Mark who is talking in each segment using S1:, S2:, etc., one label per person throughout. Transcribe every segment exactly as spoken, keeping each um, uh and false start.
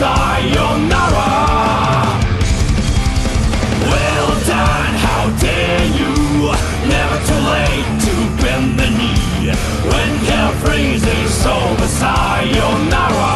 S1: sayonara. Well done, how dare you? Never too late to bend the knee. When hell freezes over, sayonara.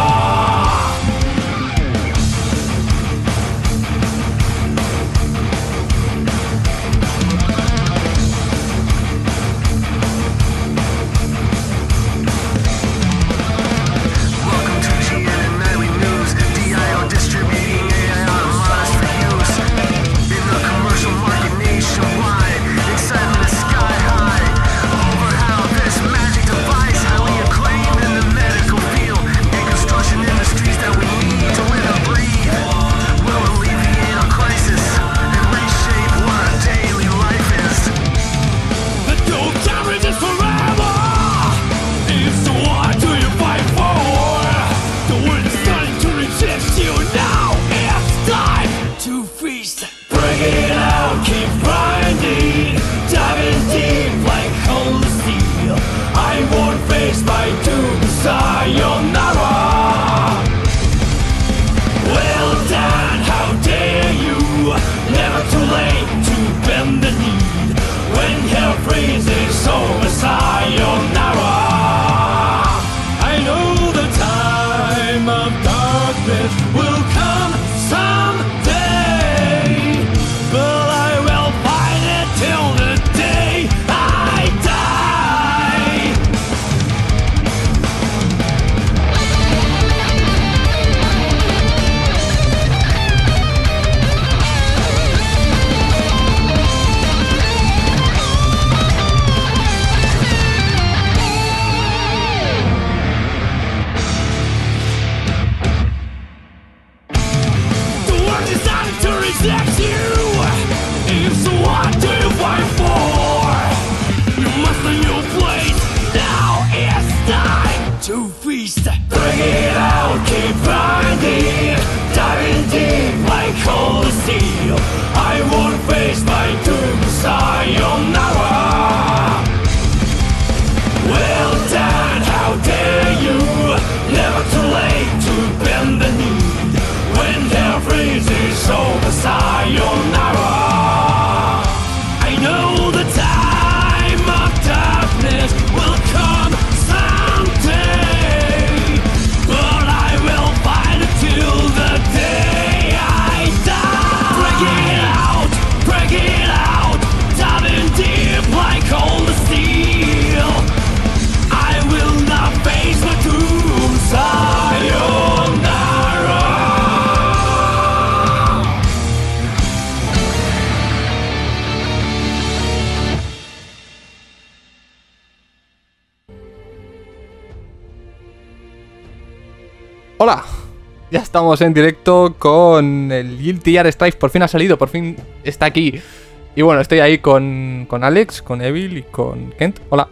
S2: Hola, ya estamos en directo con el Guilty Gear Strive, por fin ha salido, por fin está aquí. Y bueno, estoy ahí con, con Alex, con Evil y con Kent. Hola.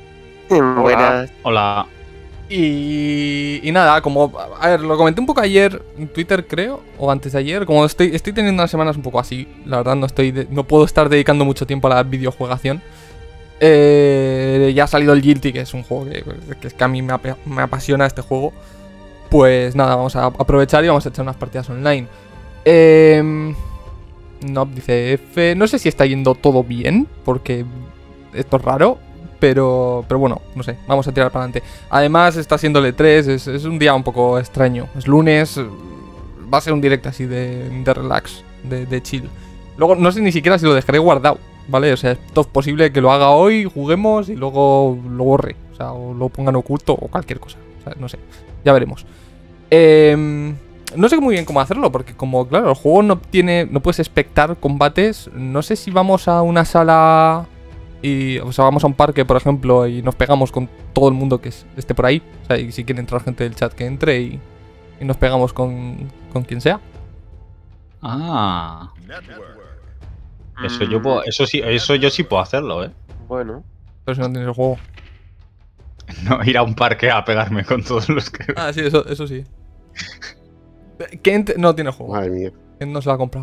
S3: Buenas.
S4: Hola.
S2: Y, y nada, como, a ver, lo comenté un poco ayer en Twitter, creo, o antes de ayer. Como estoy, estoy teniendo unas semanas un poco así, la verdad no estoy de, no puedo estar dedicando mucho tiempo a la videojuegación. Eh, ya ha salido el Guilty, que es un juego que, que es que a mí me, ap me apasiona este juego. Pues nada, vamos a aprovechar y vamos a echar unas partidas online. Eh, no, dice F. No sé si está yendo todo bien, porque esto es raro. Pero, pero bueno, no sé, vamos a tirar para adelante. Además está siendo el E tres, es, es un día un poco extraño. Es lunes, va a ser un directo así de, de relax, de, de chill. Luego no sé ni siquiera si lo dejaré guardado, ¿vale? O sea, es todo posible que lo haga hoy, juguemos y luego lo borre. O sea, o lo pongan oculto o cualquier cosa. O sea, no sé, ya veremos. Eh, no sé muy bien cómo hacerlo, porque como, claro, el juego no tiene, no puedes expectar combates. No sé si vamos a una sala y, o sea, vamos a un parque, por ejemplo, y nos pegamos con todo el mundo que esté por ahí. O sea, y si quiere entrar gente del chat, que entre y, y nos pegamos con, con quien sea.
S4: Ah. Eso yo puedo, eso sí, eso yo sí puedo hacerlo, ¿eh?
S3: Bueno.
S2: Pero si no tienes el juego.
S4: No ir a un parque a pegarme con todos los que...
S2: Ah, sí, eso, eso sí. Kent no tiene juego.
S3: Madre mía.
S2: Kent no se lo ha comprado.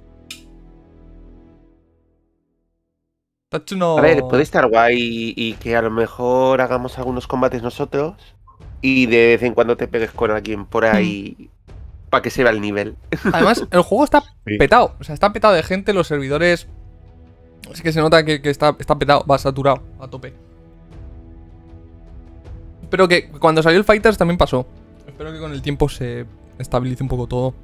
S2: Tachu no...
S3: A ver, puede estar guay y, y que a lo mejor hagamos algunos combates nosotros y de vez en cuando te pegues con alguien por ahí para que se vea el nivel.
S2: Además, el juego está
S4: Sí.
S2: petado. O sea, está petado de gente, los servidores. Es que se nota que, que está, está petado, va saturado, a tope. Espero que cuando salió el Fighters también pasó. Espero que con el tiempo se estabilice un poco todo.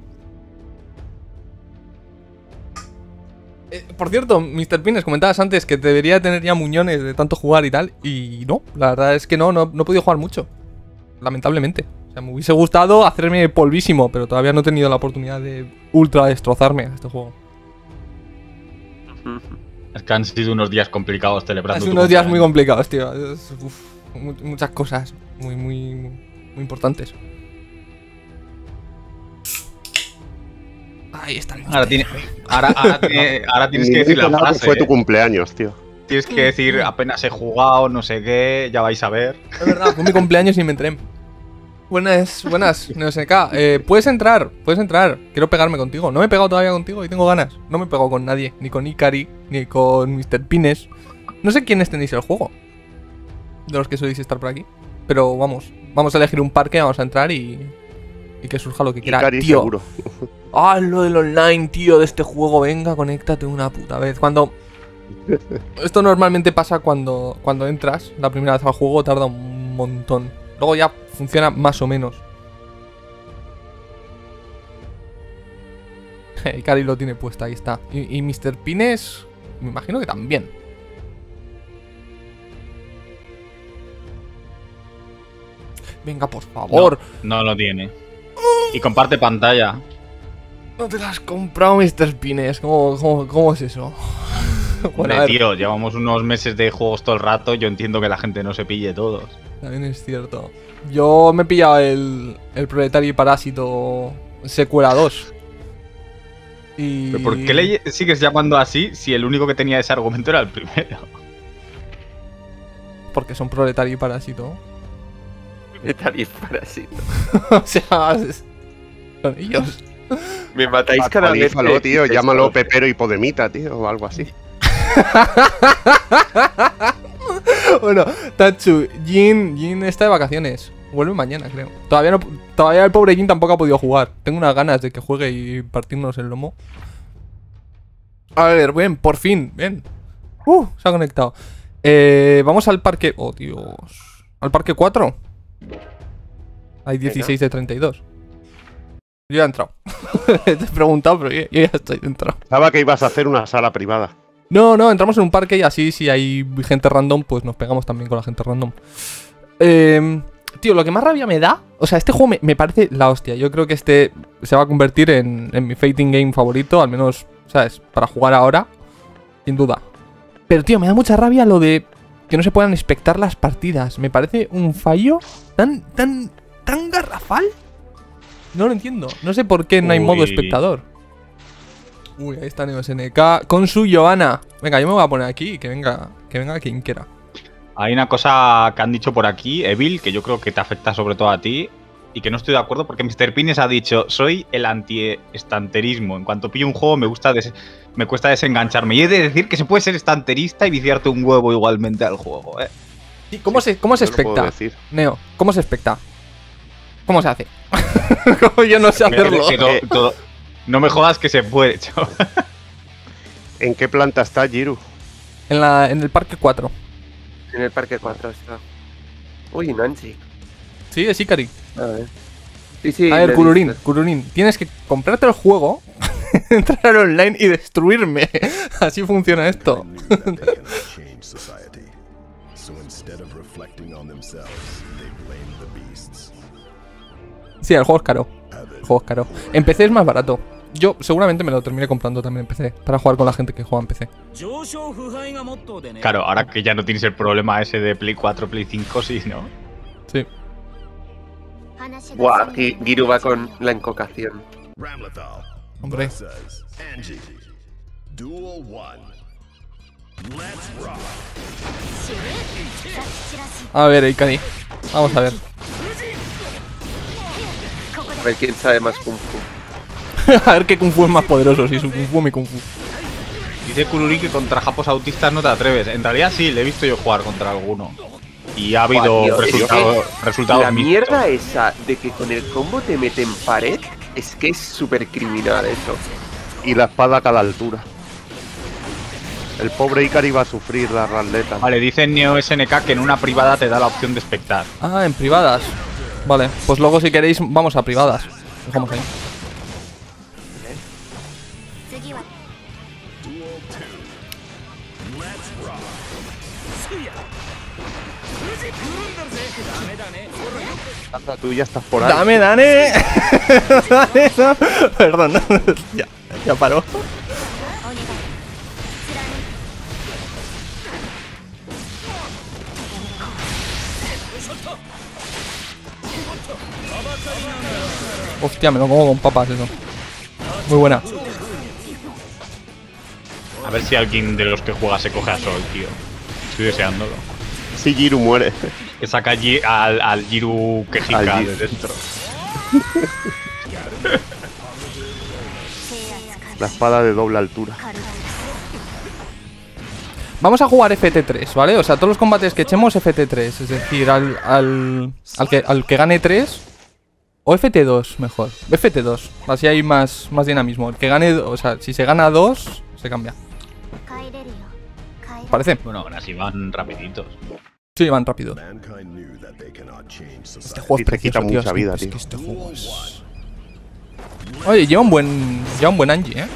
S2: Eh, por cierto, mister Pines, comentabas antes que debería tener ya muñones de tanto jugar y tal. Y no, la verdad es que no, no, no he podido jugar mucho. Lamentablemente. O sea, me hubiese gustado hacerme polvísimo, pero todavía no he tenido la oportunidad de ultra destrozarme a este juego.
S4: Es que han sido unos días complicados celebrando.
S2: Ha sido
S4: tu
S2: unos días muy
S4: cumpleaños.
S2: complicados, tío. Es- uf, mu- muchas cosas muy, muy, muy importantes. Ahí está el
S4: Ahora, tiene, ahora, ahora, tiene- ahora tienes que decir la
S5: Nada, que
S4: frase.
S5: fue tu
S4: ¿eh?
S5: cumpleaños, tío.
S4: Tienes que decir apenas he jugado, no sé qué, ya vais a ver.
S2: Es verdad, fue mi cumpleaños y me entré. Buenas, buenas, N S K. Eh, puedes entrar, puedes entrar. Quiero pegarme contigo. No me he pegado todavía contigo y tengo ganas. No me he pegado con nadie, ni con Ikari, ni con mister Pines. No sé quiénes tenéis el juego. De los que soléis estar por aquí. Pero vamos, vamos a elegir un parque, vamos a entrar y. Y que surja lo que quiera.
S5: Ikari
S2: Tío.
S5: seguro.
S2: Ah, lo del online, tío, de este juego. Venga, conéctate una puta vez. Cuando. Esto normalmente pasa cuando, cuando entras la primera vez al juego, tarda un montón. Luego ya funciona más o menos. Ikari lo tiene puesta, ahí está. Y, y mister Pines, me imagino que también. Venga, por favor.
S4: No, no lo tiene. Y comparte pantalla.
S2: No te la has comprado, mister Pines. ¿Cómo, cómo, cómo es eso? Bueno, a
S4: Hombre,
S2: ver,
S4: tío, llevamos unos meses de juegos todo el rato. Yo entiendo que la gente no se pille todos.
S2: también es cierto. Yo me he pillado el, el Proletario y Parásito Secuela dos. Y...
S4: ¿Pero ¿Por qué le sigues llamando así si el único que tenía ese argumento era el primero?
S2: Porque son Proletario y Parásito.
S3: Tal y parásito.
S2: O sea, es- son ellos.
S3: Me matáis cada vez.
S5: Actualízalo,
S3: que
S5: tío.
S3: dices
S5: Llámalo
S3: esto.
S5: Pepero y Podemita, tío. O algo así.
S2: Bueno, Tatsu, Jin, Jin está de vacaciones. Vuelve mañana, creo. Todavía no, todavía el pobre Jin tampoco ha podido jugar. Tengo unas ganas de que juegue y partirnos el lomo. A ver, ven, por fin, ven. Uh, se ha conectado. Eh, vamos al parque. Oh, Dios. Al parque cuatro. Hay dieciséis de treinta y dos. Yo ya he entrado. Te he preguntado, pero yo, yo ya estoy dentro.
S5: Pensaba que ibas a hacer una sala privada.
S2: No, no, entramos en un parque y así, si hay gente random, pues nos pegamos también con la gente random. Eh, tío, lo que más rabia me da, o sea, este juego me, me parece la hostia. Yo creo que este se va a convertir en, en mi fighting game favorito, al menos, ¿sabes? Para jugar ahora, sin duda. Pero, tío, me da mucha rabia lo de que no se puedan espectar las partidas. Me parece un fallo tan, tan, tan garrafal. No lo entiendo. No sé por qué no hay
S4: Uy.
S2: modo espectador. Uy, ahí está Neo S N K con su Johanna. Venga, yo me voy a poner aquí y que venga, que venga quien quiera.
S4: Hay una cosa que han dicho por aquí, Evil, que yo creo que te afecta sobre todo a ti y que no estoy de acuerdo porque mister Pines ha dicho: soy el anti-estanterismo. En cuanto pillo un juego me gusta des- me cuesta desengancharme. Y he de decir que se puede ser estanterista y viciarte un huevo igualmente al juego, ¿eh?
S2: ¿Y cómo se, cómo se
S5: Yo lo puedo
S2: especta?
S5: decir.
S2: Neo, ¿cómo se especta? ¿Cómo se hace? Como yo no sé hacerlo.
S4: Que todo- todo- no me jodas que se puede, chaval.
S5: ¿En qué planta está Jiru?
S2: En, la, en el parque cuatro.
S3: En el parque cuatro está. Uy, Nancy.
S2: Sí, es Ikari.
S3: A ver. Sí, sí.
S2: A
S3: le
S2: ver,
S3: he
S2: Kururin,
S3: visto.
S2: Kururin, tienes que comprarte el juego, entrar al online y destruirme. Así funciona esto.
S6: change society. So instead of reflecting on themselves, they blame the beasts.
S2: Sí, el juego es caro. El juego es caro. En P C es más barato. Yo seguramente me lo terminé comprando también en P C. Para jugar con la gente que juega en P C.
S4: Claro, ahora que ya no tienes el problema ese de Play cuatro, Play cinco, sí, ¿no?
S2: Sí.
S3: Buah, Gi- Giru va con la encocación.
S6: Ramlethal
S2: Hombre.
S6: versus Angie. Duel one. Let's rock.
S2: A ver, Ikari. Vamos a ver.
S3: A ver quién sabe más Kung Fu.
S2: A ver qué Kung Fu es más poderoso. Si su Kung Fu o mi Kung Fu.
S4: Dice Kururin que contra japos autistas no te atreves. En realidad sí, le he visto yo jugar contra alguno. Y ha habido
S3: Buah, tío, es
S4: resultados,
S3: que
S4: resultados
S3: La
S4: mixtos.
S3: mierda esa de que con el combo te meten pared Es que es súper criminal eso.
S5: Y la espada a cada altura. El pobre Ikari va a sufrir la randeta.
S4: Vale, dice Neo S N K que en una privada te da la opción de espectar.
S2: Ah, en privadas. Vale, pues luego si queréis vamos a privadas. Dejamos ahí.
S5: Anda, tú ya estás por ahí.
S2: ¡Dame, Dane! Dane, no. Perdón, ya, ya paró. Hostia, me lo como con papas eso. Muy buena.
S4: A ver si alguien de los que juega se coge a Sol, tío. Estoy deseándolo.
S5: Si Jiru muere.
S4: Que saca Ji- al, al Jiru quejica
S5: Al Ji-
S4: de dentro.
S5: La espada de doble altura.
S2: Vamos a jugar F T tres, ¿vale? O sea, todos los combates que echemos F T tres. Es decir, al, al, al, que, al que gane tres. O F T dos, mejor. F T dos. Así hay más, más dinamismo. El que gane, o sea, si se gana dos, se cambia. ¿Parece?
S4: Bueno, ahora sí van rapiditos.
S2: Sí, van rápido.
S6: Mankind knew that they cannot change
S2: Este
S6: society.
S2: juego es
S5: Y te quita
S2: precioso, tío.
S5: mucha
S2: Es que-
S5: vida,
S2: es que
S5: tío.
S2: este juego es... Oye, lleva un buen... Lleva un buen Angie, ¿eh?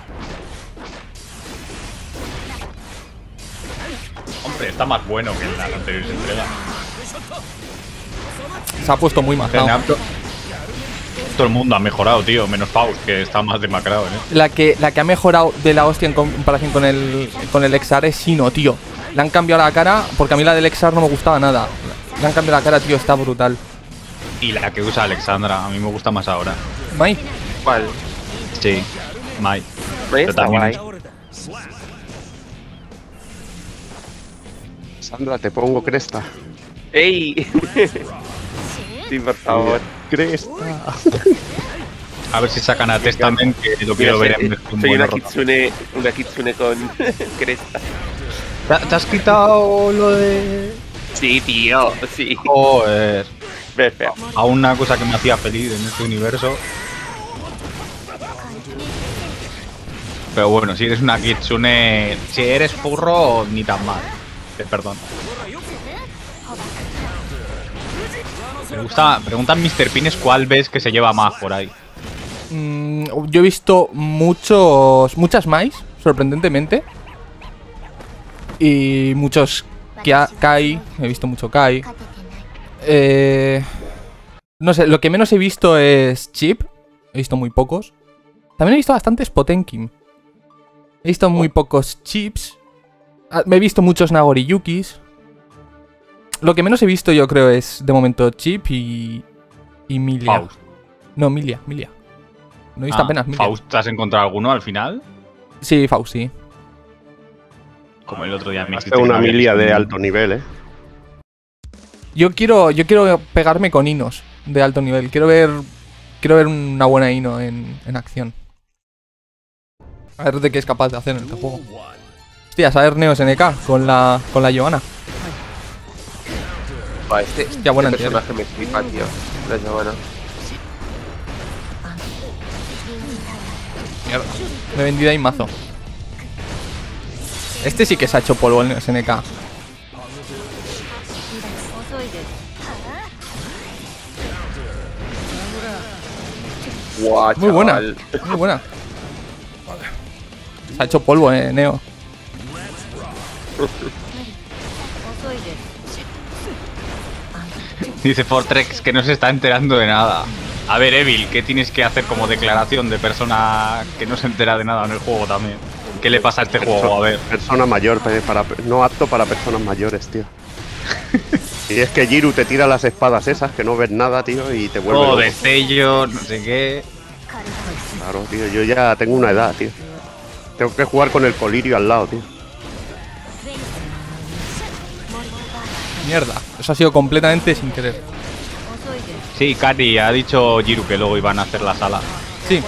S4: Hombre, está más bueno que en las anteriores entregas.
S2: Se ha puesto muy majado.
S4: Todo el mundo ha mejorado, tío. Menos Faust, que está más demacrado, ¿eh?
S2: La que, la que ha mejorado de la hostia en comparación con el, con el Exar es Sino, tío. Le han cambiado la cara, porque a mí la del Exar no me gustaba nada. Le han cambiado la cara, tío, está brutal.
S4: Y la que usa Alexandra, a mí me gusta más ahora.
S2: Mai,
S3: ¿Cuál?
S4: Sí, Mai.
S3: Mai
S4: Pero
S3: está
S4: también-
S3: guay.
S5: Sandra, te pongo cresta.
S3: ¡Ey! Sí, por favor.
S5: Cresta.
S4: A ver si sacan a Testament, que lo quiero ver en versión
S3: Soy
S4: buena
S3: una
S4: rota.
S3: kitsune, una kitsune con cresta.
S4: ¿Te, te has quitado lo de...?
S3: Sí, tío, sí.
S4: Joder.
S3: Ve, fea.
S4: A una cosa que me hacía feliz en este universo. Pero bueno, si eres una kitsune... Si eres furro, ni tan mal. Te perdono. Me gusta... Preguntan mister Pines cuál ves que se lleva más por ahí.
S2: mm, yo he visto muchos... Muchas Mais, sorprendentemente. Y muchos Kia- Kai. He visto mucho Kai. Eh, no sé, lo que menos he visto es Chip. He visto muy pocos. También he visto bastantes Potenkin. He visto muy pocos Chips. Ah, me he visto muchos Nagoriyukis. Lo que menos he visto yo creo es de momento Chip y... Y Milia.
S4: Faust.
S2: No, Milia, Milia. No he visto
S4: Ah,
S2: apenas Milia.
S4: ¿Faust te has encontrado alguno al final?
S2: Sí, Faust, sí.
S4: Como el otro día me
S5: Hace una milia de alto nivel, eh.
S2: Yo quiero, yo quiero pegarme con Inos de alto nivel. Quiero ver, quiero ver una buena Ino en, en acción. A ver de qué es capaz de hacer en este juego. Hostia, a ver Neo S N K con la, con la Johanna.
S3: Buah, este,
S2: Hostia, buena
S3: este
S2: entierro.
S3: personaje me flipa, tío. La Giovanna.
S2: Mierda. Me he vendido ahí mazo. Este sí que se ha hecho polvo el Neo S N K.
S3: Guau,
S2: Muy buena,
S3: chaval.
S2: muy buena. Se ha hecho polvo, eh, Neo.
S4: Dice Fortrex que no se está enterando de nada. A ver, Evil, ¿qué tienes que hacer como declaración de persona que no se entera de nada en el juego también? ¿Qué le pasa a este juego? A ver.
S5: Persona mayor, pe- para, no apto para personas mayores, tío. Y es que Jiru te tira las espadas esas, que no ves nada, tío, y te vuelve
S4: Todo
S5: loco.
S4: destellos, no sé qué.
S5: Claro, tío, yo ya tengo una edad, tío. Tengo que jugar con el colirio al lado, tío.
S2: Mierda. Eso ha sido completamente sin querer.
S4: Sí, Kari, ha dicho Jiru que luego iban a hacer la sala.
S2: Sí.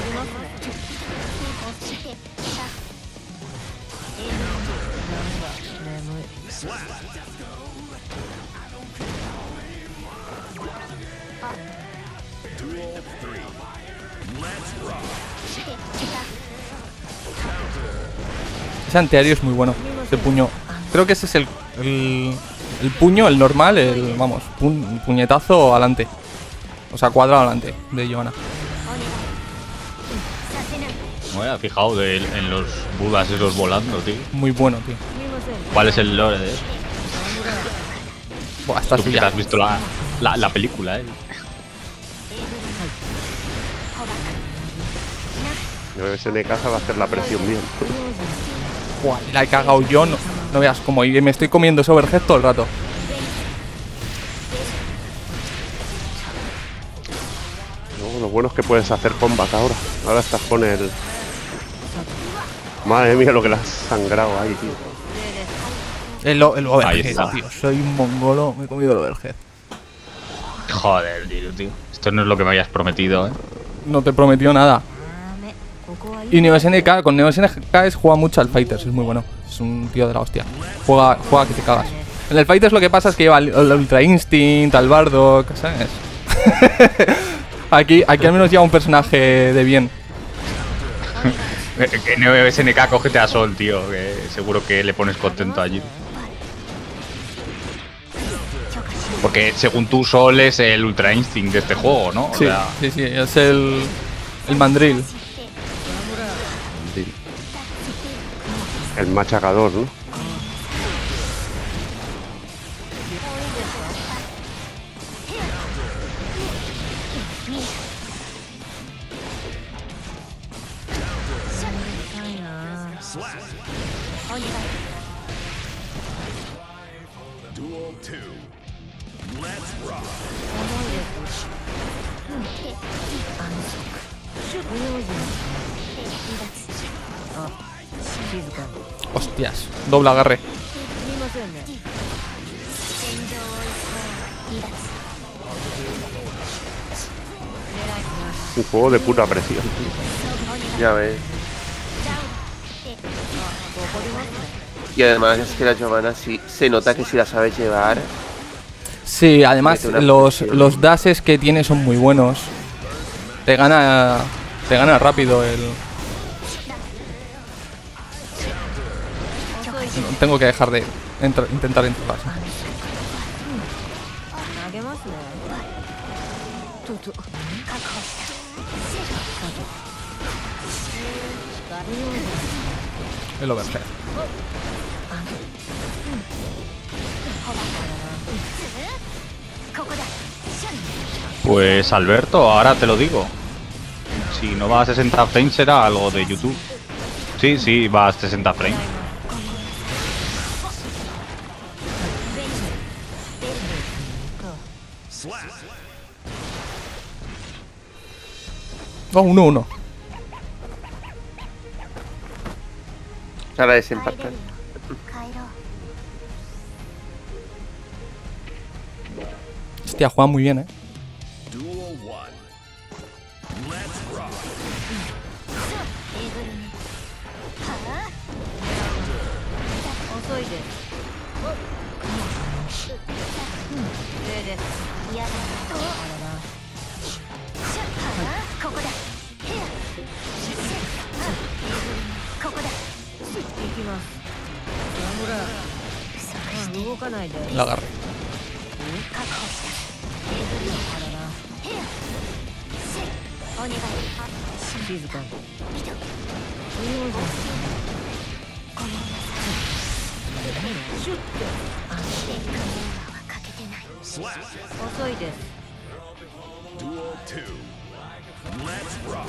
S2: Ese antiaéreo es muy bueno. Ese puño. Creo que ese es el, el, el puño, el normal, el, vamos, pu puñetazo adelante. O sea, cuadrado adelante de Johanna.
S4: No me había fijado de, en los budas esos volando, tío.
S2: Muy bueno, tío.
S4: ¿Cuál es el lore de eso?
S2: Buah, está
S4: Tú que
S2: suya.
S4: has visto la, la, la película, eh.
S5: Ese N K va a hacer la presión bien.
S2: Buah, la he cagado yo, no, no veas cómo. Y me estoy comiendo ese overhead todo el rato.
S5: No, lo bueno es que puedes hacer combat ahora. Ahora estás con el... Madre mía lo que le has sangrado ahí, tío.
S2: El, o- el
S4: Ahí
S2: overhead,
S4: está.
S2: tío. Soy un mongolo, me he comido el overhead.
S4: Joder, tío, tío. Esto no es lo que me habías prometido, eh.
S2: No te prometió nada. Y Neo S N K, con Neo S N K es juega mucho al Fighters, es muy bueno. Es un tío de la hostia. Juega, juega que te cagas. En el Fighters lo que pasa es que lleva el, el Ultra Instinct, al Bardock, ¿sabes? aquí, aquí al menos lleva un personaje de bien.
S4: Que Neo S N K, cógete a Sol, tío. Que seguro que le pones contento allí. Porque según tú, Sol es el Ultra Instinct de este juego, ¿no? O
S2: Sí,
S4: sea,
S2: sí, sí, es el, el mandril.
S5: El machacador, ¿no?
S6: Duel two. Let's rock.
S2: Hostias, doble agarre.
S5: Un juego de puta presión, tío.
S3: Ya ves. Y además es que la Giovanna sí se nota que si la sabes llevar.
S2: Sí, además
S3: Mete una
S2: los,
S3: presión.
S2: los dashes que tiene son muy buenos. Te gana, te gana rápido el... No, tengo que dejar de entra- intentar entrar. El overhead.
S4: pues Alberto, ahora te lo digo. Si no va a sesenta frames será algo de YouTube. Sí, sí, va a sesenta frames.
S2: Oh, uno uno.
S3: Ahora desempatan.
S2: Hostia, juega muy bien, eh.
S6: Duel one. Let's rock.
S2: El agarre.
S6: Slap. Duel two. Let's rock.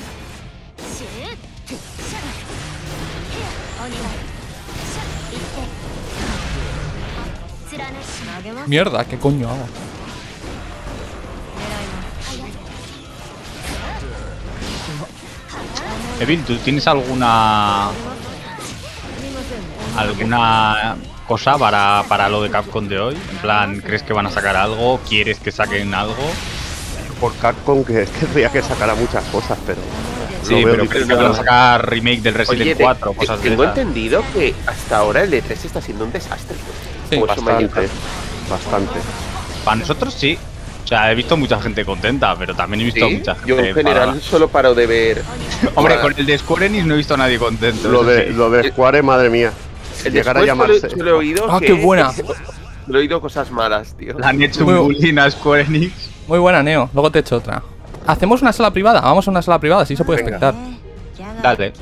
S2: Mierda, ¿qué coño hago?
S4: Evil, ¿tú tienes alguna alguna cosa para, para lo de Capcom de hoy? En plan, ¿crees que van a sacar algo? ¿Quieres que saquen algo?
S5: Por Capcom que querría que sacara muchas cosas, pero...
S4: Sí,
S5: lo veo
S4: pero ¿crees que van a sacar remake del Resident
S3: Oye, te-
S4: cuatro?
S3: te-
S4: Cosas de
S3: tengo
S4: esas.
S3: entendido que hasta ahora el E tres está siendo un desastre.
S2: Sí,
S3: Como su mayor
S5: bastante,
S3: parte.
S5: bastante.
S4: Para nosotros sí. O sea, he visto mucha gente contenta, pero también he visto
S3: ¿Sí?
S4: mucha gente.
S3: Yo en general
S4: enfadada.
S3: solo paro de ver.
S4: Hombre,
S3: Para-
S4: con el de Square Enix no he visto a nadie contento.
S5: Lo
S4: eso
S5: de,
S4: sí.
S5: lo de Square, madre mía.
S3: el
S5: Llegar a
S3: después
S5: llamarse.
S3: Solo, solo he oído
S2: Ah,
S3: que-
S2: qué buena.
S3: Solo he oído cosas malas, tío.
S4: Le han hecho
S2: Muy-
S4: un bullying a Square Enix.
S2: Muy buena, Neo. Luego te echo otra. ¿Hacemos una sala privada? Vamos a una sala privada, así se puede
S5: Venga.
S2: espectar.
S4: Dale.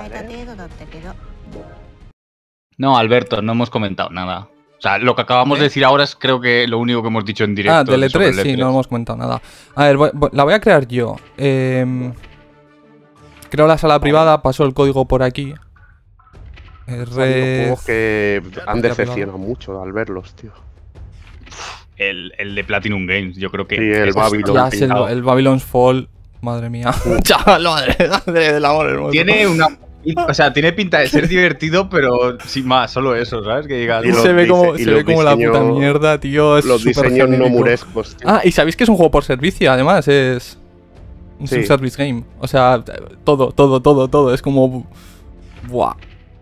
S4: No, Alberto, no hemos comentado nada. O sea, lo que acabamos
S2: ¿Eh?
S4: de decir ahora es creo que lo único que hemos dicho en directo.
S2: Ah, del E
S4: sobre
S2: tres,
S4: el
S2: sí,
S4: E tres.
S2: no hemos comentado nada. A ver, voy- voy- la voy a crear yo. Em, creo la sala privada, paso el código por aquí.
S5: Son los
S2: R...
S5: juegos que han
S2: Ya,
S5: decepcionado mucho al verlos, tío.
S4: El, el de Platinum Games, yo creo que.
S5: Sí, el
S4: es-
S5: Babylon.
S2: Ya es el, el Babylon's Fall. Madre mía. Chaval, madre, madre del amor hermoso.
S4: Tiene una. O sea, tiene pinta de ser divertido, pero sin más, solo eso, ¿sabes? Que digas.
S5: Y
S2: Y
S5: los
S2: se ve como,
S5: dise- y
S2: se
S5: los
S2: ve como la puta
S5: diseños-
S2: mierda, tío. Es
S5: Los
S2: súper
S5: diseños no
S2: genérico.
S5: murescos, tío.
S2: Ah, y sabéis que es un juego por servicio, además, es un
S5: Sí.
S2: service game. O sea, todo, todo, todo, todo. Es como. Buah.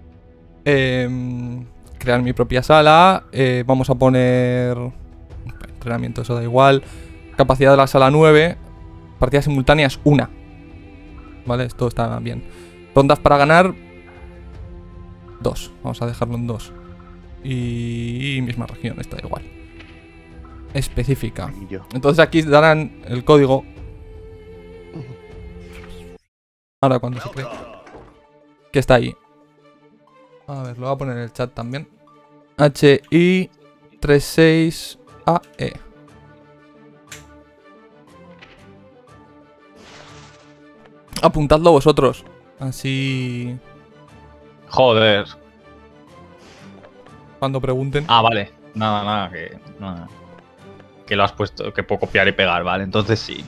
S2: Em, crear mi propia sala. eh, vamos a poner. Entrenamiento, eso da igual. Capacidad de la sala nueve. Partidas simultáneas una. Vale, esto está bien. Rondas para ganar. Dos. Vamos a dejarlo en dos. Y misma región, está igual. Específica.
S5: Y yo.
S2: Entonces aquí darán el código. Ahora cuando se cree. Que está ahí. A ver, lo voy a poner en el chat también. H I treinta y seis A E. Apuntadlo vosotros. Así.
S4: Joder.
S2: Cuando pregunten.
S4: Ah, vale. Nada, nada, que. Nada. Que lo has puesto, que puedo copiar y pegar, vale. Entonces sí.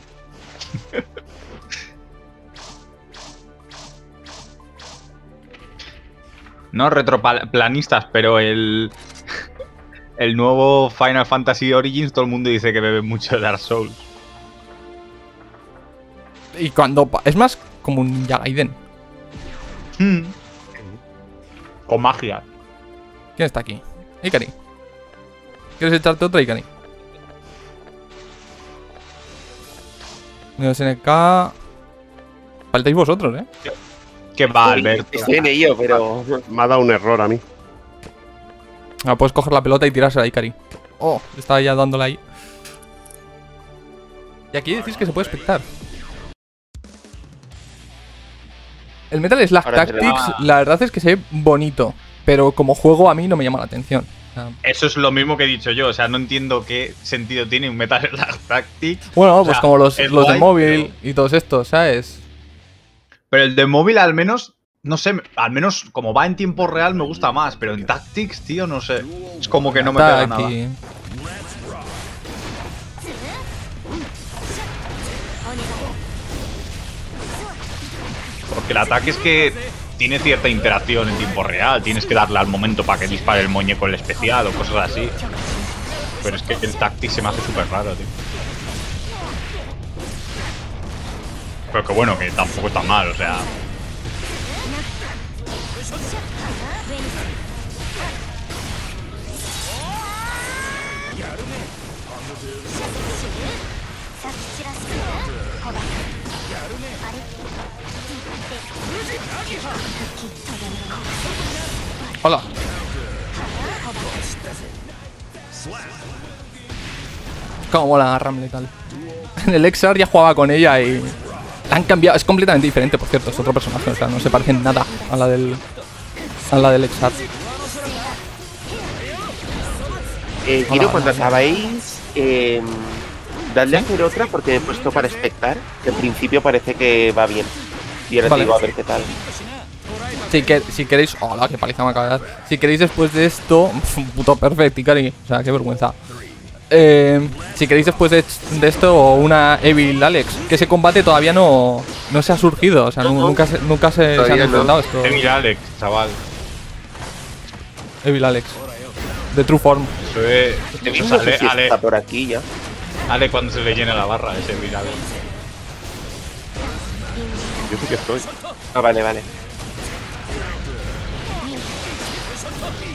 S4: No retroplanistas, pero el. El nuevo Final Fantasy Origins, todo el mundo dice que bebe mucho de Dark Souls.
S2: Y cuando. pa- Es más como un Ninja Gaiden.
S4: Hmm. Con magia.
S2: ¿Quién está aquí? Ikari. ¿Quieres echarte otra, Ikari? N S K. Faltáis vosotros, ¿eh?
S4: Que va, Alberto.
S3: Estoy en ello, pero.
S5: Me ha dado un error a mí.
S2: Ah, puedes coger la pelota y tirársela a Ikari. Oh, estaba ya dándola ahí. Y aquí decís que se puede espectar. El Metal Slug
S3: Ahora te
S2: Tactics,
S4: la-
S2: la verdad es que se ve bonito. Pero como juego a mí no me llama la atención. O sea,
S4: Eso es lo mismo que he dicho yo. O sea, no entiendo qué sentido tiene un Metal Slug Tactics.
S2: bueno,
S4: O
S2: pues
S4: sea,
S2: como los,
S4: es
S2: los de
S4: guay,
S2: móvil y todos estos, ¿sabes?
S4: Pero el de móvil al menos, no sé, al menos como va en tiempo real me gusta más, pero en Tactics, tío, no sé. Es como que no me
S2: Está
S4: pega nada.
S2: aquí.
S4: Porque el ataque es que tiene cierta interacción en tiempo real, tienes que darle al momento para que dispare el muñeco el especial o cosas así. Pero es que el Tactics se me hace súper raro, tío. Pero que bueno, que tampoco está mal, o sea.
S2: Hola. Cómo mola Ram Letal. En el X R ya jugaba con ella y la han cambiado. Es completamente diferente, por cierto. Es otro personaje. O sea, no se parece en nada a la del a la del X R.
S3: Eh,
S2: Hola,
S3: Giro, cuando
S2: hola.
S3: acabéis, eh, dadle a hacer otra porque me he puesto para espectar. Que en principio parece que va bien. Y ahora
S2: Vale.
S3: te digo a ver qué tal.
S2: Si, que, si queréis. Hola, qué paliza me acaba de dar. Si queréis después de esto. Puto perfecto, Ikari. O sea, qué vergüenza. Eh, si queréis después de, de esto una Evil Alex, que ese combate todavía no, no se ha surgido, o sea, nu- nunca se, nunca se, se
S3: Todavía
S2: han
S3: no.
S2: enfrentado esto.
S4: Eh, mira, Alex, chaval.
S2: Evil Alex, de True Form.
S4: Eso es.
S3: Te
S4: Eso
S3: no sé
S4: sale,
S3: si
S4: Ale,
S3: está por aquí ya.
S4: Ale cuando se le llene la barra, ese mira, Alex.
S5: Yo sí que estoy.
S3: Ah, vale, vale.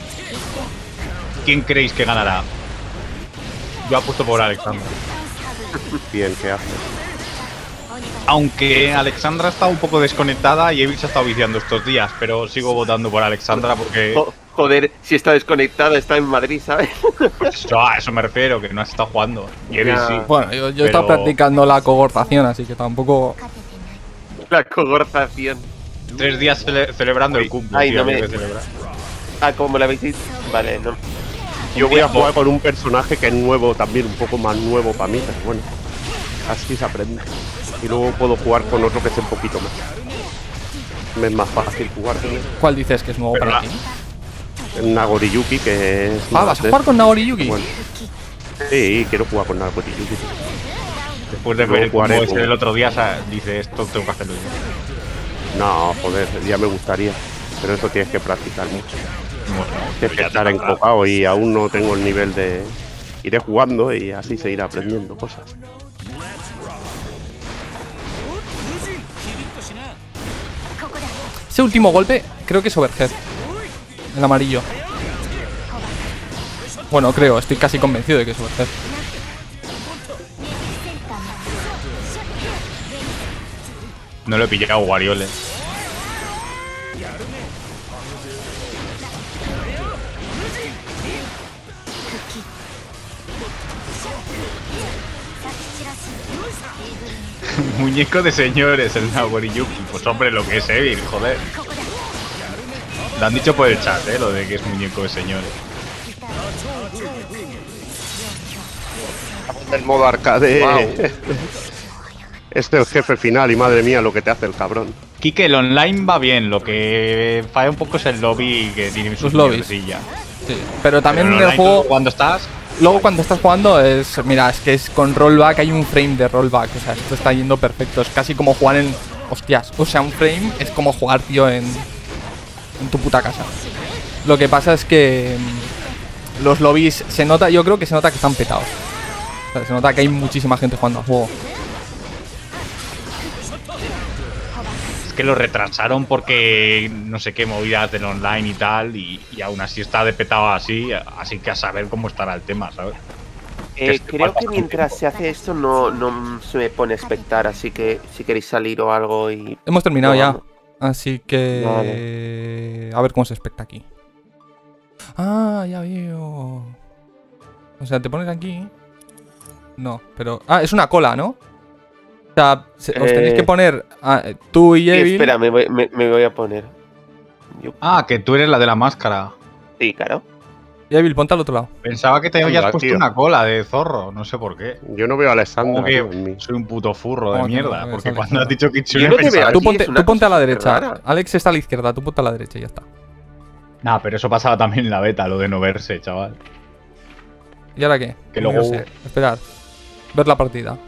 S4: ¿Quién creéis que ganará? Yo apuesto por Alexander.
S5: bien que hace.
S4: Aunque Alexandra está un poco desconectada y Evil se ha estado viciando estos días, pero sigo votando por Alexandra porque...
S3: Jo- Joder, si está desconectada, está en Madrid, ¿sabes?
S4: Eso, a eso me refiero, que no has estado jugando. Y Evil
S3: Ya.
S4: sí.
S2: Bueno, yo, yo he estado
S4: Pero-
S2: practicando la cogorzación, así que tampoco.
S3: La cogorzación.
S4: Tres días cele- celebrando el cumple.
S3: Ay,
S4: tío,
S3: no me-
S4: había que celebrar.
S3: Ah, como la habéis dicho. Vale, no.
S5: Yo voy a
S4: tiempo.
S5: jugar con un personaje que es nuevo también, un poco más nuevo para mí, pero bueno. Así se aprende. Y luego puedo jugar con otro que es un poquito más. Me es más fácil jugar con él.
S2: ¿Cuál dices que es nuevo
S4: Pero
S2: para
S4: la-
S2: ti?
S5: El Nagoriyuki, que es.
S2: Ah,
S5: más
S2: ¿vas a
S5: de-
S2: jugar con Naori Yuki?
S5: Bueno. Sí, quiero jugar con Nagoriyuki.
S4: Después de
S5: Luego
S4: ver cómo
S5: jugaré
S4: es
S5: con-
S4: el otro día, o sea, dice esto tengo que hacerlo yo.
S5: No, joder, ya me gustaría. Pero eso tienes que practicar mucho.
S4: Bueno,
S5: Tienes que
S4: ya
S5: estar
S4: te
S5: encocado y aún no tengo el nivel de. Iré jugando y así se irá aprendiendo cosas.
S2: Ese último golpe creo que es overhead. El amarillo. Bueno, creo, estoy casi convencido de que es overhead.
S4: No lo he pillado, Warioles. Muñeco de señores, el Nagoriyuki. Pues hombre, lo que es Evil, joder. Lo han dicho por el chat, eh, lo de que es muñeco de señores.
S5: El modo arcade.
S3: Wow.
S5: Este es el jefe final y madre mía lo que te hace el cabrón.
S4: Kike, el online va bien, lo que falla un poco es el lobby que tiene sus
S2: Los lobbies.
S4: mierdecilla.
S2: Sí. Pero también
S4: Pero
S2: en el
S4: online,
S2: juego.
S4: tú cuando estás,
S2: Luego cuando estás jugando es. Mira, es que es con rollback, hay un frame de rollback. O sea, esto está yendo perfecto. Es casi como jugar en. Hostias. O sea, un frame es como jugar, tío, en. En tu puta casa. Lo que pasa es que. mm, Los lobbies se nota. Yo creo que se nota que están petados. O sea, se nota que hay muchísima gente jugando al juego.
S4: es que lo retrasaron porque no sé qué movidas del online y tal, y, y aún así está de petado así, así que a saber cómo estará el tema, ¿sabes?
S3: Eh,
S4: es que
S3: creo
S4: falta
S3: que
S4: un
S3: mientras
S4: tiempo.
S3: se hace esto no, no se me pone a expectar, así que si queréis salir o algo y...
S2: Hemos terminado
S3: No,
S2: ya.
S3: vamos.
S2: Así que. A ver cómo se expecta aquí. Ah, ya veo. O sea, te pones aquí. No, pero. Ah, es una cola, ¿no? O sea, se- os tenéis
S3: Eh.
S2: que poner ah, tú y
S3: Sí,
S2: Evil.
S3: espera, me voy, me, me voy a poner. Yo-
S4: Ah, que tú eres la de la máscara.
S3: Sí, claro.
S2: Y Evil, ponte al otro lado.
S4: Pensaba que te
S5: Anda,
S4: habías puesto
S5: tío.
S4: una cola de zorro, no sé por qué.
S5: Yo no veo a Alessandra
S4: Como que
S5: tío, en mí.
S4: soy un puto furro de
S2: ¿Cómo que no?
S4: mierda,
S2: Es
S4: porque
S2: Alexandra.
S4: cuando has dicho Kitsune
S3: Yo no te
S4: pensaba-
S3: veo
S2: Tú
S3: Aquí
S2: ponte,
S3: es una
S2: tú ponte a la
S3: cosa
S2: derecha.
S3: rara.
S2: Alex está a la izquierda, tú ponte a la derecha y ya está.
S4: Nah, pero eso pasaba también en la beta, lo de no verse, chaval.
S2: ¿Y ahora qué?
S4: Que
S2: No
S4: luego-
S2: sé. Esperad. Ver la partida.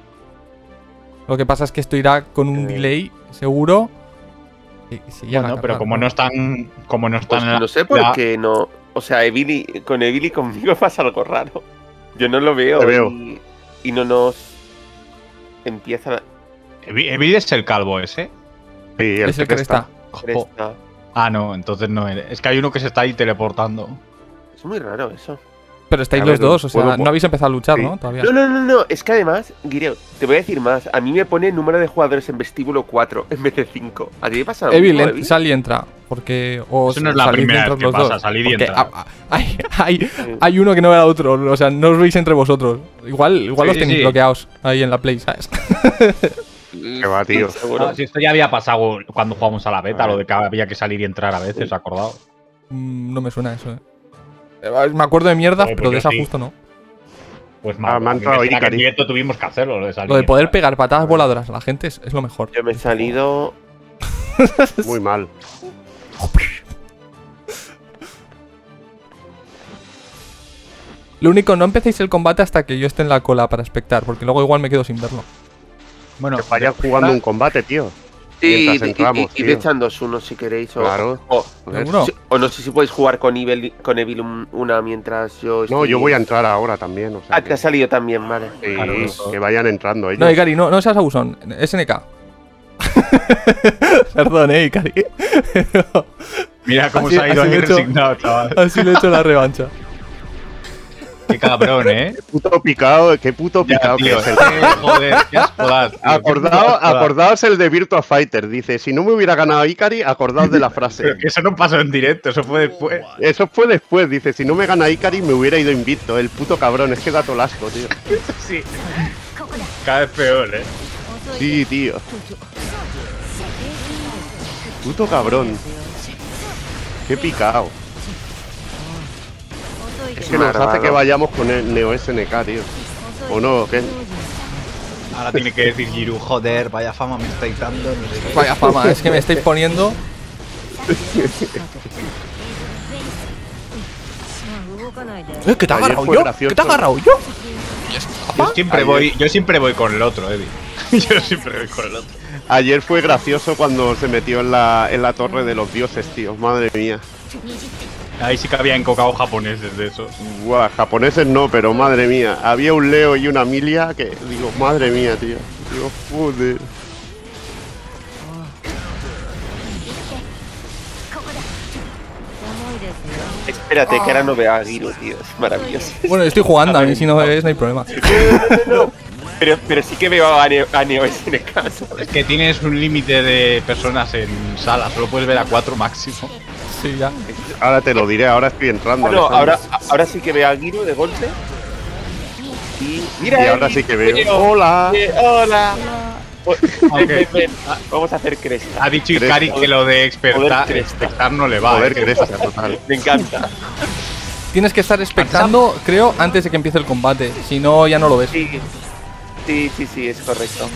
S2: Lo que pasa es que esto irá con un
S3: Eh.
S2: delay, seguro. Y- y se llega a
S4: Bueno, pero
S2: cargar,
S4: como no están, como no
S3: Pues
S4: están en la-
S3: no sé por
S4: la-
S3: qué no... O sea, Evil y- con Evil y conmigo pasa algo raro. Yo no lo veo.
S5: Te veo.
S3: Y, y no nos... Empiezan a...
S4: Evi- Evil es el calvo ese.
S5: Sí, el
S2: Es el que está.
S4: Jo.
S3: Cresta.
S4: Ah, no, entonces no eres. Es que hay uno que se está ahí teleportando.
S3: Es muy raro eso.
S2: Pero estáis
S5: A
S2: los
S5: ver,
S2: dos, o sea,
S5: ¿puedo-
S2: no habéis empezado a luchar,
S5: Sí.
S2: ¿no? Todavía.
S3: No, no, no, no. Es que además, Guireo, te voy a decir más. A mí me pone número de jugadores en vestíbulo cuatro en vez de cinco. ¿A ti te pasa lo
S2: Evil,
S3: mismo,
S2: en-
S3: Evil?
S2: sal y entra. Porque. O
S4: Eso no es la
S2: salid
S4: primera
S2: entre
S4: vez que
S2: los
S4: pasa,
S2: dos,
S4: salir y
S2: porque
S4: entrar.
S2: a- a- Hay, hay, hay uno que no ve al otro. O sea, no os veis entre vosotros. Igual, igual
S4: Sí,
S2: los tenéis
S4: sí.
S2: bloqueados ahí en la play, ¿sabes?
S5: Que va, tío.
S3: Seguro.
S4: Ah, si esto ya había pasado cuando jugamos a la beta,
S5: A ver.
S4: lo de que había que salir y entrar a veces, acordado.
S2: Mm, no me suena eso, eh. Eh, Me acuerdo de mierda,
S4: Joder, pues
S2: pero de
S4: yo
S2: esa
S4: sí.
S2: justo no.
S4: Pues
S5: Ah,
S4: mal,
S5: me ha
S4: a mí
S5: entrado
S4: suena que en
S5: Ikari.
S4: directo tuvimos que hacerlo, lo de salir.
S2: Lo de
S4: y
S2: poder
S4: entrar.
S2: pegar patadas voladoras a la gente es, es lo mejor.
S3: Yo me he salido...
S5: Muy mal.
S2: Lo único, no empecéis el combate hasta que yo esté en la cola para espectar, porque luego igual me quedo sin verlo.
S4: Bueno,
S5: Que vayas jugando un combate, tío.
S3: Sí,
S5: Mientras
S3: y, y,
S5: entramos,
S3: y- y
S5: tío.
S3: de echandos uno si queréis. O,
S5: Claro.
S3: o,
S5: Joder.
S2: ¿Seguro?
S3: si- o no sé si podéis jugar con Evil, con Evil un- una mientras yo.
S5: No,
S3: estoy-
S5: yo voy a entrar ahora también. O sea,
S3: Ah,
S5: que,
S3: te ha salido también, vale.
S5: sí,
S4: Claro, eso.
S5: que vayan entrando ellos.
S2: No, Ikari, no, no seas abusón. S N K. Perdón, eh, Ikari.
S4: mira cómo
S2: así-
S4: se ha ido
S2: así
S4: ahí
S2: le he hecho-
S4: resignado, chaval.
S2: Así le he hecho la revancha.
S4: Qué cabrón, ¿eh?
S5: Qué puto picado, qué puto
S4: Ya,
S5: picado
S4: tío,
S5: que es el.
S4: eh, joder, qué asco das, tío, qué
S5: Acordado,
S4: puto asco das.
S5: acordaos el de Virtua Fighter. Dice, si no me hubiera ganado Ikari, acordaos de la frase.
S4: Pero que eso no pasó en directo, eso fue después.
S5: Eso fue después, dice, si no me gana Ikari me hubiera ido invicto. El puto cabrón, es que da todo asco, tío.
S4: Sí. Cada vez peor, ¿eh?
S5: Sí, tío. Puto cabrón. Qué picado. Es que nos hace que vayamos con el Neo S N K, tío. ¿O no? ¿Qué?
S4: Ahora tiene que decir Giru, joder, vaya fama me estáis dando, no sé qué.
S2: Vaya fama, es que me estáis poniendo. Eh, ¿Qué te ha
S5: Ayer
S2: agarrado
S5: fue
S2: yo?
S5: gracioso.
S2: ¿Qué te ha agarrado yo?
S4: Yo siempre
S5: Ayer-
S4: voy, yo siempre voy con el otro, Evi. Yo siempre voy con el otro.
S5: Ayer fue gracioso cuando se metió en la, en la torre de los dioses, tío. Madre mía.
S4: Ahí sí que había encocado japoneses de esos.
S5: Buah, japoneses no, pero madre mía. Había un Leo y una Milia que digo, madre mía, tío. Digo, joder.
S3: Espérate, que ahora no veo a Giru, tío. Es maravilloso.
S2: Bueno, estoy jugando, a mí si no ves no hay problema.
S3: Pero, pero sí que veo a Neo, a Neo S N K. ¿sabes?
S4: Es que tienes un límite de personas en sala, solo puedes ver a cuatro máximo.
S2: Sí, ya.
S5: Ahora te lo diré, ahora estoy entrando.
S3: Ah, no,
S5: Alejandro.
S3: ahora, ahora sí que veo a Giru de golpe. Y mira.
S5: Y ahora
S3: ahí,
S5: sí que veo.
S3: Neo.
S5: Hola.
S3: Eh, hola.
S4: Ok.
S3: Ven, ven, ven. Vamos a hacer cresta.
S4: Ha dicho Ikari que lo de expertar,
S3: Joder, cresta.
S4: expertar no le va.
S5: Joder,
S4: ¿eh?
S5: cresta, total.
S3: Me encanta.
S2: Tienes que estar expectando, creo, antes de que empiece el combate. Si no, ya no lo ves.
S3: Sí, sí, sí, sí, es correcto.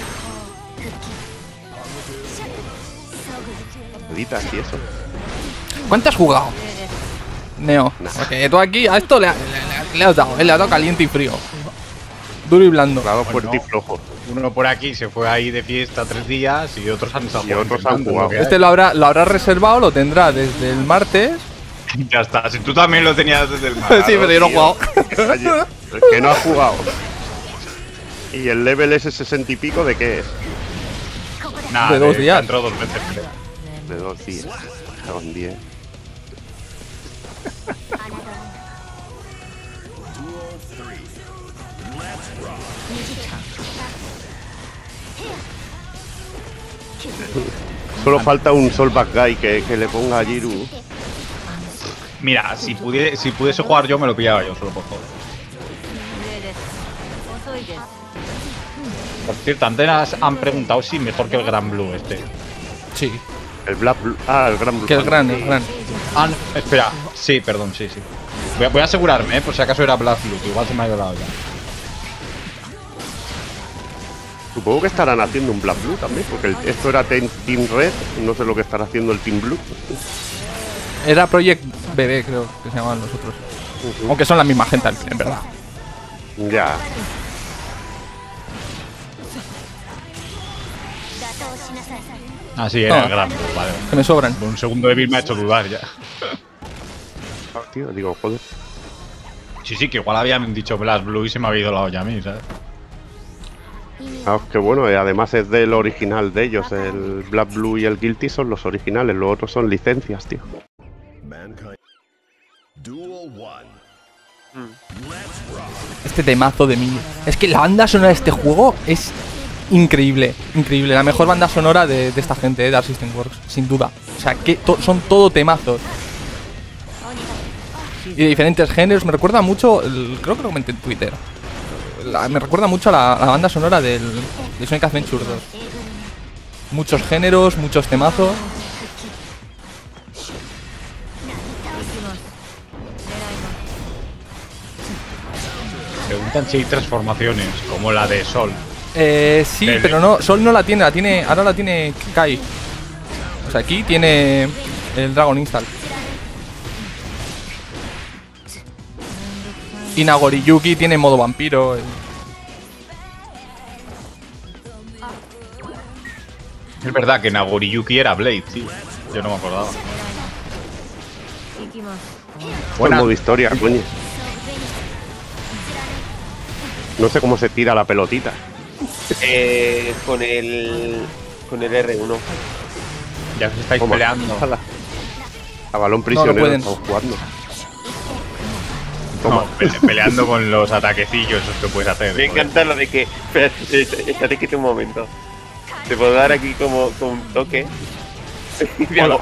S5: Bolitas y eso.
S2: ¿Cuánto has jugado? Neo. Porque tú aquí a esto le, ha- le- le- le has dado. Le has dado caliente y frío. Duro y blando.
S5: Claro,
S4: Bueno.
S5: fuerte y flojo.
S4: Uno por aquí se fue ahí de fiesta tres días y otros han estado
S5: Y otros han
S4: intentando,
S5: jugado.
S4: lo que hay.
S2: Este lo habrá, lo habrá reservado, lo tendrá desde el martes.
S4: Ya está, si tú también lo tenías desde el mar.
S2: Sí, pero yo no he
S5: tío.
S2: jugado.
S5: Oye, es que no has jugado. ¿Y el level ese sesenta y pico de qué es?
S4: Nada,
S2: de dos días.
S4: Entró dos veces, creo.
S5: De dos días. Con diez. Solo falta un Solback Guy que, que le ponga a Jiru.
S4: Mira, si, pudie- si pudiese jugar yo, me lo pillaba yo solo por joder. Por cierto, antenas han preguntado si mejor que el Gran Blue este.
S2: Sí,
S5: El Black Blue. Ah, el Gran Blue.
S2: que es gran, es gran.
S4: Ah, no, espera. Sí, perdón, sí, sí. Voy a, voy a asegurarme, ¿eh? Por si acaso era Black Blue, que igual se me ha ido la olla.
S5: Supongo que estarán haciendo un Black Blue también, porque el- esto era Team Team Red. No sé lo que estará haciendo el Team Blue.
S2: Era Project B B, creo que se llamaban los otros. Aunque son la misma gente, en verdad.
S5: Ya.
S4: Ah, sí, era
S2: Ah.
S4: el Gran Blue, vale.
S2: Que me sobran.
S4: Un segundo de Bill me ha hecho dudar ya.
S5: Ah, tío, digo, joder.
S4: Sí, sí, que igual habían dicho Black Blue y se me había ido la olla a mí, ¿sabes?
S5: Ah, qué bueno, y además es del original de ellos. El Black Blue y el Guilty son los originales, los otros son licencias, tío.
S6: Mankind. Duel one.
S2: Este temazo de mí. Es que la banda sonora de este juego es increíble, increíble. La mejor banda sonora de, de esta gente, eh, de Arc System Works, sin duda. O sea, que to- son todo temazos. Y de diferentes géneros. Me recuerda mucho, el- creo que lo comenté en Twitter. La- me recuerda mucho a la, a la banda sonora del, de Sonic Adventure dos. Muchos géneros, muchos temazos.
S4: Preguntan si hay transformaciones, como la de Sol.
S2: Eh, sí,
S4: Tele.
S2: pero no, Sol no la tiene, la tiene, ahora la tiene Kai. O sea, aquí tiene el Dragon Install. Y Nagoriyuki tiene modo vampiro. el-
S4: Es verdad que Nagoriyuki era Blade, tío. Yo no me acordaba.
S5: Buen modo historia, coño. No sé cómo se tira la pelotita.
S3: Eh, con el. Con el R uno.
S4: Ya os estáis
S5: Toma.
S4: peleando.
S5: Ala. A balón prisionero
S2: pueden.
S5: estamos jugando. Toma.
S4: No, pele- peleando con los ataquecillos esos que puedes hacer.
S3: Me
S4: joder.
S3: encanta lo de que. Espérate, estate quieto un momento. Te puedo dar aquí como, como un toque. Y hago,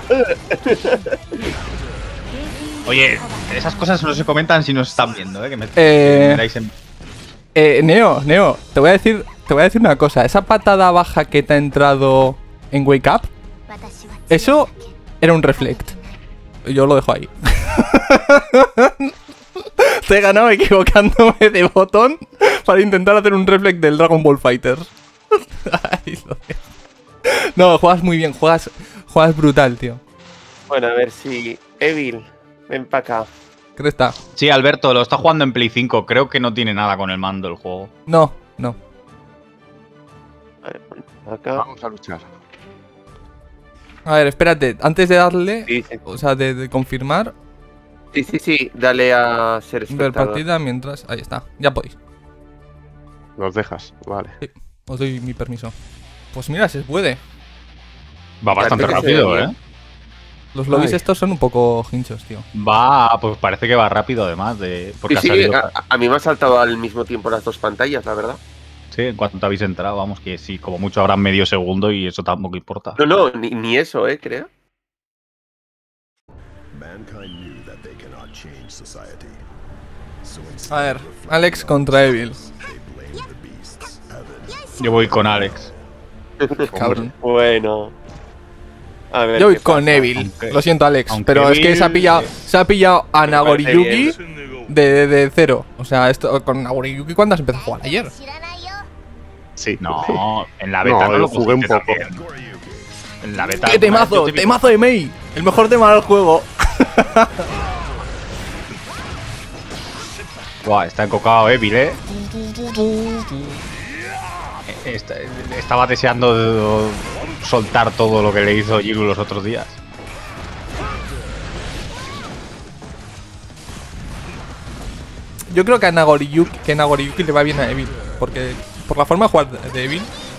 S4: Oye, esas cosas no se comentan si nos están viendo, ¿eh? Que me,
S2: Eh,
S4: que me dais en-
S2: Eh, Neo, Neo, te voy a decir, te voy a decir una cosa. Esa patada baja que te ha entrado en Wake Up, eso era un reflect. Yo lo dejo ahí. Te he ganado equivocándome de botón para intentar hacer un reflect del Dragon Ball Fighter. Ahí lo dejo. No, juegas muy bien, juegas, juegas brutal, tío.
S3: Bueno, a ver si. Evil, ven para acá.
S2: Cresta.
S4: Sí, Alberto, lo está jugando en Play cinco. Creo que no tiene nada con el mando el juego.
S2: No, no.
S3: A ver, acá.
S5: Vamos a luchar.
S2: A ver, espérate, antes de darle,
S3: Sí, sí,
S2: o sea, de, de confirmar,
S3: sí, sí, sí, dale a ser
S2: ver
S3: espectador.
S2: partida mientras. Ahí está, ya podéis.
S5: Nos dejas, vale.
S2: Os doy mi permiso. Pues mira, se puede.
S4: Va bastante
S3: Parece que se
S4: rápido,
S3: ve
S4: ¿eh?
S3: bien.
S2: Los lobbies
S5: Ay.
S2: estos son un poco hinchos, tío.
S4: Va, pues parece que va rápido además de. Porque
S3: Sí,
S4: ha
S3: sí,
S4: salido.
S3: a, a mí me ha saltado al mismo tiempo las dos pantallas, la verdad.
S4: Sí, en cuanto habéis entrado, vamos, que sí, como mucho habrá medio segundo y eso tampoco importa.
S3: No, no, ni, ni eso, eh, creo.
S6: Mankind knew that they cannot change society. So
S2: A
S6: instead
S2: ver,
S6: of reflecting
S2: Alex
S6: on
S2: contra Evil.
S6: they blamed the beasts. Heaven.
S4: Yo voy con Alex.
S2: Cabrón.
S3: Bueno. A ver.
S2: Yo voy
S3: qué
S2: con
S3: pasa.
S2: Evil.
S4: Aunque-
S2: Lo siento, Alex.
S4: aunque
S2: Pero es que
S4: Evil-
S2: se ha pillado, se ha pillado a Nagoriyuki
S3: parece
S2: de, de, de cero. O sea, esto con Nagoriyuki, ¿cuándo has empezado a jugar? Ayer.
S5: Sí.
S4: No, en la beta
S5: No,
S4: no,
S5: lo jugué un
S4: cogiste
S5: poco.
S4: también. En la beta.
S2: ¡Qué temazo!
S4: yo te-
S2: ¡Temazo de Mei! El mejor tema del juego.
S4: Buah, está encocado Evil, eh. Está- estaba deseando soltar todo lo que le hizo Jiru los otros días.
S2: Yo creo que a Nagoriyuki, que Nagoriyuki le va bien a Evil. Porque por la forma de jugar de Evil.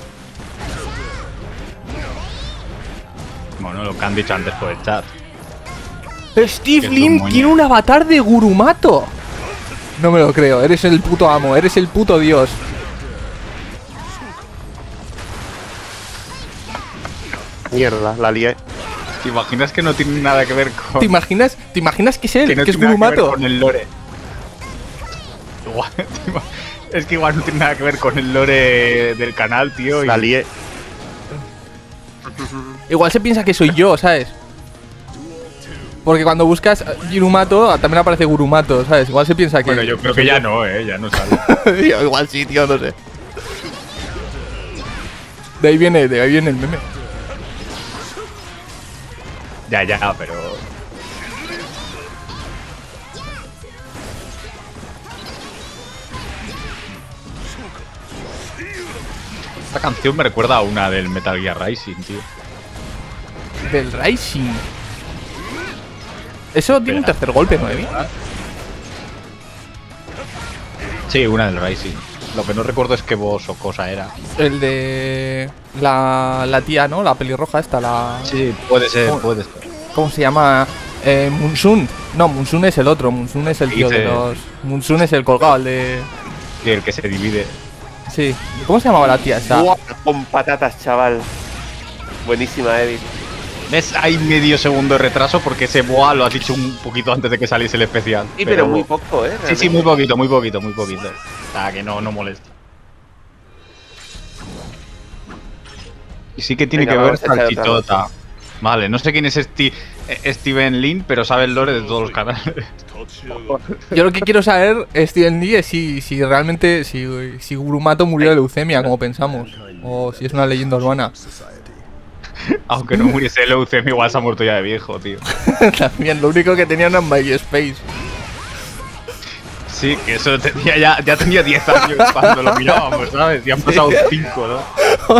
S4: Bueno, lo que han dicho antes por el chat.
S2: Steve
S4: Que es
S2: Lin
S4: un moño.
S2: tiene un avatar de Gurumato. No me lo creo, eres el puto amo, eres el puto dios.
S5: Mierda, la lié.
S4: ¿Te imaginas que no tiene nada que ver con.
S2: ¿Te imaginas, ¿te imaginas que es él?
S4: que no
S2: Que es
S4: tiene nada que ver
S2: Gurumato.
S4: con el lore? Igual- te ima- es que igual no tiene nada que ver con el lore del canal, tío. y-
S5: La lié.
S2: Igual se piensa que soy yo, ¿sabes? Porque cuando buscas Gurumato también aparece Gurumato, ¿sabes? Igual se piensa que.
S4: Bueno, yo creo que ya no, eh, ya no sale.
S2: Tío, igual sí, tío, no sé. De ahí viene, de ahí viene el meme.
S4: ya, ya, pero. Esta canción me recuerda a una del Metal Gear Rising, tío.
S2: Del Rising. Eso tiene un
S4: Espera.
S2: tercer golpe, ¿no, Evi?
S4: Sí, una del Rising. Lo que no recuerdo es qué boss o cosa era.
S2: El de. La, la tía, ¿no? La pelirroja esta, la.
S4: Sí, puede ser,
S2: ¿Cómo?
S4: puede ser.
S2: ¿Cómo se llama? Eh, Munsun. No, Munsun es el otro. Munsun es el tío de
S4: Dice-
S2: los. Munsun es el colgado, el de.
S4: Sí, el que se divide.
S2: Sí. ¿Cómo se llamaba la tía esa?
S3: Buah, con patatas, chaval. Buenísima, Evil.
S4: ¿Ves? Hay medio segundo de retraso porque ese boa lo has dicho un poquito antes de que saliese el especial.
S3: Sí, pero muy poco, eh.
S4: Sí, sí, muy poquito, muy poquito, muy poquito. O sea, que no, no molesta. Y sí que tiene
S3: Venga,
S4: que ver
S3: vamos a echar otra
S4: Salchichota. Vale, no sé quién es Sti- eh, Steven Lin, pero sabe el lore de todos los canales.
S2: Yo lo que quiero saber, Steven Lee, es si, si realmente. Si, si Gurumato murió de leucemia, como pensamos. O si es una leyenda urbana.
S6: Society.
S4: Aunque no muriese de leucemia, igual se ha muerto ya de viejo, tío.
S2: También, lo único que tenía era en MySpace.
S4: Sí, que eso tenía ya, ya tenía diez años cuando lo mirábamos, ¿sabes? Y han pasado cinco, ¿no?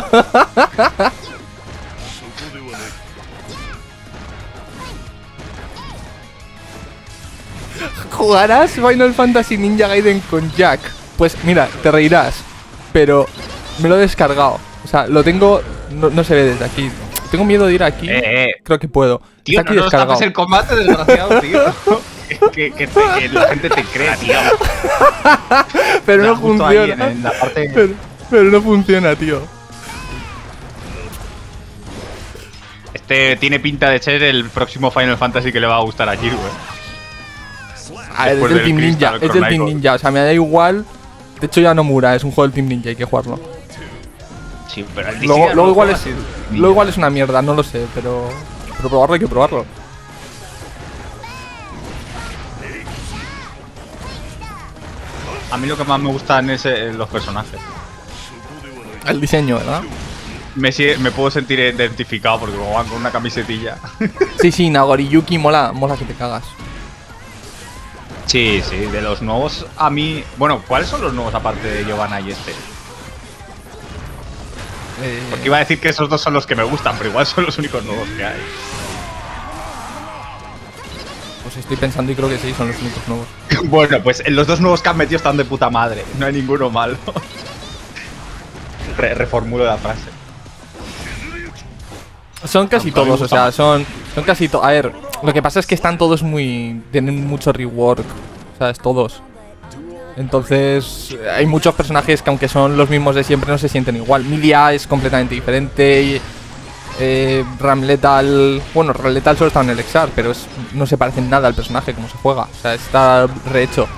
S2: ¿Jugarás Final Fantasy Ninja Gaiden con Jack? Pues mira, te reirás. Pero me lo he descargado. O sea, lo tengo. No, no se ve desde aquí. Tengo miedo de ir aquí.
S4: Eh, eh.
S2: Creo que puedo.
S4: Tío,
S2: Está aquí
S4: no nos
S2: descargado.
S4: tapes el combate, desgraciado, tío. que, que, te- que la gente te crea, tío.
S2: Pero no
S4: Justo ahí,
S2: funciona.
S4: en- en la parte-
S2: Pero, pero no funciona, tío.
S4: Este tiene pinta de ser el próximo Final Fantasy que le va a gustar a Jiru, eh.
S2: A ver, es
S4: Después
S2: del
S4: del
S2: Team Ninja,
S4: Crystal
S2: es del
S4: Chronicle.
S2: Team Ninja. O sea, me da igual. De hecho, ya Nomura es un juego del Team Ninja, hay que jugarlo.
S4: Sí, pero el
S2: Luego,
S4: Dissidia
S2: luego
S4: no
S2: igual
S4: juega
S2: es,
S4: así.
S2: luego igual es una mierda, no lo sé, pero. Pero probarlo hay que probarlo.
S4: A mí lo que más me gustan es eh, los personajes.
S2: El diseño, ¿verdad?
S4: Me, sie- me puedo sentir identificado porque como van con una camisetilla.
S2: Sí, sí, Nagori Yuki mola, mola que te cagas.
S4: Sí, sí, de los nuevos a mí... Bueno, ¿cuáles son los nuevos aparte de Giovanna y este?
S2: Eh,
S4: Porque iba a decir que esos dos son los que me gustan, pero igual son los únicos nuevos que hay.
S2: Pues estoy pensando y creo que sí, son los únicos nuevos.
S4: Bueno, pues los dos nuevos que han metido están de puta madre. No hay ninguno malo. Re- reformulo la frase.
S2: Son casi
S4: Aunque a mí me
S2: todos, o
S4: gusta
S2: sea,
S4: más.
S2: son, son casi todos. A ver, lo que pasa es que están todos muy. Tienen mucho rework, ¿sabes? Todos. Entonces, hay muchos personajes que, aunque son los mismos de siempre, no se sienten igual. Milia es completamente diferente. Y, eh, Ram Lethal. Bueno, Ram Lethal solo está en el Exar, pero es, no se parece en nada al personaje, como se juega. O sea, está rehecho.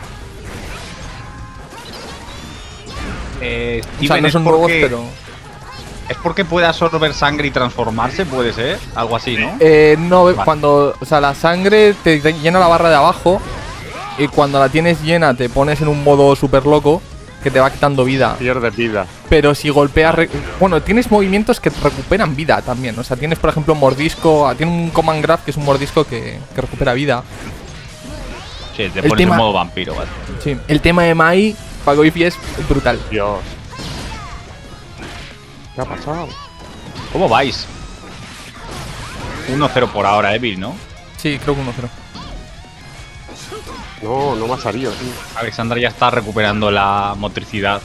S4: Eh,
S2: O sea,
S4: Steven,
S2: no
S4: es
S2: son nuevos,
S4: porque-
S2: pero.
S4: ¿Es porque puede absorber sangre y transformarse? Puede ser. Algo así, ¿no?
S2: Eh, no,
S4: Vale.
S2: cuando. O sea, la sangre te te llena la barra de abajo. Y cuando la tienes llena, te pones en un modo super loco que te va quitando vida.
S5: Pierdes vida.
S2: Pero si golpeas. re- Bueno, tienes movimientos que recuperan vida también. O sea, tienes, por ejemplo, mordisco. Tiene un command grab que es un mordisco que, que recupera vida.
S4: Sí, te
S2: el
S4: pones
S2: tema-
S4: en modo vampiro, ¿vale?
S2: Sí. El tema de Mai, para Goifi es brutal.
S5: Dios. ¿Qué ha pasado?
S4: ¿Cómo vais? uno cero por ahora, Evil, ¿no?
S2: Sí, creo que uno cero.
S5: No, no me ha salido, tío.
S4: Alexandra ya está recuperando la motricidad.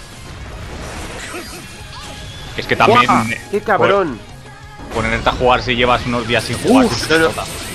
S4: Es que también
S3: ¡Guau! ¡Qué cabrón!
S4: pon- ponerte a jugar si llevas unos días sin jugar.
S3: Uf, no, no.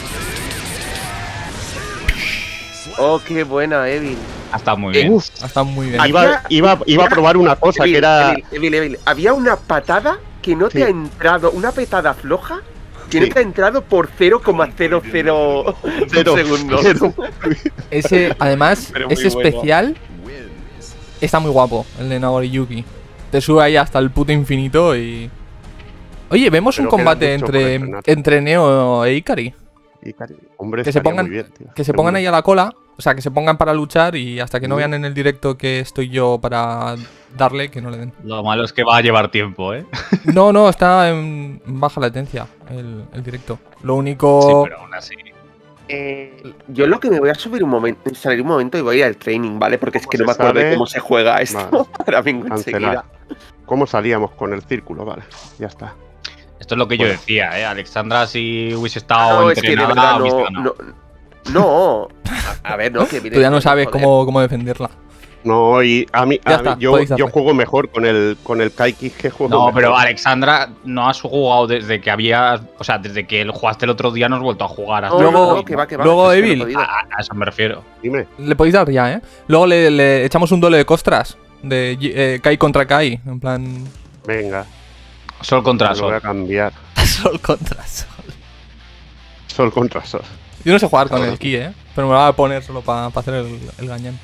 S3: Oh, qué buena, Evil.
S4: Ha estado muy bien.
S5: Uf,
S2: Ha estado muy bien.
S3: Ay,
S5: iba, iba, iba a probar una cosa
S3: Evil,
S5: que era.
S3: Evil, Evil, Evil. Había una patada que no
S5: Sí.
S3: te ha entrado, una petada floja que no
S5: Sí.
S3: te ha entrado por cero coma cero cero
S5: Cero,
S3: segundos.
S5: cero.
S2: Ese, además,
S4: Pero muy
S2: ese
S4: bueno.
S2: especial está muy guapo, el de Nagori Yuki. Te sube ahí hasta el puto infinito y. Oye, vemos
S5: Pero
S2: un combate
S5: queda mucho por
S2: entre,
S5: entrenar.
S2: entre Neo e Ikari.
S5: Y, cari- hombre,
S2: Que se
S5: estaría
S2: pongan,
S5: muy bien, tío.
S2: que se
S5: Seguro.
S2: pongan ahí a la cola, o sea, que se pongan para luchar y hasta que no
S5: Mm.
S2: vean en el directo que estoy yo para darle, que no le den.
S4: Lo malo es que va a llevar tiempo, ¿eh?
S2: No, no, está en baja latencia el, el directo. Lo
S4: Sí,
S2: único.
S4: pero aún así.
S3: Eh, yo lo que me voy a subir un momento, salir un momento y voy a ir al training, ¿vale? Porque es que no me
S5: se
S3: acuerdo de
S5: sale?
S3: cómo se juega esto.
S5: Vale.
S3: Ahora vengo
S5: Cancelar.
S3: enseguida.
S5: ¿Cómo salíamos con el círculo? Vale, ya está.
S4: Esto es lo que yo
S5: Bueno.
S4: decía, ¿eh? Alexandra, si hubiese estado
S3: No, es que de
S4: entrenada,
S3: verdad
S4: hubiese
S3: no.
S4: ganado.
S3: No, no. A, a ver, no, que viene.
S2: Tú ya no sabes
S3: joder.
S2: cómo, cómo defenderla.
S5: No, y a mí,
S2: Ya
S5: a
S2: está,
S5: mí- yo,
S2: podéis
S5: yo
S2: darle.
S5: juego mejor con el con el Kaiki que juego.
S4: No,
S5: mejor.
S4: pero Alexandra, no has jugado desde que había. O sea, desde que lo jugaste el otro día, no has vuelto a jugar. Hasta
S3: No,
S2: Luego-
S3: no, no, que va, que va.
S2: luego,
S3: es que no he
S2: Evil.
S3: podido.
S4: a, a eso me refiero.
S5: Dime.
S2: Le podéis dar ya, ¿eh? Luego le, le echamos un duelo de costras. De eh, Kai contra Kai. En plan.
S5: Venga,
S4: Sol contra
S5: lo voy a
S4: Sol.
S5: cambiar.
S2: Sol contra Sol.
S5: Sol contra Sol.
S2: Yo no sé jugar con el ki, ¿eh? Pero me lo voy a poner solo para hacer el, el gañán.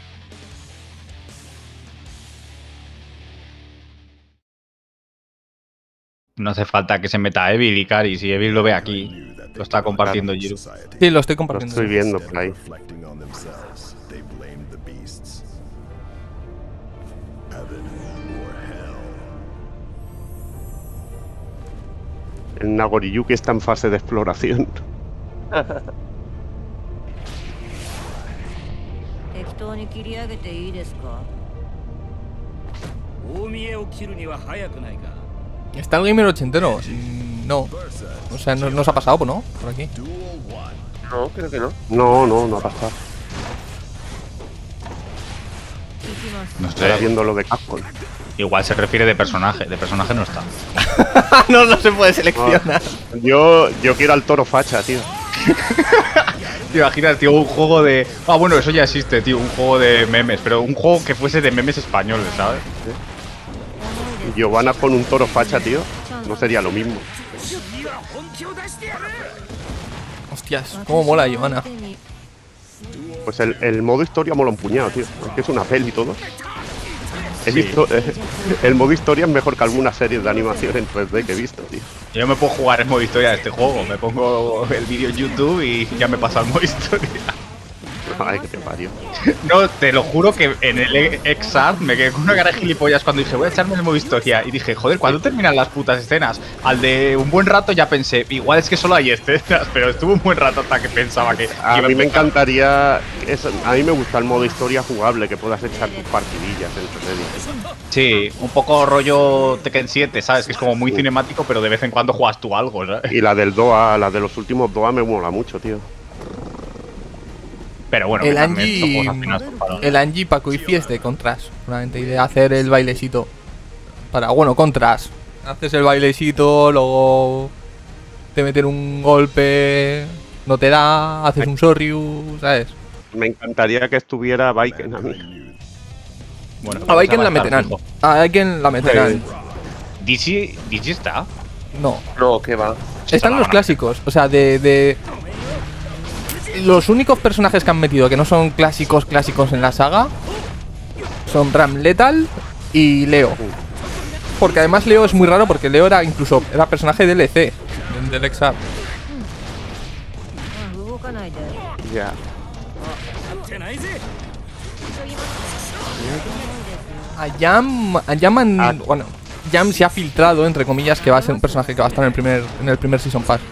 S4: No hace falta que se meta Evil y Cari. Si Evil lo ve aquí, lo está compartiendo Giro.
S2: Sí, lo estoy
S5: Lo
S2: compartiendo.
S5: estoy viendo por ahí.
S6: Reflecting on themselves, they blame the beasts. Heaven or hell.
S5: El Nagoriyuki está en fase de exploración.
S7: 適当に切り上げていいですか
S1: 大見えを切るには早くないか。
S2: ¿Está el gamer ochentero? Mm, No. O sea, no nos ha pasado, ¿no? Por aquí.
S3: No, creo que no.
S5: No, no, no ha pasado.
S7: 行きます
S4: No
S5: Estará
S4: sé.
S5: viendo lo de Capcom.
S4: Igual se refiere de personaje. De personaje no está.
S2: no, no se puede seleccionar.
S5: Yo, yo quiero al toro facha, tío.
S4: ¿Te imaginas, tío, un juego de... Ah, bueno, eso ya existe, tío, un juego de memes, pero un juego que fuese de memes españoles, ¿sabes?
S5: Giovanna con un toro facha, tío. No sería lo mismo.
S2: Hostias, cómo mola Giovanna.
S5: Pues el, el modo historia mola un puñado, tío. Es que es una peli y todo. He
S4: Sí.
S5: visto... eh, el modo historia es mejor que algunas series de animación en tres D que he visto, tío.
S4: Yo me puedo jugar en modo historia de este juego, me pongo el vídeo en YouTube y ya me pasa el modo historia.
S5: Ay, que te parió.
S4: No, te lo juro que en el X R me quedé con una cara de gilipollas cuando dije voy a echarme el modo historia y dije, joder, ¿cuándo terminan las putas escenas? Al de un buen rato ya pensé, igual es que solo hay escenas, pero estuvo un buen rato hasta que pensaba que...
S5: A
S4: que
S5: mí me
S4: iba a-
S5: encantaría... es- a mí me gusta el modo historia jugable, que puedas echar tus partidillas entre medio.
S4: Sí, un poco rollo Tekken siete, ¿sabes? Que es como muy cinemático, pero de vez en cuando juegas tú algo, ¿sabes?
S5: Y la del D O A, la de los últimos D O A me mola mucho, tío.
S4: Pero bueno,
S2: El
S4: que también
S2: Angie-
S4: son juegos al final son para-
S2: El Angie para Koifi es de contras, solamente, y de hacer el bailecito. Para, bueno, contras. Haces el bailecito, luego te meten un golpe, no te da, haces un sorryu, ¿sabes?
S5: Me encantaría que estuviera Baiken a mí.
S4: Bueno,
S2: A Baiken
S4: esa va
S2: la
S4: a estar
S2: meterán.
S4: fijo.
S2: A Baiken la meterán.
S4: D C, D C está.
S2: No.
S3: No, que va.
S2: Están los clásicos, o sea, de, de... Los únicos personajes que han metido que no son clásicos clásicos en la saga son Ram Lethal y Leo. Porque además Leo es muy raro porque Leo era incluso era personaje de D L C del X R.
S7: 動かないで
S5: Ya.
S2: A Jam, a Jam han-
S5: Ah.
S2: bueno, Jam se ha filtrado entre comillas que va a ser un personaje que va a estar en el primer en el primer Season Pass.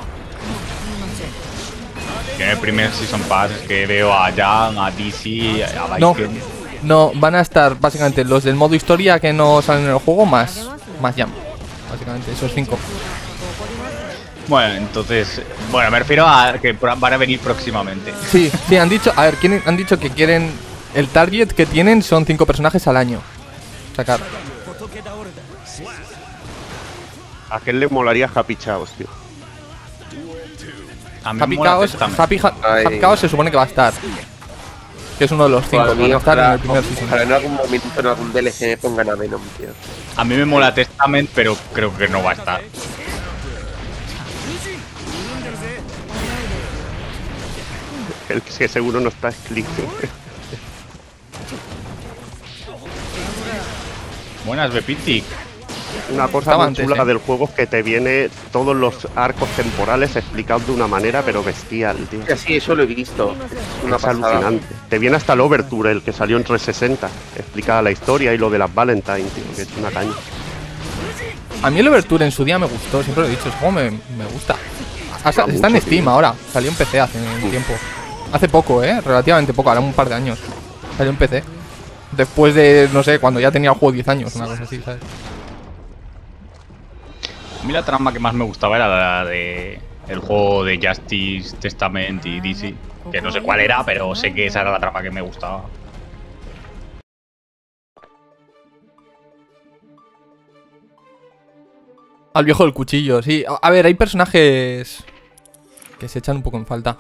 S4: Que en el primer Season Pass es que veo a Jan, a D C, a
S2: No,
S4: Baiken.
S2: no, van a estar básicamente los del modo historia que no salen en el juego más más Jam. Básicamente esos cinco.
S4: Bueno, entonces, bueno, me refiero a que pro- van a venir próximamente.
S2: Sí, sí, han dicho, a ver, quieren- han dicho que quieren el target que tienen son cinco personajes al año. Sacar.
S5: ¿A quién le molaría Happy Chaos, tío?
S4: A mí me
S2: Happy
S4: mola
S2: Chaos,
S4: Testament.
S2: Happy, Ha-
S3: Ay.
S2: Happy Chaos se supone que va a estar. Que es uno de los cinco que van a estar en el primer season.
S3: Ojalá en algún momento en algún D L C me pongan a Venom, tío.
S4: A mí me mola Testament, pero creo que no va a estar.
S5: El que seguro no está es Click.
S4: Buenas, Bepitic.
S5: Una cosa
S2: Estaba
S5: muy
S2: antes,
S5: chula
S2: ¿eh?
S5: del juego es que te viene todos los arcos temporales explicados de una manera pero bestial, tío.
S3: Y así, eso lo he visto. Es una
S5: Es
S3: pasada.
S5: alucinante. Te viene hasta el Overture, el que salió en trescientos sesenta, explicada la historia y lo de las Valentine, tío, que es una caña.
S2: A mí el Overture en su día me gustó, siempre lo he dicho, ese juego me, me gusta. Ha-
S5: Mola
S2: está en
S5: mucho,
S2: Steam
S5: tío.
S2: ahora, salió en P C hace un tiempo. Hace poco, eh, relativamente poco, ahora un par de años. Salió en P C. Después de, no sé, cuando ya tenía el juego diez años, una cosa así, ¿sabes?
S4: A mí la trama que más me gustaba era la de el juego de Justice, Testament y D C. Que no sé cuál era, pero sé que esa era la trama que me gustaba.
S2: Al viejo del cuchillo, sí. A, a ver, hay personajes que se echan un poco en falta.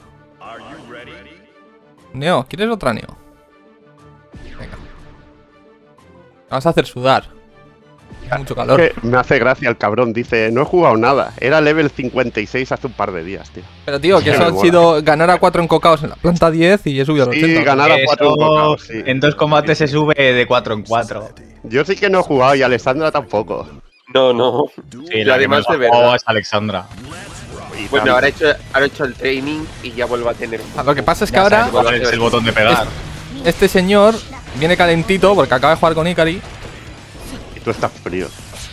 S2: Neo, ¿quieres otra Neo? Venga. Vamos a hacer sudar. Hace mucho calor.
S5: Que me hace gracia el cabrón, dice, no he jugado nada, era level cincuenta y seis hace un par de días, tío.
S2: Pero tío, que
S5: Sí,
S2: eso
S5: me
S2: ha
S5: mola.
S2: sido ganar a cuatro encocados en la planta diez y he subido al
S5: Sí,
S2: ochenta.
S5: ganar a cuatro
S4: Eso,
S5: invocados, sí.
S4: en dos combates se sube de cuatro en cuatro.
S5: Yo sí que no he jugado y Alessandra tampoco.
S3: No, no.
S4: Sí,
S3: Y
S4: la que
S3: además
S4: menos
S3: de
S4: ha jugado
S3: verdad.
S4: es Alexandra.
S5: Y
S3: Bueno,
S5: tam-
S3: ahora he, hecho, ahora he hecho el training y ya vuelvo a tener.
S2: Ah, Lo que pasa es que
S4: Ya
S2: ahora
S4: sabes cuál es el botón de pegar.
S2: este señor viene calentito porque acaba de jugar con Ikari.
S5: y tú estás frío.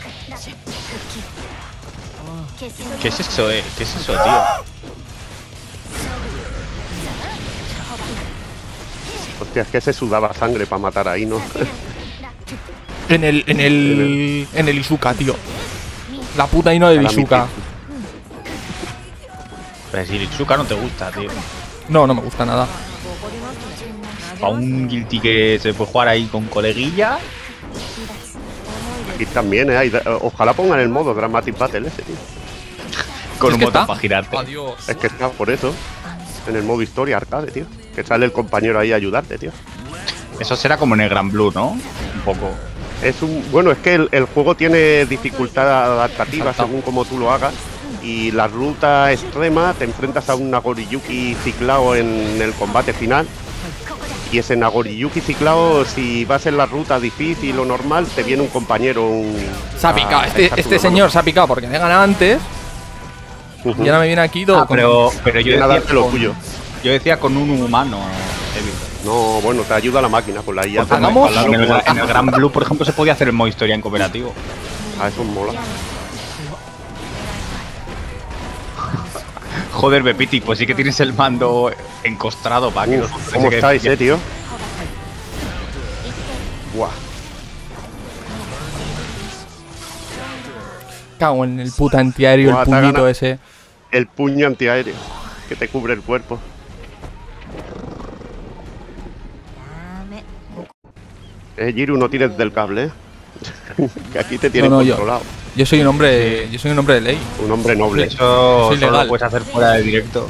S4: ¿Qué es eso, eh? ¿Qué es eso, tío?
S5: Hostia, es que se sudaba sangre para matar ahí, ¿no?
S2: En el, en el, en el Izuka, tío. La puta Ino del
S5: Para mí,
S2: Izuka.
S4: Pero si Itsuka no te gusta, tío.
S2: No, no me gusta nada.
S4: Para un guilty que se puede jugar ahí con coleguilla.
S5: Aquí también, ¿eh? Hay- Ojalá pongan el modo Dramatic Battle ese, tío.
S4: Con
S2: Es
S4: un
S2: que
S4: botón
S2: está.
S4: para girarte.
S2: Adiós.
S5: Es que está por eso. En el modo historia, arcade, tío. Que sale el compañero ahí a ayudarte, tío.
S4: Eso será como en el Gran Blue, ¿no? Un poco.
S5: Es un, bueno, es que el, el juego tiene dificultad adaptativa
S2: Exacto.
S5: según como tú lo hagas. Y la ruta extrema te enfrentas a un Nagoriyuki ciclado en el combate final. Y ese Nagoriyuki ciclado, si vas en la ruta difícil o normal, te viene un compañero, un...
S2: Se ha picado.
S5: a
S2: Este,
S5: echarte
S2: este
S5: una mano.
S2: señor se ha picado porque le he ganado antes.
S5: Ujú.
S2: Y ahora me viene aquí todo.
S4: Ah,
S2: con-
S4: pero, pero yo
S5: Viene a
S4: decía
S5: darte lo
S4: con,
S5: tuyo.
S4: yo decía con un humano, Evil.
S5: No, bueno, te ayuda la máquina con la I A.
S2: Pues hagamos-
S4: En el, en el Gran Blue, por ejemplo, se podía hacer el modo historia en cooperativo.
S5: Ah, eso mola.
S4: Joder, Bepiti, pues sí que tienes el mando encostrado para que
S5: Uf,
S4: nos
S5: ¿cómo estáis, eh, tío? Buah.
S2: Cago en el puta antiaéreo,
S5: Buah,
S2: el
S5: te ha
S2: puñito
S5: ganado.
S2: ese.
S5: El puño antiaéreo que te cubre el cuerpo. Eh, Jiru, no tires del cable, eh. Que aquí te tienen
S2: No, no, yo-
S5: controlado.
S2: Yo soy un hombre. Yo soy un hombre de ley.
S5: Un hombre noble.
S4: Eso
S2: Soy
S4: solo
S2: legal.
S4: lo puedes hacer fuera de directo.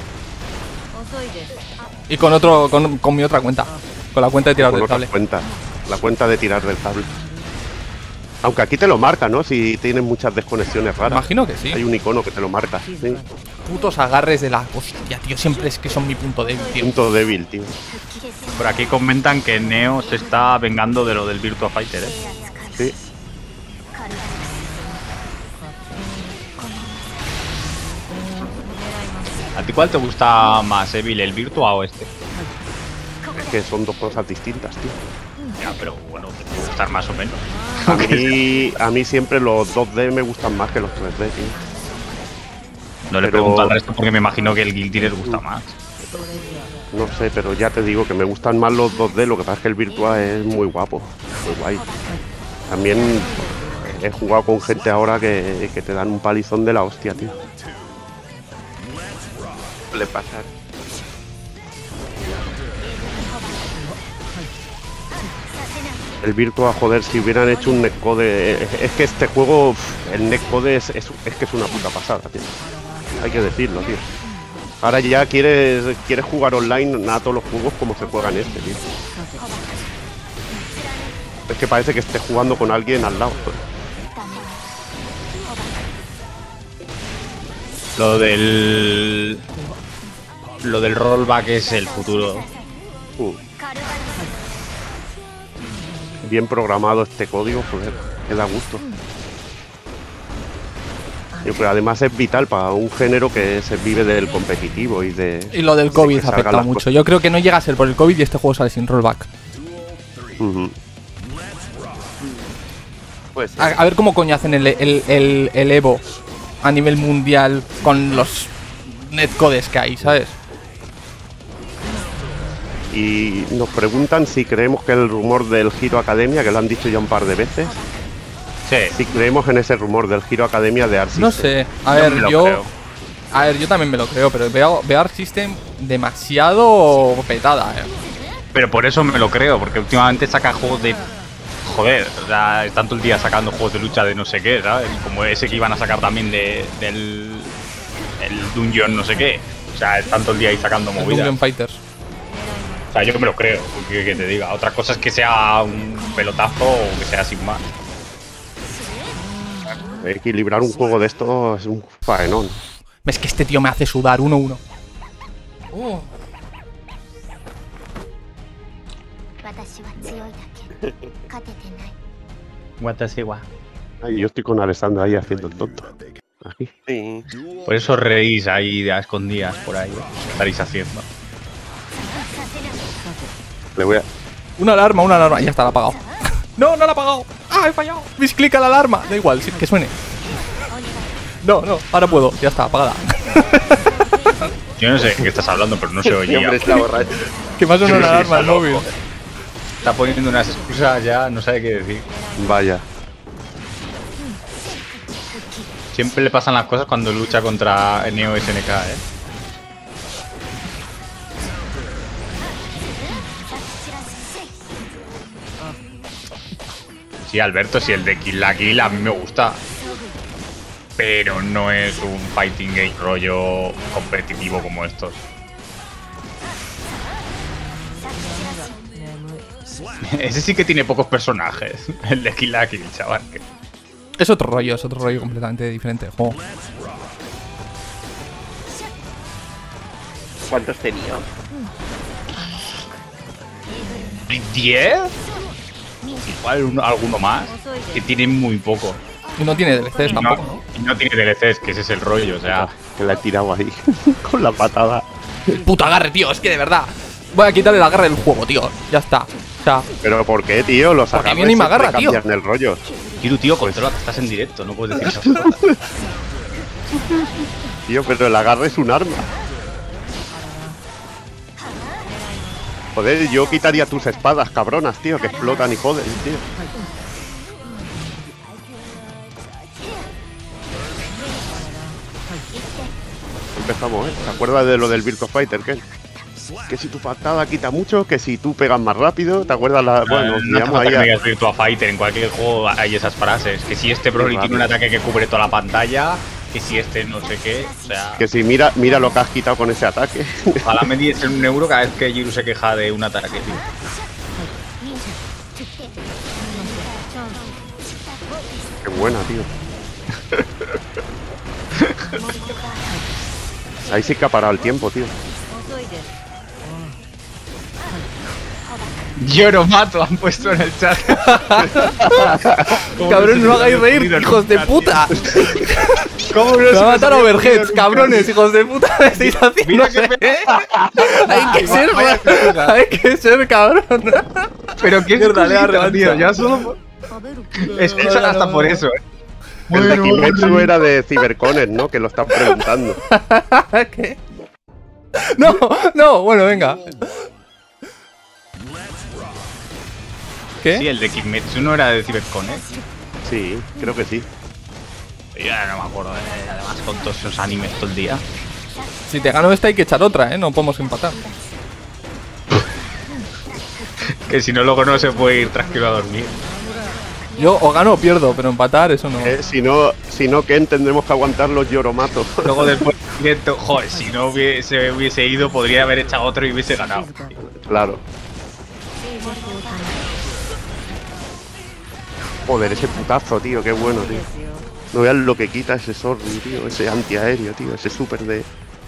S2: Y con otro. Con, con mi otra cuenta. Con la cuenta de tirar
S5: Con
S2: del
S5: otra
S2: cable.
S5: cuenta. La cuenta de tirar del cable. Aunque aquí te lo marca, ¿no? Si tienes muchas desconexiones raras.
S2: Imagino que sí.
S5: Hay un icono que te lo marca. Sí.
S2: Putos agarres de la hostia, tío. Siempre es que son mi punto débil, tío.
S5: Punto débil, tío.
S4: Por aquí comentan que Neo se está vengando de lo del Virtua Fighter, ¿eh?
S5: Sí.
S4: ¿A ti cuál te gusta más, Evil, el Virtua o este?
S5: Es que son dos cosas distintas, tío.
S4: Ya, pero bueno, te puede gustar más o menos.
S5: A mí, a mí siempre los dos D me gustan más que los tres D, tío.
S4: No le
S5: Pero-
S4: pregunto al resto porque me imagino que el Guilty les gusta más.
S5: No sé, pero ya te digo que me gustan más los dos D, lo que pasa es que el Virtua es muy guapo, muy guay. También he jugado con gente ahora que, que te dan un palizón de la hostia, tío.
S3: Suele pasar.
S5: El Virtua, joder, si hubieran hecho un netcode... Es, es que este juego, uf, el netcode es, es, es que es una puta pasada, tío. Hay que decirlo, tío. Ahora ya quieres, quieres jugar online a todos los juegos como se juega en este, tío. Es que parece que estés jugando con alguien al lado.
S4: Lo del. Lo del rollback es el futuro.
S5: Uh. Bien programado este código, joder, que da gusto. Y pues además es vital para un género que se vive del competitivo y de...
S2: Y lo del
S5: de
S2: COVID
S5: que salgan
S2: afecta
S5: las
S2: mucho. Yo creo que no llega a ser por el COVID y este juego sale sin rollback.
S5: cosas. Ujú.
S3: Pues
S2: A, a ver cómo coño hacen el, el, el, el Evo a nivel mundial con los netcodes que hay, ¿sabes?
S5: Y nos preguntan si creemos que el rumor del Hero Academia, que lo han dicho ya un par de veces,
S4: Sí.
S5: si creemos en ese rumor del Hero Academia de Arc
S2: No
S5: System.
S2: sé. A
S4: Yo
S2: ver,
S4: me lo
S2: yo.
S4: creo.
S2: A ver, yo también me lo creo, pero veo, veo Arc System demasiado petada, eh.
S4: Pero por eso me lo creo, porque últimamente saca juegos de. Joder, o sea, están todo el día sacando juegos de lucha de no sé qué, ¿sabes? Como ese que iban a sacar también de, del. El Dungeon no sé qué. O sea, están todo el día ahí sacando
S2: El
S4: movidas.
S2: Dungeon Fighters.
S4: O sea, yo me lo creo, que, que te diga. Otra cosa es que sea un pelotazo o que sea sin más.
S5: Equilibrar un juego de estos es un faenón.
S2: Es que este tío me hace sudar uno uno. Uh.
S5: Ay, yo estoy con Alessandro ahí haciendo el tonto. Aquí.
S3: sí.
S4: Por eso reís ahí de a escondidas por ahí. ¿eh? Estaréis haciendo.
S5: Le voy a...
S2: Una alarma, una alarma. Ya está, la ha apagado. No, no la ha apagado. Ah, he fallado. Misclica la alarma. Da igual, sí, que suene. No, no, ahora puedo. Ya está, apagada.
S4: Yo no sé de qué estás hablando, pero no se
S3: Y
S4: oye.
S3: hombre está borracho.
S2: Que me ha sonado
S4: Sí,
S2: una
S4: sí,
S2: alarma
S4: está
S2: el
S4: loco.
S2: móvil.
S4: Está poniendo unas excusas ya, no sabe qué decir.
S5: Vaya.
S4: Siempre le pasan las cosas cuando lucha contra Neo S N K, ¿eh? Sí, Alberto, si el de Kill la Kill a mí me gusta. Pero no es un fighting game rollo competitivo como estos. Ese sí que tiene pocos personajes. El de Kill la Kill, chaval. que-
S2: Es otro rollo, es otro rollo completamente diferente de juego.
S3: ¿Cuántos tenía?
S4: ¿diez? Igual uno- alguno más. Que tiene muy poco.
S2: Y no tiene D L Cs
S4: Y
S2: tampoco,
S4: no,
S2: ¿no?
S4: y no tiene D L Cs, que ese es el rollo. O sea,
S5: Que la he tirado ahí con la patada.
S2: Puto agarre, tío, es que de verdad. Voy a quitarle el agarre del juego, tío. Ya está. O sea,
S5: Pero ¿por qué, tío? Los
S2: Porque a mí
S5: agarres
S2: ni me
S5: siempre
S2: agarra, tío.
S5: cambian el rollo.
S4: Kiru, tío, controla que estás en directo. No puedes decir esas cosas.
S5: Tío, pero el agarre es un arma. Joder, yo quitaría tus espadas, cabronas, tío, que explotan y joden, tío. Empezamos, ¿eh? ¿Te acuerdas de lo del Virtua Fighter, Ken? Que si tu patada quita mucho, que si tú pegas más rápido, ¿te acuerdas la...? Bueno,
S4: no hace
S5: digamos
S4: falta
S5: ahí
S4: que
S5: a-
S4: me digas Virtua Fighter. En cualquier juego hay esas frases. Que si este Broly tiene un ataque que cubre toda la pantalla. Que si este no sé qué. O sea,
S5: Que si mira, mira lo que has quitado con ese ataque.
S4: ojalá me diese un euro cada vez que Jiru se queja de un ataque, tío.
S5: Qué buena, tío. Ahí sí que ha parado el tiempo, tío.
S4: Yo no mato, han puesto en el chat.
S2: cabrón, no hagáis reír, hijos de puta.
S4: ¿Cómo no
S2: Se va a matar
S4: me
S2: overheads, cabrones, hijos de puta. Me estáis haciendo.
S4: Mira que
S2: Hay que ser,
S4: Vaya puta.
S2: hay que ser, cabrón.
S4: Pero qué
S2: Mierda, le da
S4: excusita, tío.
S2: revancha.
S4: Ya solo. Es que
S2: No, no,
S4: hasta
S2: no.
S4: por eso, eh.
S5: El de Kimetsu era de Cybercones, ¿no? Que lo están preguntando.
S2: ¿Qué? No, no, bueno, venga. ¿Qué?
S4: Sí, el de Kimetsu no era de Cybercon, eh.
S5: Sí, creo que sí.
S4: Ya no me acuerdo, eh. Además, con todos esos animes todo el día.
S2: Si te gano esta hay que echar otra, ¿eh? No podemos empatar.
S4: Que si no, luego no se puede ir tranquilo a dormir.
S2: Yo o gano o pierdo, pero empatar eso no.
S5: Eh, si no, si no, Ken, tendremos que aguantar los Yoromatos.
S4: Luego después del directo, joder, si no hubiese, hubiese ido, podría haber echado otro y hubiese ganado.
S5: Claro. Joder, ese putazo, tío, qué bueno, tío. No veas lo que quita ese Sorry, tío, ese antiaéreo, tío, ese super de...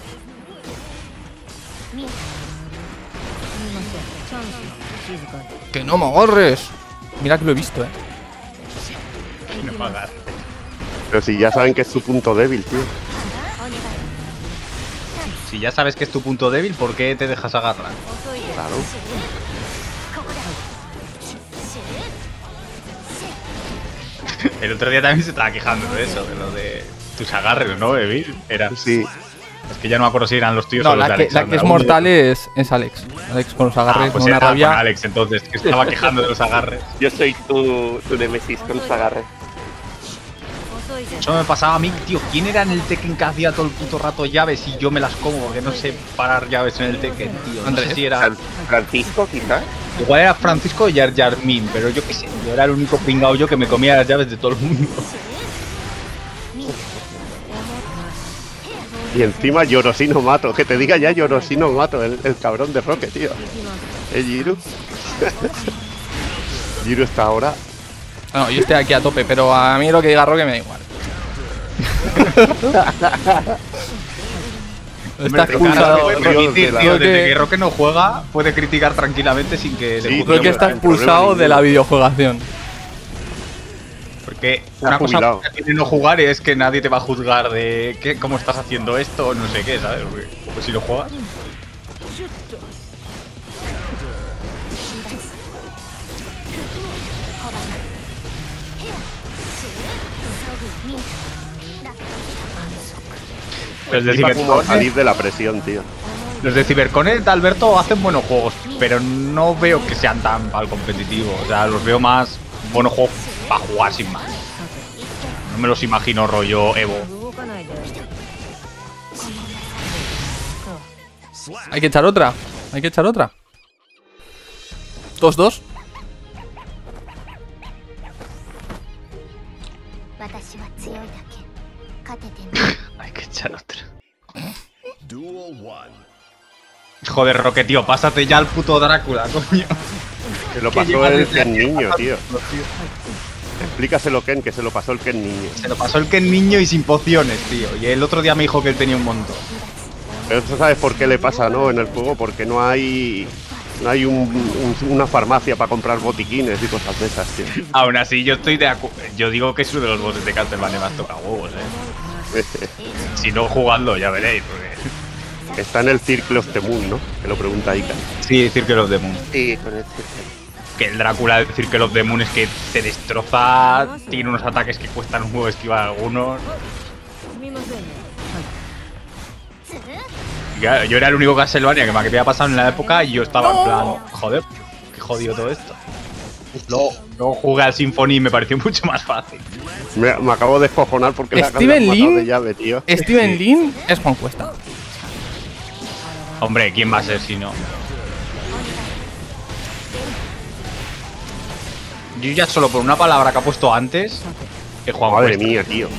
S2: Que no me agarres. Mira que lo he visto, eh.
S4: No me agarre.
S5: Pero si ya saben que es su punto débil, tío.
S4: Si ya sabes que es tu punto débil, ¿por qué te dejas agarrar?
S5: Claro.
S4: El otro día también se estaba quejando de eso, de lo de tus agarres, ¿no, Evil? Era.
S5: Sí.
S4: Es que ya no me acuerdo si eran los tuyos
S2: No,
S4: o los de
S2: la que, la
S4: Alexandra.
S2: que es mortal es, es Alex. Alex con los agarres,
S4: Ah, pues
S2: con una
S4: era con
S2: rabia.
S4: Alex, entonces, que estaba quejando de los agarres.
S3: Yo soy tu, tu nemesis con los agarres.
S4: Eso me pasaba a mí, tío. ¿Quién era en el Tekken que hacía todo el puto rato llaves y yo me las como porque no sé parar llaves en el Tekken, tío? No
S2: Andrés.
S4: sé si era.
S3: Fran- Francisco, quizás.
S4: Igual era Francisco o Jar Jar Min, pero yo qué sé. Yo era el único pringao yo que me comía las llaves de todo el mundo.
S5: Y encima Yorosino mato, que te diga ya Yorosino mato, el, el cabrón de Roque, tío. ¿Eh, Jiru? Jiru está ahora.
S2: No, yo estoy aquí a tope, pero a mí lo que diga Roque me da igual. Está
S4: Hombre,
S2: expulsado.
S4: claro, puede permitir,
S5: Roque-
S4: tío,
S2: Roque-
S4: desde que Roque no juega, puede criticar tranquilamente sin que le
S5: Sí,
S4: juzgue.
S2: Roque está
S5: sin problema
S2: expulsado
S5: ninguno.
S2: de la videojuegación.
S4: Porque
S5: Se ha
S4: una cosa
S5: jubilado.
S4: que tiene no jugar es que nadie te va a juzgar de qué, cómo estás haciendo esto o no sé qué, ¿sabes? Porque, pues si lo juegas. Los de,
S5: Flipa cómo
S4: Cyberconet,
S5: salir de la presión, tío.
S4: los de Cyberconet, Alberto, hacen buenos juegos, pero no veo que sean tan para el competitivo. O sea, los veo más buenos juegos para jugar sin más. No me los imagino rollo Evo.
S2: Hay que echar otra. Hay que echar otra. Dos, dos.
S4: Hay que echar otra.
S6: Duel one.
S4: Joder, Roque, tío, pásate ya al puto Drácula, coño.
S5: Se lo
S4: Que
S5: pasó
S4: lleva
S5: el
S4: desde
S5: Ken
S4: aquí
S5: niño,
S4: pasando,
S5: tío. Explícaselo, Ken, que se lo pasó el Ken niño.
S4: Se lo pasó el Ken niño y sin pociones, tío. Y el otro día me dijo que él tenía un montón.
S5: Pero eso sabes por qué le pasa, ¿no? En el juego, porque no hay. No hay un- un- una farmacia para comprar botiquines y cosas de esas, tío.
S4: Aún así, yo estoy de acuerdo. Yo digo que es uno de los bosses de Castlevania más toca huevos, eh. Si no jugando, ya veréis. Porque...
S5: Está en el Circle of the Moon, ¿no? Que lo pregunta Ika.
S4: Sí, Circle of the Moon.
S3: Sí, con el
S4: Que el Drácula de Circle of the Moon es que te destroza. Tiene unos ataques que cuestan un huevo esquivar algunos. Ya, yo era el único Castlevania que me había pasado en la época y yo estaba en plan, joder, qué jodido todo esto. Luego, luego jugué al Symphony y me pareció mucho más fácil.
S5: Me, me acabo de descojonar porque le
S2: Steven
S5: han matado
S2: Lin-
S5: de llave, tío.
S2: Steven Lin es Juan Cuesta.
S4: Hombre, ¿quién va a ser si no? Yo ya solo por una palabra que ha puesto antes, que Juan
S5: Madre
S4: Cuesta.
S5: mía, tío.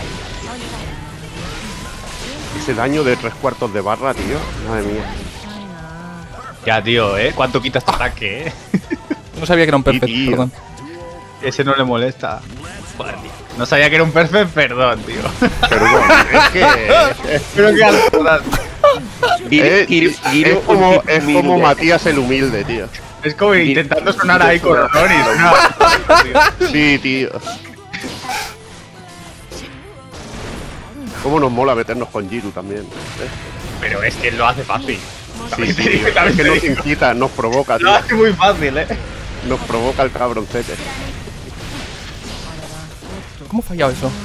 S5: Ese daño de tres cuartos de barra, tío. Madre mía.
S4: Ya, tío, ¿eh? ¿Cuánto quita este ataque, eh?
S2: No sabía que era un perfecto,
S5: tío.
S2: perdón.
S4: Ese no le molesta. Joder, tío. No sabía que era un perfect, perdón, tío.
S5: Perdón, es que.
S4: Pero que altura.
S5: Es,
S3: Giro- Giro
S5: es como, es como
S3: humilde.
S5: Matías el humilde, tío.
S4: Es como intentando sonar ahí con honor y suena.
S5: Sí, tío. Cómo nos mola meternos con Giru también. ¿eh?
S4: Pero es que él lo hace fácil.
S5: Sí,
S4: También te
S5: sí,
S4: digo,
S5: es
S4: también
S5: que
S4: te
S5: nos
S4: digo.
S5: incita, nos provoca, tío.
S4: Lo hace muy fácil, eh.
S5: Nos provoca el cabroncete.
S2: ¿Cómo he fallado eso?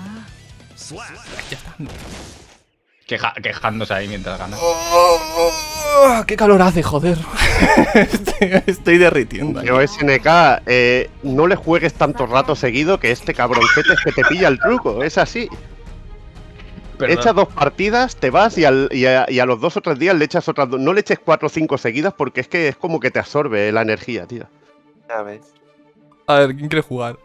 S2: Ya está.
S4: Queja- quejándose ahí mientras gana.
S2: Oh, ¡Qué calor hace, joder! estoy, estoy derritiendo.
S5: Pero S N K, eh, no le juegues tanto rato seguido que este cabroncete es que te pilla el truco. Es así.
S4: Perdón.
S5: Echas dos partidas, te vas y, al- y a, y a los dos o tres días le echas otras dos. No le eches cuatro o cinco seguidas porque es que es como que te absorbe la energía, tío.
S3: Ya ves.
S2: A ver, ¿quién quiere jugar?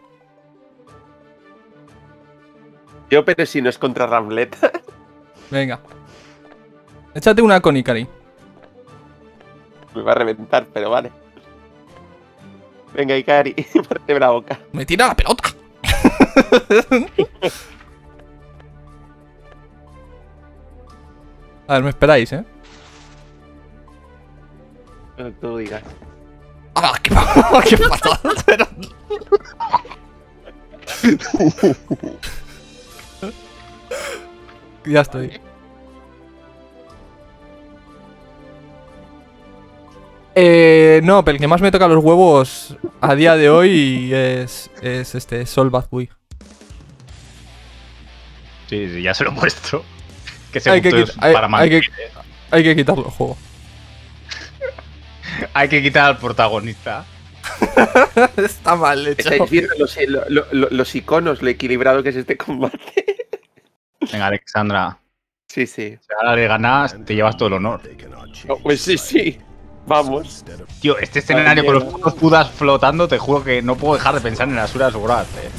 S3: Yo, pero si no es contra Ramlet.
S2: Venga. Échate una con Ikari.
S3: Me va a reventar, pero vale. Venga, Ikari, parte la boca.
S2: ¡Me tira la pelota! A ver, me esperáis, ¿eh?
S3: Lo que tú digas.
S2: ¡Ah, qué, qué patada! Pero... ya estoy. Eh, no, pero el que más me toca los huevos a día de hoy es, es este Sol Bazui.
S4: Sí, sí, ya se lo he puesto. Que se
S2: Hay que,
S4: gustó
S2: quit- hay,
S4: para
S2: hay que,
S4: mantener.
S2: hay que quitarlo el juego.
S4: Hay que quitar al protagonista.
S2: Está mal hecho.
S3: Estáis viendo los, lo- lo- los iconos, lo equilibrado que es este combate.
S4: Venga, Alexandra.
S3: Sí, sí.
S4: Si ahora le ganas, te llevas todo el honor.
S6: They cannot change
S3: Oh, pues sí, sí. Vamos.
S6: instead of
S4: Tío, este escenario con los putos pudas flotando, te juro que no puedo dejar de pensar en Asura Surat, eh.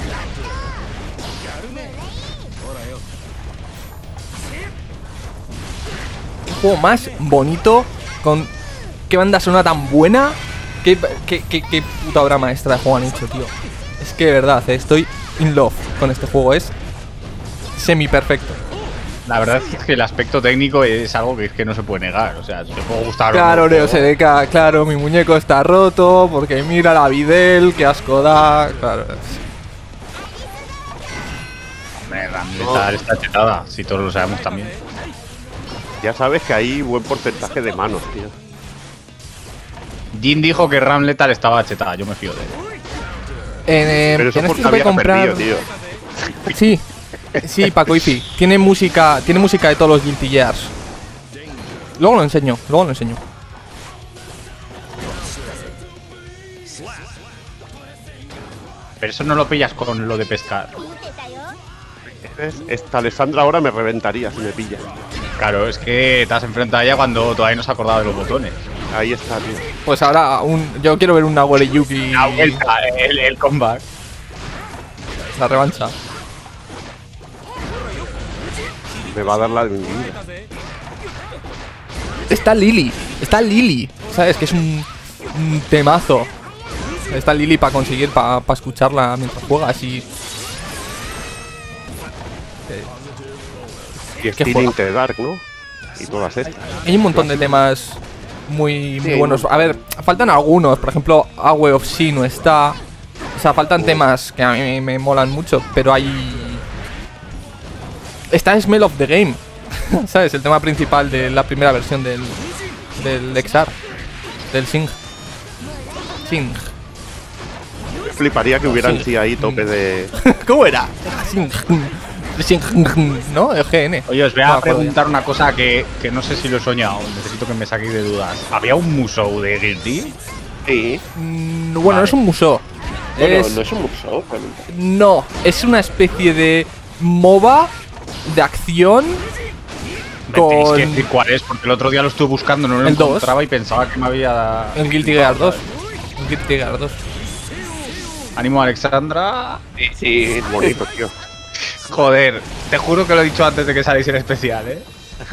S2: Qué juego más bonito, con qué banda sonora tan buena. Qué, qué, qué, qué puta obra maestra de juego han hecho, tío. Es que de verdad, eh, estoy in love con este juego. Es semi perfecto.
S4: La verdad es que el aspecto técnico es algo que es que no se puede negar. O sea, te puede gustar. o
S2: Claro,
S4: no,
S2: Neo
S4: pero-
S2: S D K, claro, mi muñeco está roto. Porque mira la Videl, qué asco da. Claro.
S4: Hombre, Ramletal está chetada, si todos lo sabemos también.
S5: Ya sabes que hay buen porcentaje de manos, tío.
S4: Jin dijo que Ramletal estaba chetada, yo me fío de él.
S2: En, eh,
S5: Pero eso
S2: en
S5: porque
S2: este se puede
S5: había
S2: comprar.
S5: perdido, tío.
S2: Sí, sí, Paco Ifi. Tiene música, tiene música de todos los Guilty Gears. Luego lo enseño, luego lo enseño.
S4: Pero eso no lo pillas con lo de pescar.
S5: ¿Ves? Esta Alessandra ahora me reventaría si me pilla.
S4: Claro, es que te has enfrentado a ella cuando todavía no se acordaba de los botones.
S5: Ahí está, tío.
S2: Pues ahora un, yo quiero ver un Nahuel Yuki.
S4: La vuelta, el, el comeback.
S2: La revancha.
S5: Me va a dar la de mi vida.
S2: Está Lily, está Lily. ¿Sabes? Que es un, un temazo. Está Lily para conseguir, para escucharla mientras juegas y...
S5: Y
S2: ¿Qué
S5: Steel
S2: juega?
S5: in the Dark, ¿no? Y todas estas.
S2: Hay un montón de temas muy, muy
S5: Sí.
S2: buenos. A ver, faltan algunos. Por ejemplo, Away of Sea no está. O sea, faltan temas que a mí me, me molan mucho. Pero hay... Está Smell of the Game. ¿Sabes? El tema principal de la primera versión del, del X R. Del Sing. Sing.
S5: Me fliparía que hubieran
S2: Sí.
S5: sí ahí tope de.
S2: ¿Cómo era? Sing. Sing. ¿No? El G N.
S4: Oye, os voy
S2: No me
S4: a
S2: acuerdo.
S4: preguntar una cosa que, que no sé si lo he soñado. Necesito que me saquéis de dudas. ¿Había un musou de Guilty?
S3: Sí.
S2: Mm, bueno, no es un museo.
S3: Bueno,
S2: Es-
S3: no es un museo, realmente.
S2: No, es una especie de MOBA de acción
S4: Me tenéis
S2: con
S4: que decir cuál es, porque el otro día lo estuve buscando, no lo
S2: El dos.
S4: encontraba y pensaba que me había...
S2: el Guilty Gear dos. El Guilty Gear dos.
S4: Ánimo, Alexandra.
S3: Sí, sí.
S5: Es bonito, tío.
S4: Joder, te juro que lo he dicho antes de que saliese el especial, ¿eh?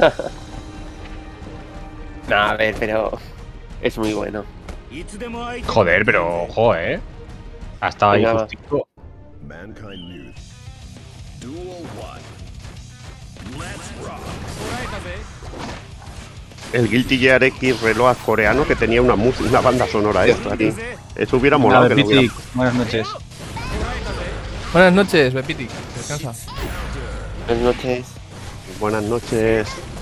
S3: No, a ver, pero es muy bueno.
S4: Joder, pero ojo, ¿eh? Ha estado ahí
S3: Venga, va.
S6: Mankind
S4: justico.
S6: Youth. Duel one. Let's rock.
S5: El Guilty Gear X Reload coreano que tenía una, mus- una banda sonora extra, tío. Eso hubiera molado
S4: Nada,
S5: que lo hubiera.
S4: Pichi, buenas noches.
S2: Buenas noches, Bepitic. Descansa.
S3: Buenas noches.
S5: Buenas noches.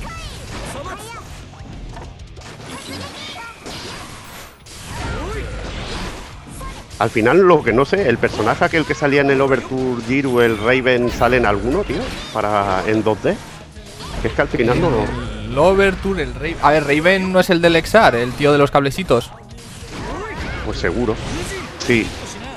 S5: Al final, lo que no sé, el personaje aquel que salía en el Overture Jiru, el Raven, ¿sale en alguno, tío? Para en dos D. Que es que al final no lo.
S2: El Overture, el Raven. A ver, Raven no es el del X R, el tío de los cablecitos.
S5: Pues seguro. Sí.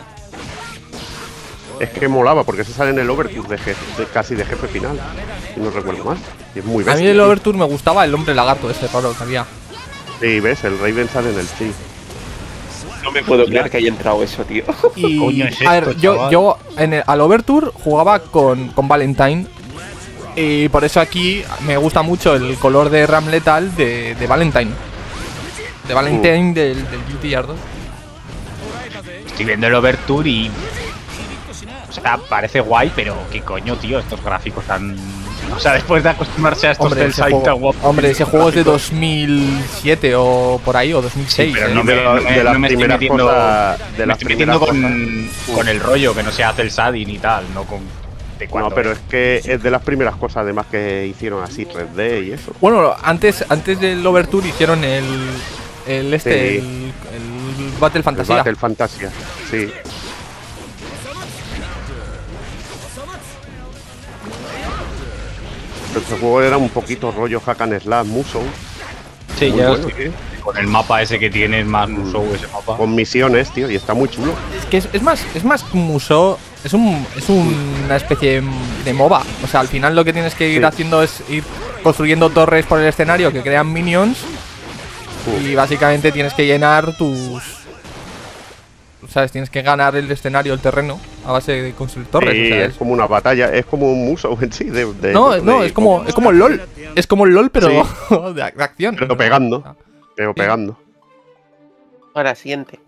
S5: Es que molaba, porque se sale en el Overture de, jefe, de casi de jefe final. Si no recuerdo mal. Y es muy
S2: A
S5: bestia.
S2: mí el
S5: tío.
S2: Overture me gustaba el hombre lagarto ese raro que había.
S5: Sí, ves, el Raven sale en el sí.
S3: No me puedo creer que haya entrado eso, tío.
S2: Y,
S4: coño es
S2: a ver,
S4: esto,
S2: yo,
S4: chaval?
S2: yo en el, al Overture jugaba con, con Valentine. Y por eso aquí me gusta mucho el color de Ram Lethal de, de Valentine. De Valentine del, del Guilty Gear dos.
S4: Estoy viendo el Overture y... O sea, parece guay, pero qué coño, tío, estos gráficos tan... O sea, después de acostumbrarse a estos
S2: Hombre,
S4: del
S2: ese
S4: site tan
S2: juego,
S4: guapos,
S2: hombre, ese juego es de
S4: gráficos.
S2: dos mil siete o por ahí, o dos mil seis.
S4: Sí, pero
S2: ¿eh?
S4: no
S5: de,
S4: me-
S5: la-
S4: no me-
S5: de las
S4: no me estoy
S5: primeras
S4: metiendo-
S5: cosas. De
S4: me
S5: las
S4: estoy metiendo
S5: primeras
S4: con,
S5: cosas.
S4: con el rollo que no se hace el S A D I ni tal, no con... De cuándo
S5: No, pero
S4: es.
S5: es que es de las primeras cosas además que hicieron así tres D y eso.
S2: Bueno, antes, antes del Overture hicieron el. El este,
S5: Sí.
S2: el, el Battle
S5: El
S2: Fantasía.
S5: Battle Fantasia, sí. Este juego era un poquito rollo hack and slash, Musou,
S4: Sí,
S5: muy
S4: ya
S5: bueno,
S4: sí.
S5: tío.
S4: Con el mapa ese que tienes más Musou ese mapa.
S5: con misiones, tío, y está muy chulo.
S2: Es que es, es más, es más que un museo. Es un. Es un- una especie de MOBA. O sea, al final lo que tienes que ir
S5: Sí.
S2: haciendo es ir construyendo torres por el escenario que crean minions. Y básicamente tienes que llenar tus. ¿Sabes? Tienes que ganar el escenario, el terreno, a base de construir torres.
S5: Sí,
S2: o sea,
S5: es
S2: es-
S5: como una batalla, es como un Musou en sí. De, de-
S2: no,
S5: de-
S2: no, es como, es como el LOL. Es como el LOL, pero de, de acción.
S5: Pero pegando. Pero pegando.
S3: Ahora, siguiente.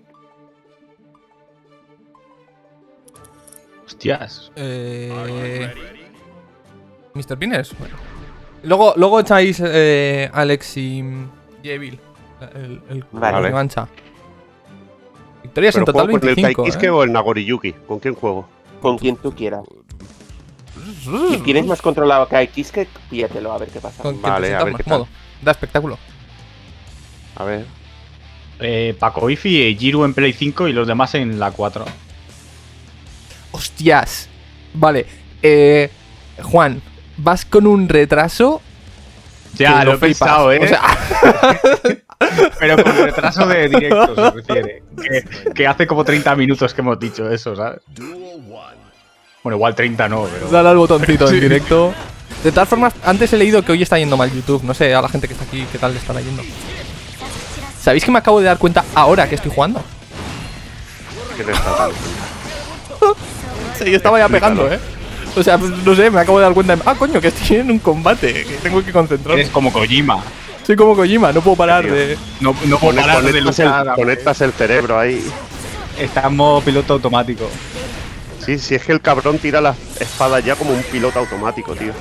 S4: Hostias.
S2: Eh, mister Pinners. Bueno. Luego, luego echáis eh, Alex y, y Evil. El, el,
S3: Vale.
S2: la revancha. Victorias en
S5: Pero
S2: total
S5: juego con el
S2: veinticinco.
S5: Kaikisuke
S2: ¿eh?
S5: o el Nagoriyuki. ¿Con quién juego?
S3: Con quien tú quieras. Si tienes más controlado que X, que píllatelo a ver qué pasa.
S2: Con quien
S5: Vale,
S2: te
S5: a
S2: sientas
S5: ver
S2: más
S5: qué tal.
S2: cómodo. Da espectáculo.
S5: A ver.
S4: Eh, Paco Ifi y Jiru en Play cinco y los demás en la cuatro.
S2: Hostias. Vale. Eh, Juan, vas con un retraso.
S4: Ya,
S2: que
S4: lo he
S2: flipas.
S4: pensado, ¿eh?
S2: O sea,
S4: Pero con retraso de directo se refiere. Que, que hace como treinta minutos que hemos dicho eso, ¿sabes?
S6: Duel one.
S4: Bueno, igual treinta no, pero...
S2: dale al botoncito
S4: Sí.
S2: en directo. De todas formas, antes he leído que hoy está yendo mal YouTube. No sé, a la gente que está aquí, ¿qué tal le estará yendo? ¿Sabéis que me acabo de dar cuenta ahora que estoy jugando?
S5: ¿Qué te está dando?
S2: Sí, yo estaba ya pegando, ¿eh? O sea, pues, no sé, me acabo de dar cuenta. de- Ah, coño, que estoy en un combate, que tengo que concentrarme.
S4: Eres como Kojima.
S2: Soy como Kojima, no puedo parar de.
S4: No, no puedo
S5: Conectas,
S4: parar de
S5: conectas
S4: luchar.
S5: el, conectas el cerebro ahí.
S4: Está en modo piloto automático.
S5: Sí, sí, es que el cabrón tira las espadas ya como un piloto automático, tío.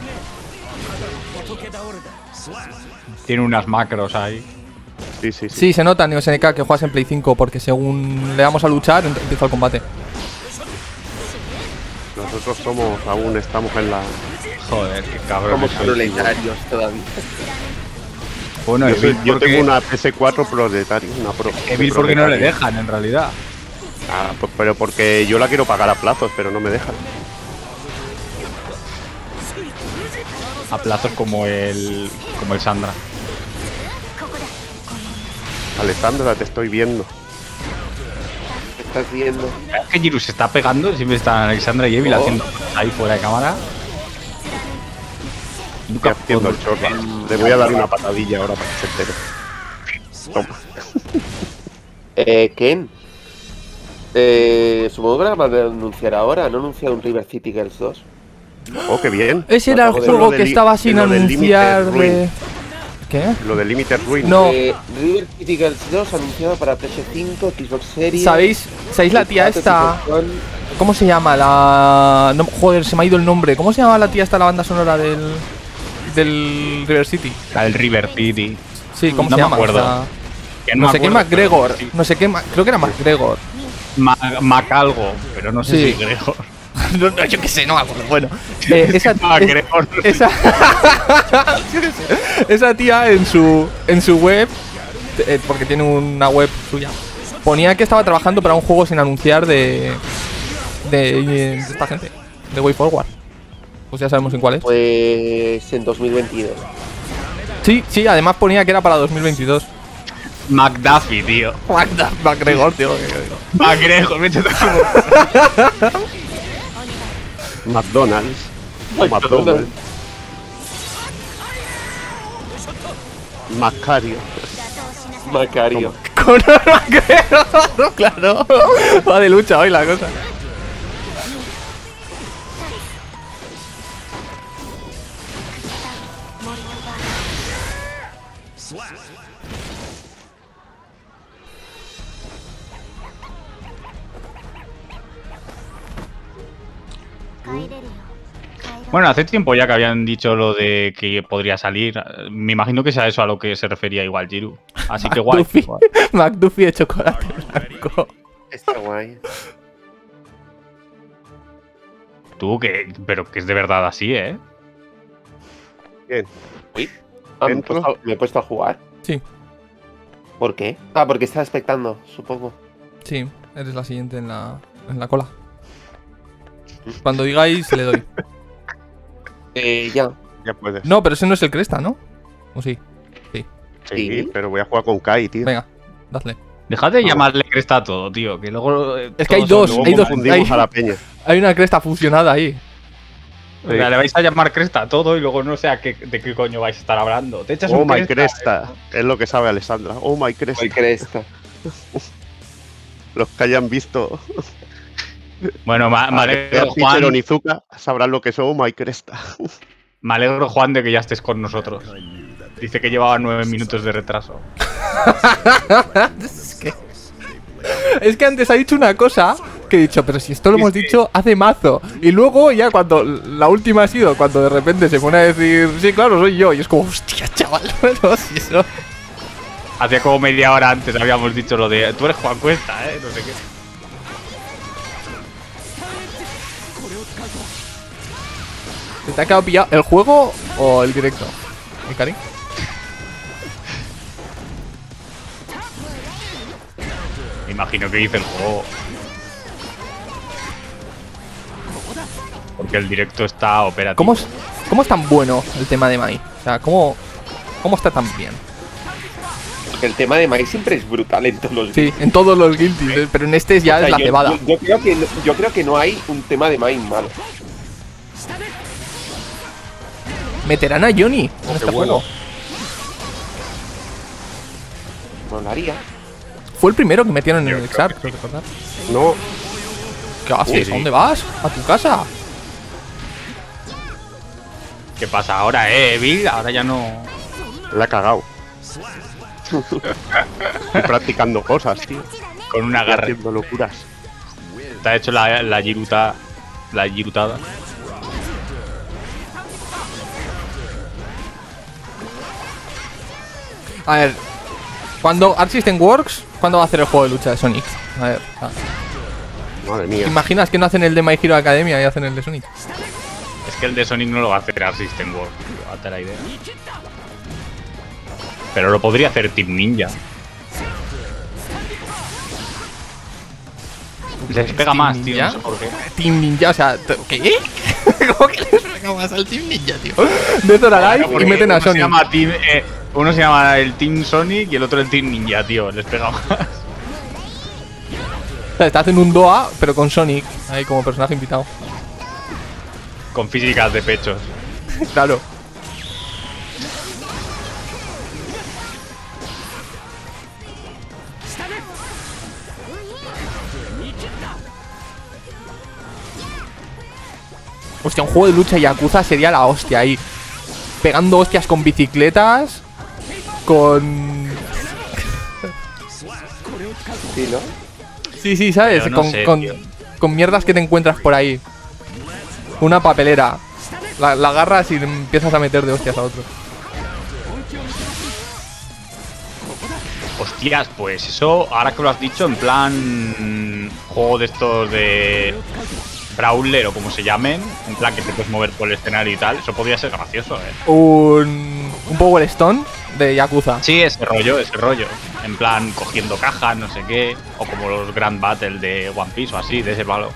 S4: Tiene unas macros ahí.
S5: Sí, sí, sí.
S2: Sí, se nota, Neo S N K, que juegas en Play cinco, porque según le damos a luchar, empieza el combate.
S5: Nosotros somos, aún estamos en la...
S4: Joder, qué cabrón.
S3: Somos
S4: soy,
S3: proletarios todavía.
S4: Bueno,
S5: Yo, soy-
S4: Evil,
S5: yo
S4: porque-
S5: tengo una P S cuatro proletaria, una pro.
S4: Evil porque no le
S5: proletaria.
S4: dejan, en realidad.
S5: Ah, pues, pero porque yo la quiero pagar a plazos, pero no me dejan.
S4: A plazos como el. como el Sandra.
S5: Alessandra, te estoy viendo.
S3: ¿Qué estás viendo?
S4: Es que Jiru se está pegando, siempre están Alexandra y Evil
S3: Oh.
S4: haciendo cosas ahí fuera de cámara.
S5: Estoy
S4: Nunca
S5: haciendo el
S4: puedo-
S5: chorra. Le voy a dar una patadilla ahora para que se entere. Toma.
S3: Eh, Ken. Eh, supongo que la van a anunciar ahora. ¿No ha anunciado un River City Girls dos?
S5: Oh, qué bien.
S2: Ese era el
S3: Lo
S2: juego
S5: del
S2: que
S5: li-
S2: estaba sin
S5: lo del
S2: anunciar
S5: Limited
S2: de...
S5: Ruin.
S2: ¿Qué?
S5: Lo de Limited Ruin.
S2: No.
S3: Eh, River City Girls dos anunciado para P S cinco, Xbox Series.
S2: ¿Sabéis? ¿Sabéis la tía esta?
S3: Xbox One.
S2: ¿Cómo se llama? La... No, joder, se me ha ido el nombre. ¿Cómo se llama la tía esta, la banda sonora del... del River City?
S4: La del River City.
S2: Sí, ¿cómo
S4: No
S2: se
S4: me
S2: llama?
S4: acuerdo.
S2: O sea,
S4: Que
S2: no
S4: me
S2: sé qué
S4: acuerdo, pero
S2: McGregor.
S4: sí.
S2: No sé qué... Ma- Creo que era McGregor.
S4: Ma- Macalgo, pero no sé
S2: Sí.
S4: si Gregor.
S2: No, no, yo qué sé, no me acuerdo. Bueno, eh, esa,
S4: McGregor.
S2: es- esa, yo qué sé. Esa tía en su en su web, eh, porque tiene una web suya, ponía que estaba trabajando para un juego sin anunciar de de, de esta gente, de Way Forward. Pues ya sabemos en cuál es.
S3: Pues en dos mil veintidós.
S2: Sí, sí, además ponía que era para dos mil veintidós.
S4: McDuffie, tío.
S2: McGregor, tío.
S4: McGregor, me he hecho
S5: McDonald's. O McDonald's. Macario.
S3: Macario.
S2: Conor McGregor, claro. Va de lucha hoy la cosa.
S4: Bueno, hace tiempo ya que habían dicho lo de que podría salir. Me imagino que sea eso a lo que se refería igual Jiru. Así que guay.
S2: McDuffie.
S4: guay.
S2: McDuffie de chocolate blanco.
S3: Está guay.
S4: Tú, que. Pero que es de verdad así, ¿eh?
S5: Bien.
S3: Ah, me, he
S5: Dentro.
S3: puesto, me he puesto a jugar.
S2: Sí,
S3: ¿Por qué? Ah, porque estaba expectando, supongo.
S2: sí, eres la siguiente en la, en la cola. Cuando digáis, le doy.
S3: Eh, ya.
S5: Ya puedes.
S2: No, pero ese no es el Cresta, ¿no? ¿O sí?
S5: Sí,
S3: Sí.
S5: pero voy a jugar con Kai, tío.
S2: Venga, dadle.
S4: Dejad de llamarle cresta a todo, tío. Que luego. eh,
S2: Es que hay
S4: todos
S2: dos,
S4: son-
S5: Luego
S2: hay dos.
S5: confundimos
S2: hay-
S5: a la peña.
S2: Hay una Cresta fusionada ahí.
S4: O sea, le vais a llamar cresta a todo y luego no sé a qué, de qué coño vais a estar hablando. Te echas
S5: Oh
S4: un
S5: my cresta. Es lo que sabe Alessandra. Oh my cresta.
S3: Soy cresta.
S5: Los que hayan visto
S4: Bueno, ma- me
S5: a
S4: alegro,
S5: Teacher
S4: Juan,
S5: Onizuka sabrán lo que es Oh my cresta.
S4: me alegro, Juan, de que ya estés con nosotros. Dice que llevaba nueve minutos de retraso.
S2: es, que, es que antes ha dicho una cosa que he dicho, pero si esto lo hemos dicho hace mazo. Y luego ya cuando la última ha sido cuando de repente se pone a decir, sí, claro, soy yo. Y es como, hostia, chaval. No, si eso.
S4: Hacía como media hora antes habíamos dicho lo de tú eres Juan Cuesta, ¿eh? No sé qué.
S2: ¿Se te ha quedado pillado el juego o el directo? ¿El Cari?
S4: Me imagino que dice el juego. Porque el directo está operativo.
S2: ¿Cómo es, ¿Cómo es tan bueno el tema de Mai? O sea, ¿cómo, cómo está tan bien?
S3: Porque el tema de Mai siempre es brutal en todos los
S2: Sí, en todos los guilties, eh, pero en este ya
S3: O sea,
S2: es la
S3: yo,
S2: cebada.
S3: Yo, yo creo que, no- yo creo que no hay un tema de Mai malo.
S2: Meterán a Johnny en este
S4: bueno.
S2: juego.
S3: Molaría.
S2: Fue el primero que metieron en el Exarch, creo recordar.
S5: No,
S2: ¿Qué haces?
S4: Sí, sí.
S2: ¿A dónde vas? ¿A tu casa?
S4: ¿Qué pasa ahora, eh, Bill? Ahora ya no.
S5: la ha cagado. Estoy practicando cosas, tío.
S4: Con una
S5: Y
S4: garra.
S5: haciendo locuras.
S4: Te ha hecho la, la giruta. La girutada.
S2: A ver, cuando Arc System Works, ¿cuándo va a hacer el juego de lucha de Sonic? A ver, ah.
S5: Madre
S2: ¿te
S5: mía.
S2: imaginas que no hacen el de My Hero Academia y hacen el de Sonic?
S4: Es que el de Sonic no lo va a hacer Arc System Works, tío, hazte la idea. Pero lo podría hacer Team Ninja. Les pega
S2: ¿Team
S4: más, tío,
S2: Ninja?
S4: no sé por qué.
S2: Team Ninja, o sea, t- ¿qué? ¿Cómo que les pega más al Team Ninja, tío? Death or Alive y
S4: Porque
S2: meten a
S4: uno se
S2: Sonic.
S4: llama Team, eh, uno se llama el Team Sonic y el otro el Team Ninja, tío. Les pega más.
S2: O sea, te hacen un D O A, pero con Sonic, ahí como personaje invitado.
S4: Con físicas de pechos.
S2: Claro. Hostia, un juego de lucha Yakuza sería la hostia ahí. Pegando hostias con bicicletas. Con...
S3: Sí, ¿no?
S2: Sí, sí, ¿sabes?
S4: Pero no
S2: con,
S4: sé,
S2: con,
S4: tío.
S2: con mierdas que te encuentras por ahí. Una papelera. La, la agarras y le empiezas a meter de hostias a otro.
S4: Hostias, pues eso, ahora que lo has dicho, en plan juego de estos de Brawler o como se llamen, en plan que te puedes mover por el escenario y tal, eso podría ser gracioso, eh.
S2: Un, un Power Stone de Yakuza.
S4: Sí, ese rollo, ese rollo. En plan cogiendo cajas, no sé qué, o como los Grand Battle de One Piece o así, de ese palo.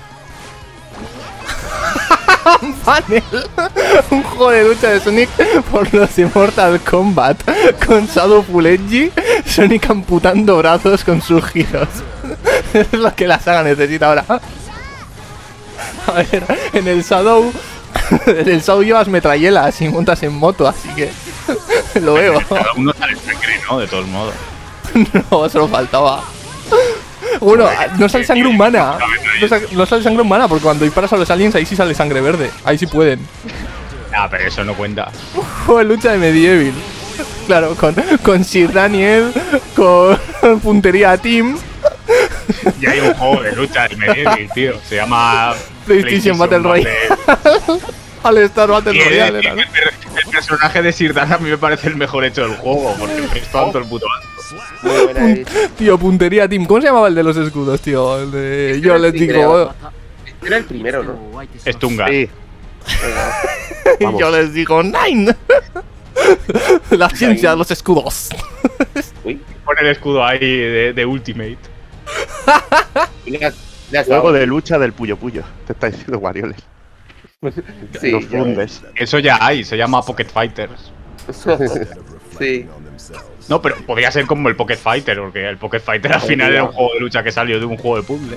S2: Un panel. Un juego de lucha de Sonic por los de Mortal Kombat. Con Shadow Fulenji, Sonic amputando brazos con sus giros. Es lo que la saga necesita ahora. A ver, en el Shadow. En el Shadow llevas metrallelas y montas en moto, así que. Lo veo.
S4: Cada uno sale sangre, ¿no? De todos modos.
S2: No, solo faltaba. Bueno, no sale sangre humana. No, sa- no sale sangre humana porque cuando disparas a los aliens ahí sí sale sangre verde. Ahí sí pueden.
S4: Ah, pero eso no cuenta.
S2: Juego de lucha de Medieval. Claro, con, con Sir Daniel, con puntería Team,
S4: Y hay un juego de lucha de Medieval, tío. Se llama
S2: PlayStation Battle Royale. Al Star Battle
S4: Y el,
S2: Royale era, ¿no?
S4: el- el personaje de Sir Dan a mí me parece el mejor hecho del juego, porque me está dando el puto asco.
S3: Muy buena
S2: Pun-
S3: idea.
S2: Tío, puntería Team. ¿Cómo se llamaba el de los escudos, tío? El de.
S3: Este
S2: Yo
S3: era el
S2: les
S3: primero.
S2: digo.
S3: Era el primero, ¿no?
S4: Es Tunga.
S5: Sí. Vamos.
S2: Yo les digo Nine. La ciencia de los escudos.
S3: Uy,
S4: Pon el escudo ahí de, de Ultimate.
S3: le has, le has dado.
S5: Juego de lucha del Puyo Puyo. Te está diciendo Warioles.
S3: Sí,
S5: Los
S3: ya
S5: fundes.
S4: Eso ya hay, se llama Pocket Fighters.
S3: Sí.
S4: No, pero podría ser como el Pocket Fighter, porque el Pocket Fighter al final era un juego de lucha que salió de un juego de puzzle.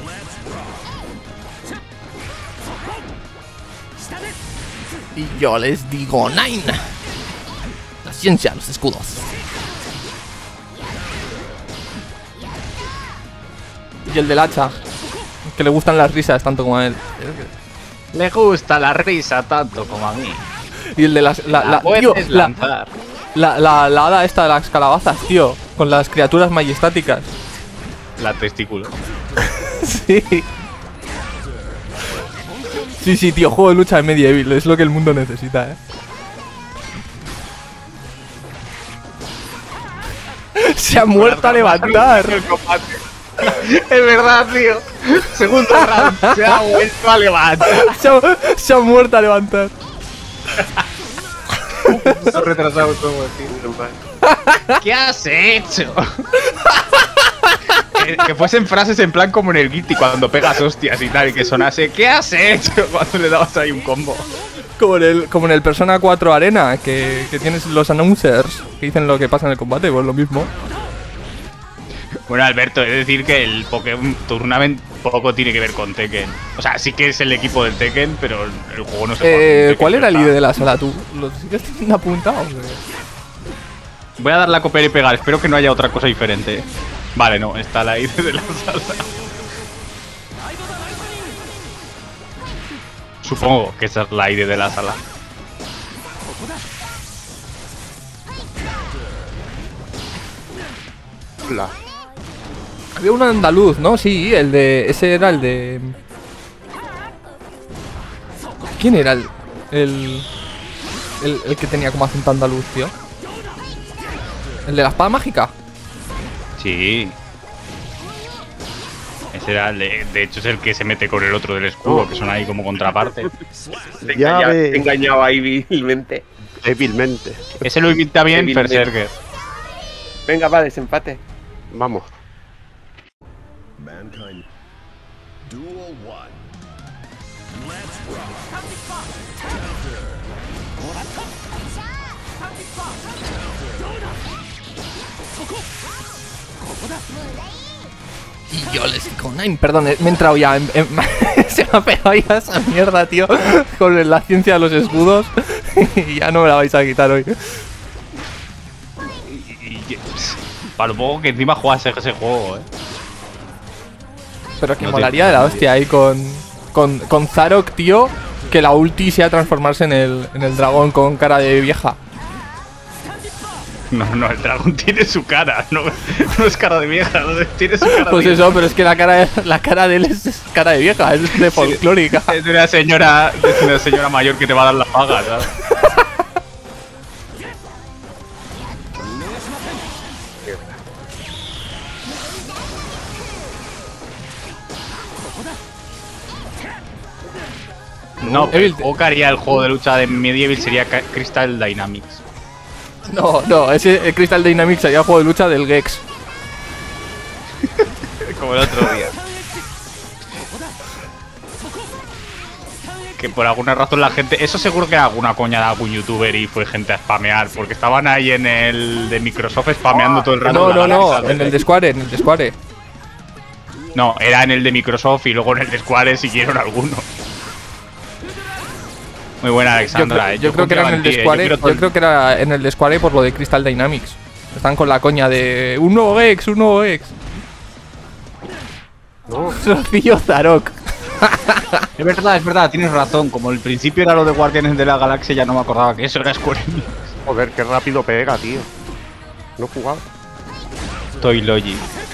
S2: Y yo les digo Nine. La ciencia de los escudos. Y el del hacha. Que le gustan las risas tanto como a él.
S4: Le gusta la risa tanto como a mí.
S2: Y el de las. La, la,
S4: puedes
S2: tío, la,
S4: lanzar.
S2: la, la, la hada esta de las calabazas, tío. Con las criaturas majestáticas.
S4: La testículo.
S2: Sí. Sí, sí, tío, juego de lucha de Medieval. Es lo que el mundo necesita, eh. Se ha muerto a levantar.
S4: Es verdad, tío. Segundo round. Se ha vuelto a levantar.
S2: Se ha, se ha muerto a levantar.
S4: Está retrasado todo, tío. ¿Qué has hecho? que, que fuesen frases en plan como en el Guilty cuando pegas hostias y tal, y que sonase ¿qué has hecho? Cuando le dabas ahí un combo.
S2: Como en el, como en el Persona cuatro Arena, que, que tienes los announcers que dicen lo que pasa en el combate, pues lo mismo.
S4: Bueno, Alberto, es decir que el Pokémon Tournament poco tiene que ver con Tekken. O sea, sí que es el equipo del Tekken, pero el juego no se juega con
S2: Eh,
S4: Tekken,
S2: ¿Cuál era el
S4: está-
S2: I D de la sala tú? ¿Lo sigues teniendo apuntado?
S4: Voy a dar la copiar y pegar, espero que no haya otra cosa diferente. Vale, no, está la I D de la sala. Supongo que esa es la I D de la sala.
S5: La.
S2: Había un andaluz, ¿no? Sí, el de... Ese era el de... ¿Quién era el... El, el, el que tenía como acento andaluz, tío? ¿El de la espada mágica?
S4: Sí. Ese era el de, de hecho es el que se mete con el otro del escudo,
S5: Oh.
S4: que son ahí como contraparte.
S3: Te he
S5: Ya
S3: engañado,
S5: ves.
S3: te he engañado ahí vilmente.
S5: Débilmente.
S4: Ese lo imita bien
S3: Débil,
S4: Berserker.
S3: Venga, va, desempate.
S5: Vamos.
S6: Mankind. Duel one.
S2: Y yo les digo, Nine, perdón, eh, me he entrado ya en- en- se me ha pegado ya esa mierda, tío. Con la ciencia de los escudos. Y ya no me la vais a quitar hoy.
S4: Y, y- para lo poco que encima juegas ese, ese juego, eh.
S2: Pero que
S4: No
S2: molaría
S4: te-
S2: de la hostia ahí con, con, con Zarok, tío. Que la ulti sea transformarse en el, en el dragón con cara de vieja.
S4: No, no, el dragón tiene su cara, no, no es cara de vieja, no, tiene su cara
S2: Pues
S4: de
S2: eso, pero es que la cara de, la cara de él es, es cara de vieja, es de folclórica.
S4: Es de una señora, es una señora mayor que te va a dar la paga, ¿sabes? No, el
S2: Evil-
S4: juego que haría el juego de lucha de Medieval sería Ca- Crystal Dynamics.
S2: No, no, ese el Crystal Dynamics sería el juego de lucha del Gex.
S4: Como el otro día. Que por alguna razón la gente... Eso seguro que era alguna coña de algún youtuber y fue gente a spamear. Porque estaban ahí en el de Microsoft spameando todo el rato.
S2: No,
S4: la
S2: no, no,
S4: galaxia.
S2: en el de Square, en el de Square.
S4: No, era en el de Microsoft y luego en el de Square siguieron algunos. Muy buena,
S2: Yo,
S4: Alexandra.
S2: creo-
S4: eh.
S2: yo creo que era en el de
S4: confío en ti, eh.
S2: Square,
S4: Yo
S2: yo
S4: quiero todo-
S2: creo que era en el de Square por lo de Crystal Dynamics. Están con la coña de un nuevo Gex, un nuevo Gex.
S5: No.
S2: Rocío Zarok.
S4: Es verdad, es verdad, tienes razón. Como el principio era lo de Guardianes de la Galaxia, ya no me acordaba que eso era Square Enix.
S5: Joder, qué rápido pega, tío. No he jugado.
S4: Toy Logic.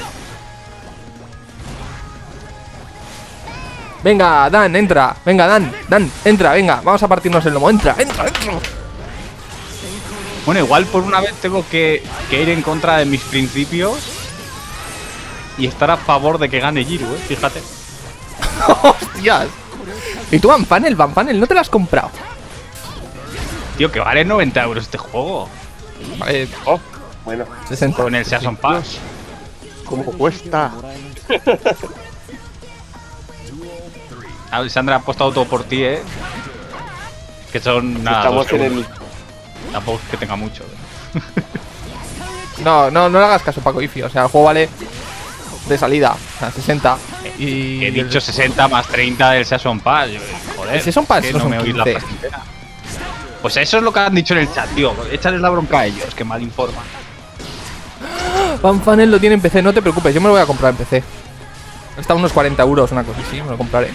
S2: Venga, Dan, entra. Venga, Dan, Dan, entra, venga. Vamos a partirnos el lomo. Entra, entra, entra.
S4: Bueno, igual por una vez tengo que, que ir en contra de mis principios y estar a favor de que gane Giru, eh. Fíjate.
S2: Hostias. ¿Y tú, Van Funnel? Van Funnel, ¿no te lo has comprado?
S4: Tío, que vale noventa euros este juego.
S2: Eh,
S3: Oh, bueno.
S2: sesenta.
S4: Con el Season Pass.
S5: ¿Cómo cuesta?
S4: Alexandra ha apostado todo por ti, eh. Que son nada,
S3: Estamos
S4: dos
S3: en
S4: euros.
S3: el.
S4: Tampoco es que tenga mucho. eh.
S2: No, no, no le hagas caso, Paco Ifi. O sea, el juego vale de salida, o sea, sesenta. Y
S4: He dicho sesenta más treinta del Season Pass. Yo, Joder,
S2: El Season Pass
S4: que
S2: no
S4: no
S2: son
S4: me oís la
S2: quince.
S4: frase entera. Pues eso es lo que han dicho en el chat, tío. Échales la bronca a ellos, que mal informan.
S2: Van Funnel lo tiene en P C, no te preocupes, yo me lo voy a comprar en P C. Está a unos cuarenta euros, una cosa así, me lo compraré.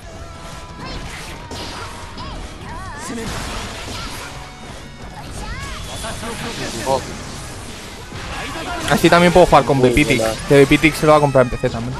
S2: Así también puedo jugar con
S3: Muy
S2: Bepitix.
S3: buena.
S2: Que Bepitix se lo va a comprar en P C también.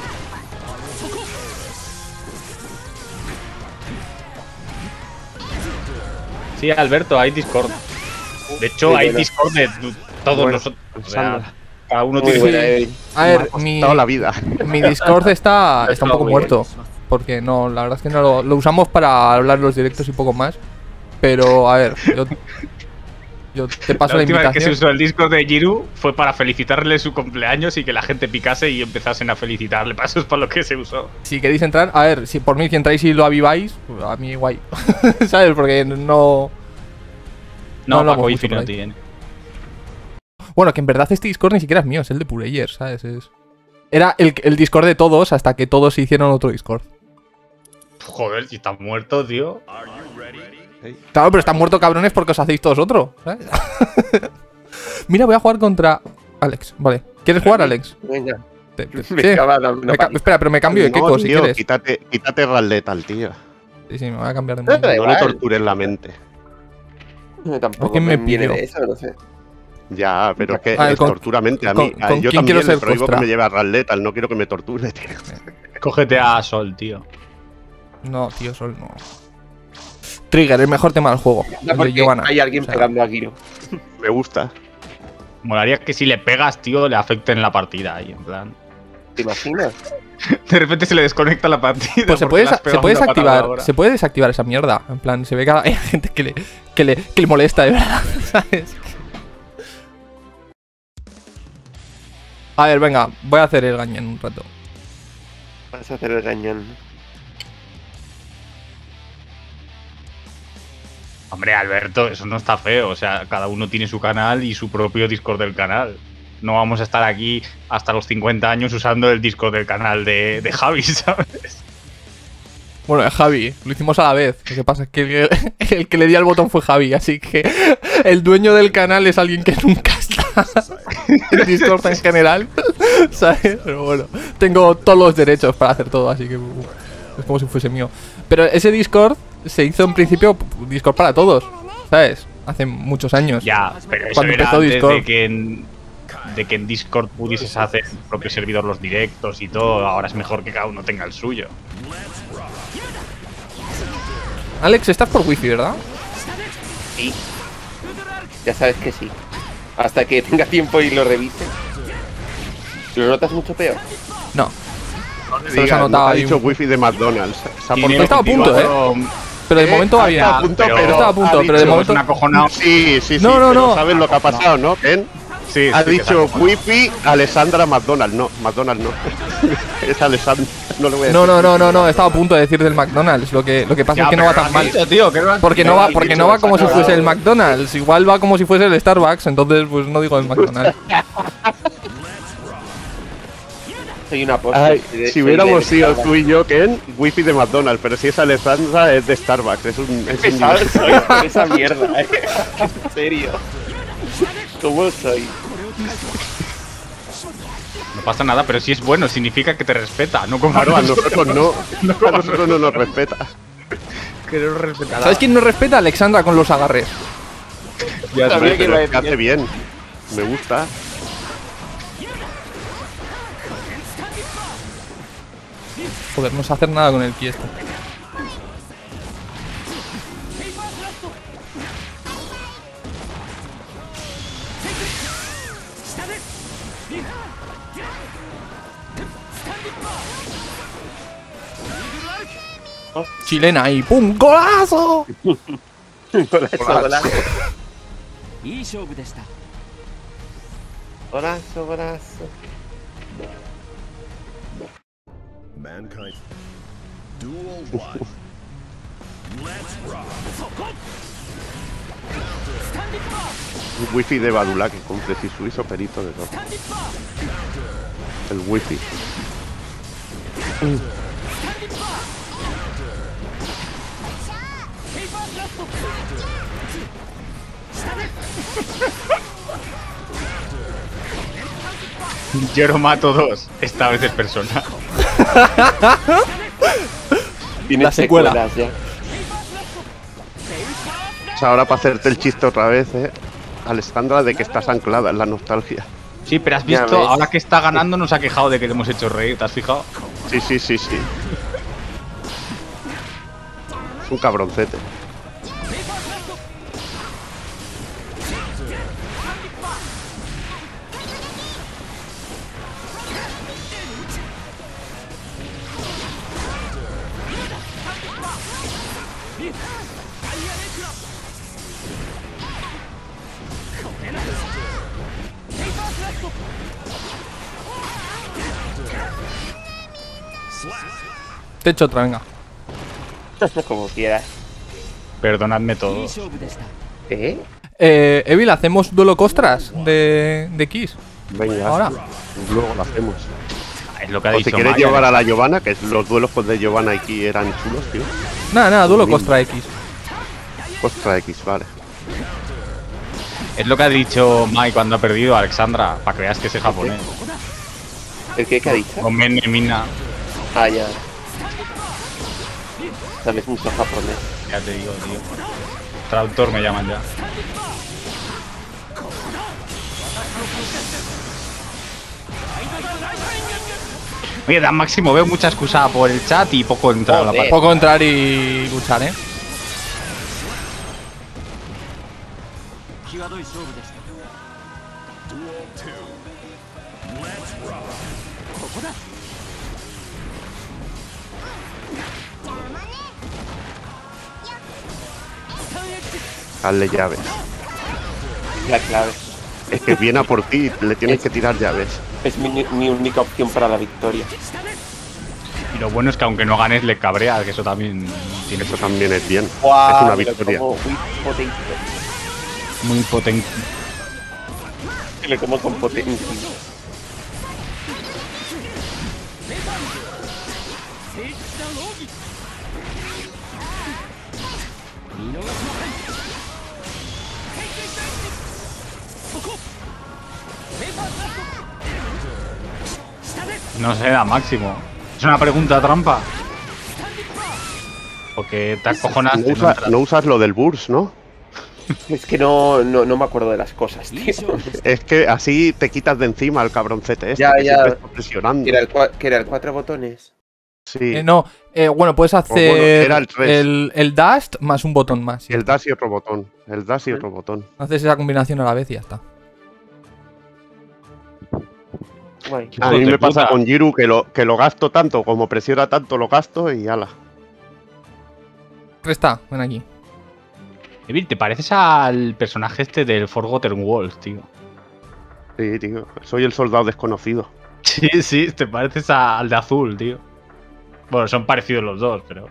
S4: Sí, Alberto, hay Discord. De hecho,
S3: Muy
S4: hay
S3: buena.
S4: Discord de todos
S5: Bueno,
S4: nosotros. O sea,
S5: Alexandra.
S4: cada uno
S3: Muy
S4: tiene
S3: buena,
S4: su-
S3: Evi.
S2: A
S5: Me
S2: ver,
S5: ha
S2: mi,
S5: costado la vida.
S2: mi Discord está, está un poco
S3: muy
S2: muerto. Porque no, la verdad es que no lo, lo usamos para hablar en los directos y poco más. Pero, a ver, yo, yo te paso
S4: La
S2: la,
S4: última vez que se
S2: invitación.
S4: usó el Discord de Giru fue para felicitarle su cumpleaños y que la gente picase y empezasen a felicitarle. Para eso es para lo que se usó.
S2: Si queréis entrar, a ver, si por mí si entráis y lo aviváis, pues a mí guay. ¿Sabes? Porque no.
S4: No,
S2: No hablamos
S4: Paco
S2: mucho
S4: Ifi
S2: por
S4: no
S2: ahí.
S4: tiene.
S2: Bueno, que en verdad este Discord ni siquiera es mío, es el de Pureyer, ¿sabes? Es... Era el, el Discord de todos hasta que todos se hicieron otro Discord.
S4: Joder, si estás muerto, tío.
S2: Claro, pero están muertos cabrones porque os hacéis todos otro, ¿sabes? Mira, voy a jugar contra Alex, vale. ¿Quieres jugar, Alex?
S3: Venga.
S2: Te- te- sí.
S3: Venga, va, dame una
S2: Me ca-
S3: paliza.
S2: espera, pero me cambio de
S5: No,
S2: Keko si
S5: tío,
S2: quieres.
S5: Quítate, quítate Rallet al tío.
S2: Sí, sí, me voy a cambiar de
S3: No,
S2: móvil.
S3: da
S5: No le
S3: igual.
S5: tortures la mente.
S3: Tampoco
S2: ¿Quién me
S3: me viene
S2: pidió?
S3: de eso, no sé.
S5: Ya, pero es que
S2: A ver,
S5: es
S2: con-
S5: torturamente a
S2: con-
S5: mí.
S2: con
S5: A-
S2: quién
S5: yo
S2: quiero
S5: también
S2: ser
S5: le prohíbo
S2: postra.
S5: que me lleve a Raletal, no quiero que me torture, tío.
S4: Cógete a Sol, tío.
S2: No, tío, Sol no. Trigger, el mejor tema del juego. El de
S3: Porque
S2: Giovanna.
S3: hay alguien
S2: O sea,
S3: pegando a Giro.
S5: Me gusta.
S4: Molaría que si le pegas, tío, le afecte en la partida ahí, en plan.
S3: ¿Te imaginas?
S4: De repente se le desconecta la partida.
S2: Pues se
S4: porque
S2: puede,
S4: le has
S2: se
S4: pegado
S2: puede
S4: una patada
S2: desactivar,
S4: ahora.
S2: se puede desactivar esa mierda. En plan, se ve que hay gente que le, que le, que le molesta de verdad, ¿sabes? A ver, venga, voy a hacer el gañán un rato.
S3: Vas a hacer el gañón.
S4: Hombre, Alberto, eso no está feo. O sea, cada uno tiene su canal y su propio Discord del canal. No vamos a estar aquí hasta los cincuenta años usando el Discord del canal de, de Javi, ¿sabes?
S2: Bueno, Javi, lo hicimos a la vez. Lo que pasa es que el, el que le di al botón fue Javi, así que el dueño del canal es alguien que nunca está en Discord en general, ¿sabes? Pero bueno, tengo todos los derechos para hacer todo, así que uh, es como si fuese mío. Pero ese Discord se hizo en principio Discord para todos, ¿sabes? Hace muchos años.
S4: Ya, pero eso
S2: Cuando
S4: era
S2: empezó
S4: antes
S2: Discord.
S4: de que, en, de que en Discord pudieses hacer tu propio servidor los directos y todo. Ahora es mejor que cada uno tenga el suyo.
S2: Alex, estás por wifi, ¿verdad?
S3: Sí. Ya sabes que sí. Hasta que tenga tiempo y lo revise. ¿Lo notas mucho peor?
S2: No.
S5: No te
S2: Se los
S5: digas,
S2: ha
S5: no
S2: notado
S5: te ha
S2: ahí
S5: dicho
S2: un-
S5: wifi de McDonald's. Se ha
S4: Tiene
S5: portado-
S2: Estaba a punto,
S4: veinticuatro
S2: Pero de
S5: Eh,
S2: momento va bien.
S5: está a punto,
S4: pero-
S5: pero
S2: Estaba a punto,
S5: ha
S2: pero de
S5: dicho-
S2: momento-
S4: un acojonado.
S5: Sí, sí, sí.
S2: No, no,
S5: pero
S2: no.
S5: ¿sabes lo que ha pasado, no, Ken?
S4: Sí,
S5: Ha
S4: sí que
S5: dicho
S4: se acojonado.
S5: wifi Alessandra McDonald. No, McDonald no. Es Alessandra. No le voy a
S2: No,
S5: decir.
S2: no, no, no, no, estaba a punto de decir del McDonald's. Lo que, lo que pasa
S4: Ya,
S2: es que no
S4: pero
S2: va tan
S4: lo has
S2: mal.
S4: dicho, tío, que no has
S2: Porque
S4: dicho.
S2: no va,
S5: has
S2: porque
S5: dicho,
S2: no va
S5: se ha
S2: como si
S5: acabado.
S2: fuese el McDonald's. Igual va como si fuese el Starbucks. Entonces, pues no digo el McDonald's.
S3: Soy una posta.
S5: Ay,
S3: soy de-
S5: si
S3: soy
S5: hubiéramos
S3: de
S5: sido
S3: Starbucks.
S5: tú y yo, Ken, wifi de McDonald's, pero si es Alessandra es de Starbucks, es un... Es un
S3: Pesado soy con esa mierda, eh. En serio. ¿Cómo soy?
S4: No pasa nada, pero si es bueno, significa que te respeta, no como
S5: Claro, a nosotros no, a nosotros no nos respeta.
S4: que no respetará.
S2: ¿Sabes quién no respeta? Alexandra con los agarres.
S4: Ya
S3: Sabía
S4: sabes,
S3: que iba a
S5: Pero es que
S3: decir
S5: hace bien, me gusta.
S2: Joder, no sé hacer nada con el pie este. Chilena y ¡pum! ¡Golazo!
S3: Golazo, golazo.
S8: いい勝負でした。
S3: Golazo, golazo.
S6: Mankind. Duel one. Let's rock.
S5: Un wifi de Badula que cumple si suizo perito de todo. El wifi.
S4: Yo lo mato dos. Esta vez es personal.
S3: Tiene
S2: La secuela.
S3: secuelas ya.
S5: O sea, ahora para hacerte el chiste otra vez, eh. Alessandra, de que estás anclada en la nostalgia.
S4: Sí, pero has
S3: Ya
S4: visto,
S3: ves.
S4: ahora que está ganando nos ha quejado de que le hemos hecho reír, ¿te has fijado?
S5: Sí, sí, sí, sí. Es un cabroncete.
S2: Te echo otra, venga.
S3: Como quieras.
S4: Perdonadme
S8: いい
S4: todo.
S8: 勝負でした。
S3: ¿Eh?
S2: Eh, Evil, ¿hacemos duelo costras de, de Kiss?
S5: Venga,
S2: Ahora.
S5: luego lo hacemos.
S4: Es lo que ha
S5: O si
S4: dicho
S5: quieres
S4: Maya.
S5: llevar a la Giovanna, que los duelos con de Giovanna aquí eran chulos, tío.
S2: Nada, nada, duelo costra X.
S5: Contra X, vale.
S4: Es lo que ha dicho Mai cuando ha perdido a Alexandra, para que veas que es japonés.
S3: ¿El qué, qué ha dicho?
S4: Con Men Mina,
S3: Ah, ya. Sabes mucho japonés.
S4: ya te digo, tío. Traductor me llaman ya. Oye, Dan Máximo, veo mucha excusa por el chat y poco entrar a la
S3: Joder.
S4: partida.
S2: Poco entrar y luchar, ¿eh?
S8: 際どい勝負でした
S6: Duel two. Let's rock.
S8: ここだ
S5: Hazle llaves.
S3: La clave.
S5: Es que viene a por ti, le tienes que tirar llaves.
S3: Es mi, mi única opción para la victoria.
S4: Y lo bueno es que aunque no ganes, le cabrea, que eso también tiene
S5: Eso también es bien.
S3: Guau,
S5: es una
S3: me lo
S5: victoria.
S3: tomo muy potente.
S4: muy potente.
S3: Me lo tomo con potencia.
S4: No sé, Dan Máximo. Es una pregunta trampa. Porque te acojonas.
S5: No, usa- no usas lo del burst, ¿no?
S3: Es que no, no, no me acuerdo de las cosas, tío.
S5: Es que así te quitas de encima al cabroncete este,
S3: Ya,
S5: que
S3: ya.
S5: siempre está presionando.
S3: Que era el, cua- que era el cuatro botones.
S5: Sí,
S2: Eh, no, eh, bueno, puedes hacer
S5: bueno, era el tres.
S2: el, el dash más un botón más.
S5: el dash y otro botón. El dash y otro botón.
S2: Haces esa combinación a la vez y ya está.
S3: Guay.
S5: A
S4: Hijo
S5: mí
S4: de
S5: me pasa
S4: puta.
S5: con Jiru que lo, que lo gasto tanto, como presiona tanto, lo gasto y ala.
S2: Resta, ven aquí.
S4: Evil, te pareces al personaje este del Forgotten Wolf, tío.
S5: Sí, tío. Soy el soldado desconocido.
S4: Sí, sí, te pareces a- al de azul, tío. Bueno, son parecidos los dos, pero.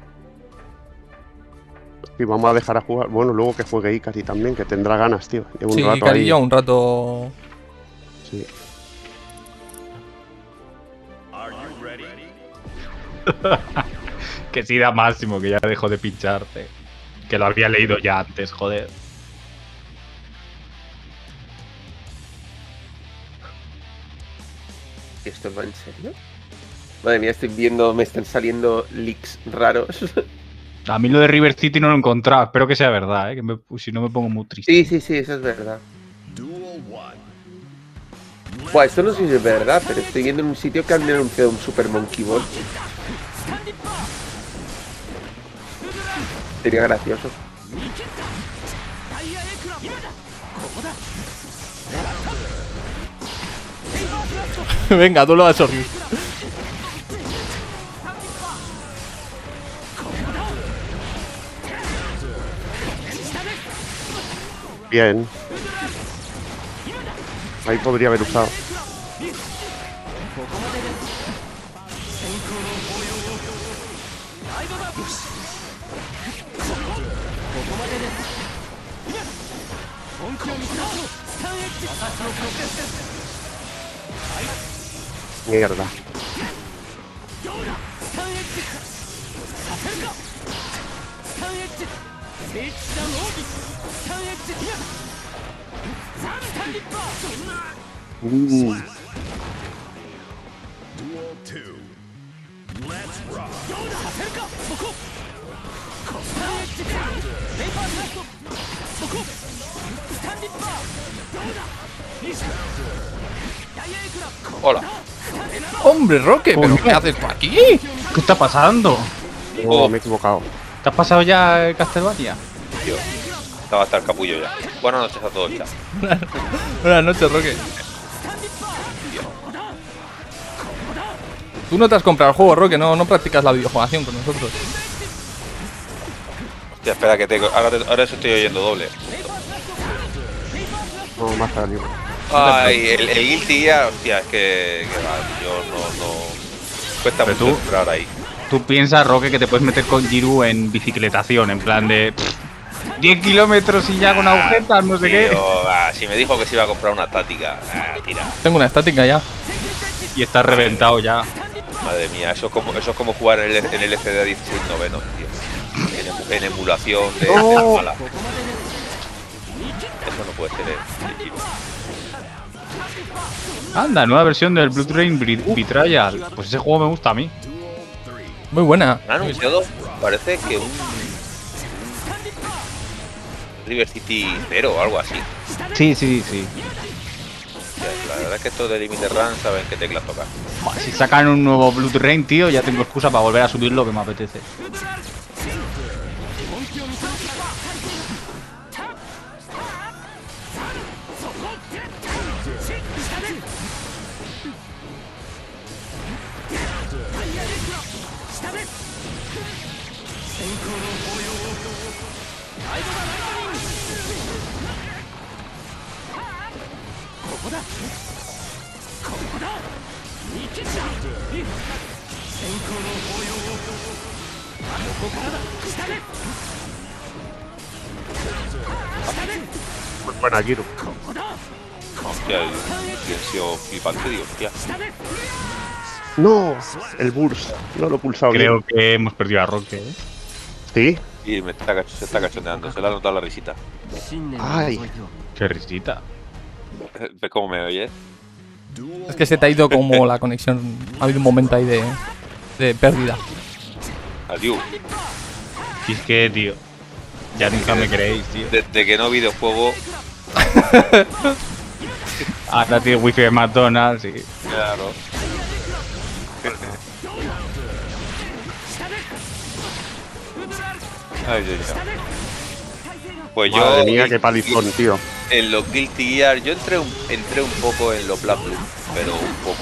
S5: Y vamos a dejar a jugar. Bueno, luego que juegue Ikari también, que tendrá ganas, tío. Llevo un
S2: Sí,
S5: rato ahí.
S2: Carillo, un rato.
S5: Sí.
S6: Are you ready?
S4: Que sí, Da Máximo, que ya dejó de pincharte. Que lo había leído ya antes, joder.
S3: ¿Esto va en serio? Madre mía, estoy viendo, me están saliendo leaks raros.
S4: A mí lo de River City no lo he encontrado. Espero que sea verdad, ¿eh? Que me- si no me pongo muy triste.
S3: Sí, sí, sí, eso es verdad.
S6: Duel one.
S3: Buah, esto no sé si es verdad, pero estoy viendo en un sitio que han anunciado un Super Monkey Ball. Sería gracioso.
S2: Venga, tú lo vas a sorrir.
S5: Bien. Ahí podría haber usado. Mierda. Mm.
S6: Duel two. Let's rock.
S3: Hola.
S2: Hombre, Roque, ¿pero qué haces por aquí?
S4: ¿Qué está pasando?
S5: Oh, me he equivocado.
S4: ¿Te has pasado ya el Castlevania?
S9: Tío, estaba hasta el capullo ya. Buenas noches a todos, chat.
S2: Buenas noches, Roque. Tú no te has comprado el juego, Roque, no, no practicas la videojuegación con nosotros.
S9: Hostia, espera que te... Ahora, te- ahora eso estoy oyendo doble.
S5: No, más tarde.
S9: Ay, el, el Guilty ya, hostia, es que... que va, yo no... no... Cuesta
S4: Pero
S9: mucho
S4: tú-
S9: entrar ahí.
S4: Tú piensas, Roque, que te puedes meter con Jiru en bicicletación, en plan de pff, diez kilómetros y ya con agujetas, no sé qué.
S9: Tío, va, si me dijo que se iba a comprar una táctica, ah, tira.
S2: Tengo una estática ya.
S4: Y estás reventado ya.
S9: Madre mía, eso es como, eso es como jugar en el, en el F D A dieciséis noveno, tío. En, emu- en emulación de, de la mala. Eso no puede ser, eh.
S4: Anda, nueva versión del Blood Rain Bri- Betrayal. Pues ese juego me gusta a mí.
S2: Muy buena.
S9: Han anunciado, parece que un... un River City cero o algo así.
S4: Sí, sí, sí.
S9: Ya, la verdad verdad es que estos de Limited Run saben qué teclas tocar.
S4: Buah, si sacan un nuevo Blood Rain, tío, ya tengo excusa para volver a subir lo que me apetece.
S5: Pues buena, Giro.
S9: Hostia, el silencio flipante, tío, hostia.
S5: No, el burst. No lo he pulsado
S4: Creo
S5: bien.
S4: que hemos perdido a Roque, ¿eh?
S5: Sí.
S9: Y me está, cach- se está cachondeando, se le ha notado la risita.
S5: Ay.
S4: Qué risita.
S9: ¿Ves cómo me oyes?
S2: Es que se te ha ido como la conexión. Ha habido un momento ahí de, de pérdida.
S9: Adiós.
S4: Y es que, tío, ya nunca me queréis, tío.
S9: Desde que no videojuego,
S4: Ahora tiene wifi de McDonald's y...
S9: claro. Ay, ay, ay. Pues yo
S5: Madre mía,
S9: en-
S5: qué palizón, tío.
S9: en los Guilty Gear, yo entré un, entré un poco en los Black Blue, pero un poco.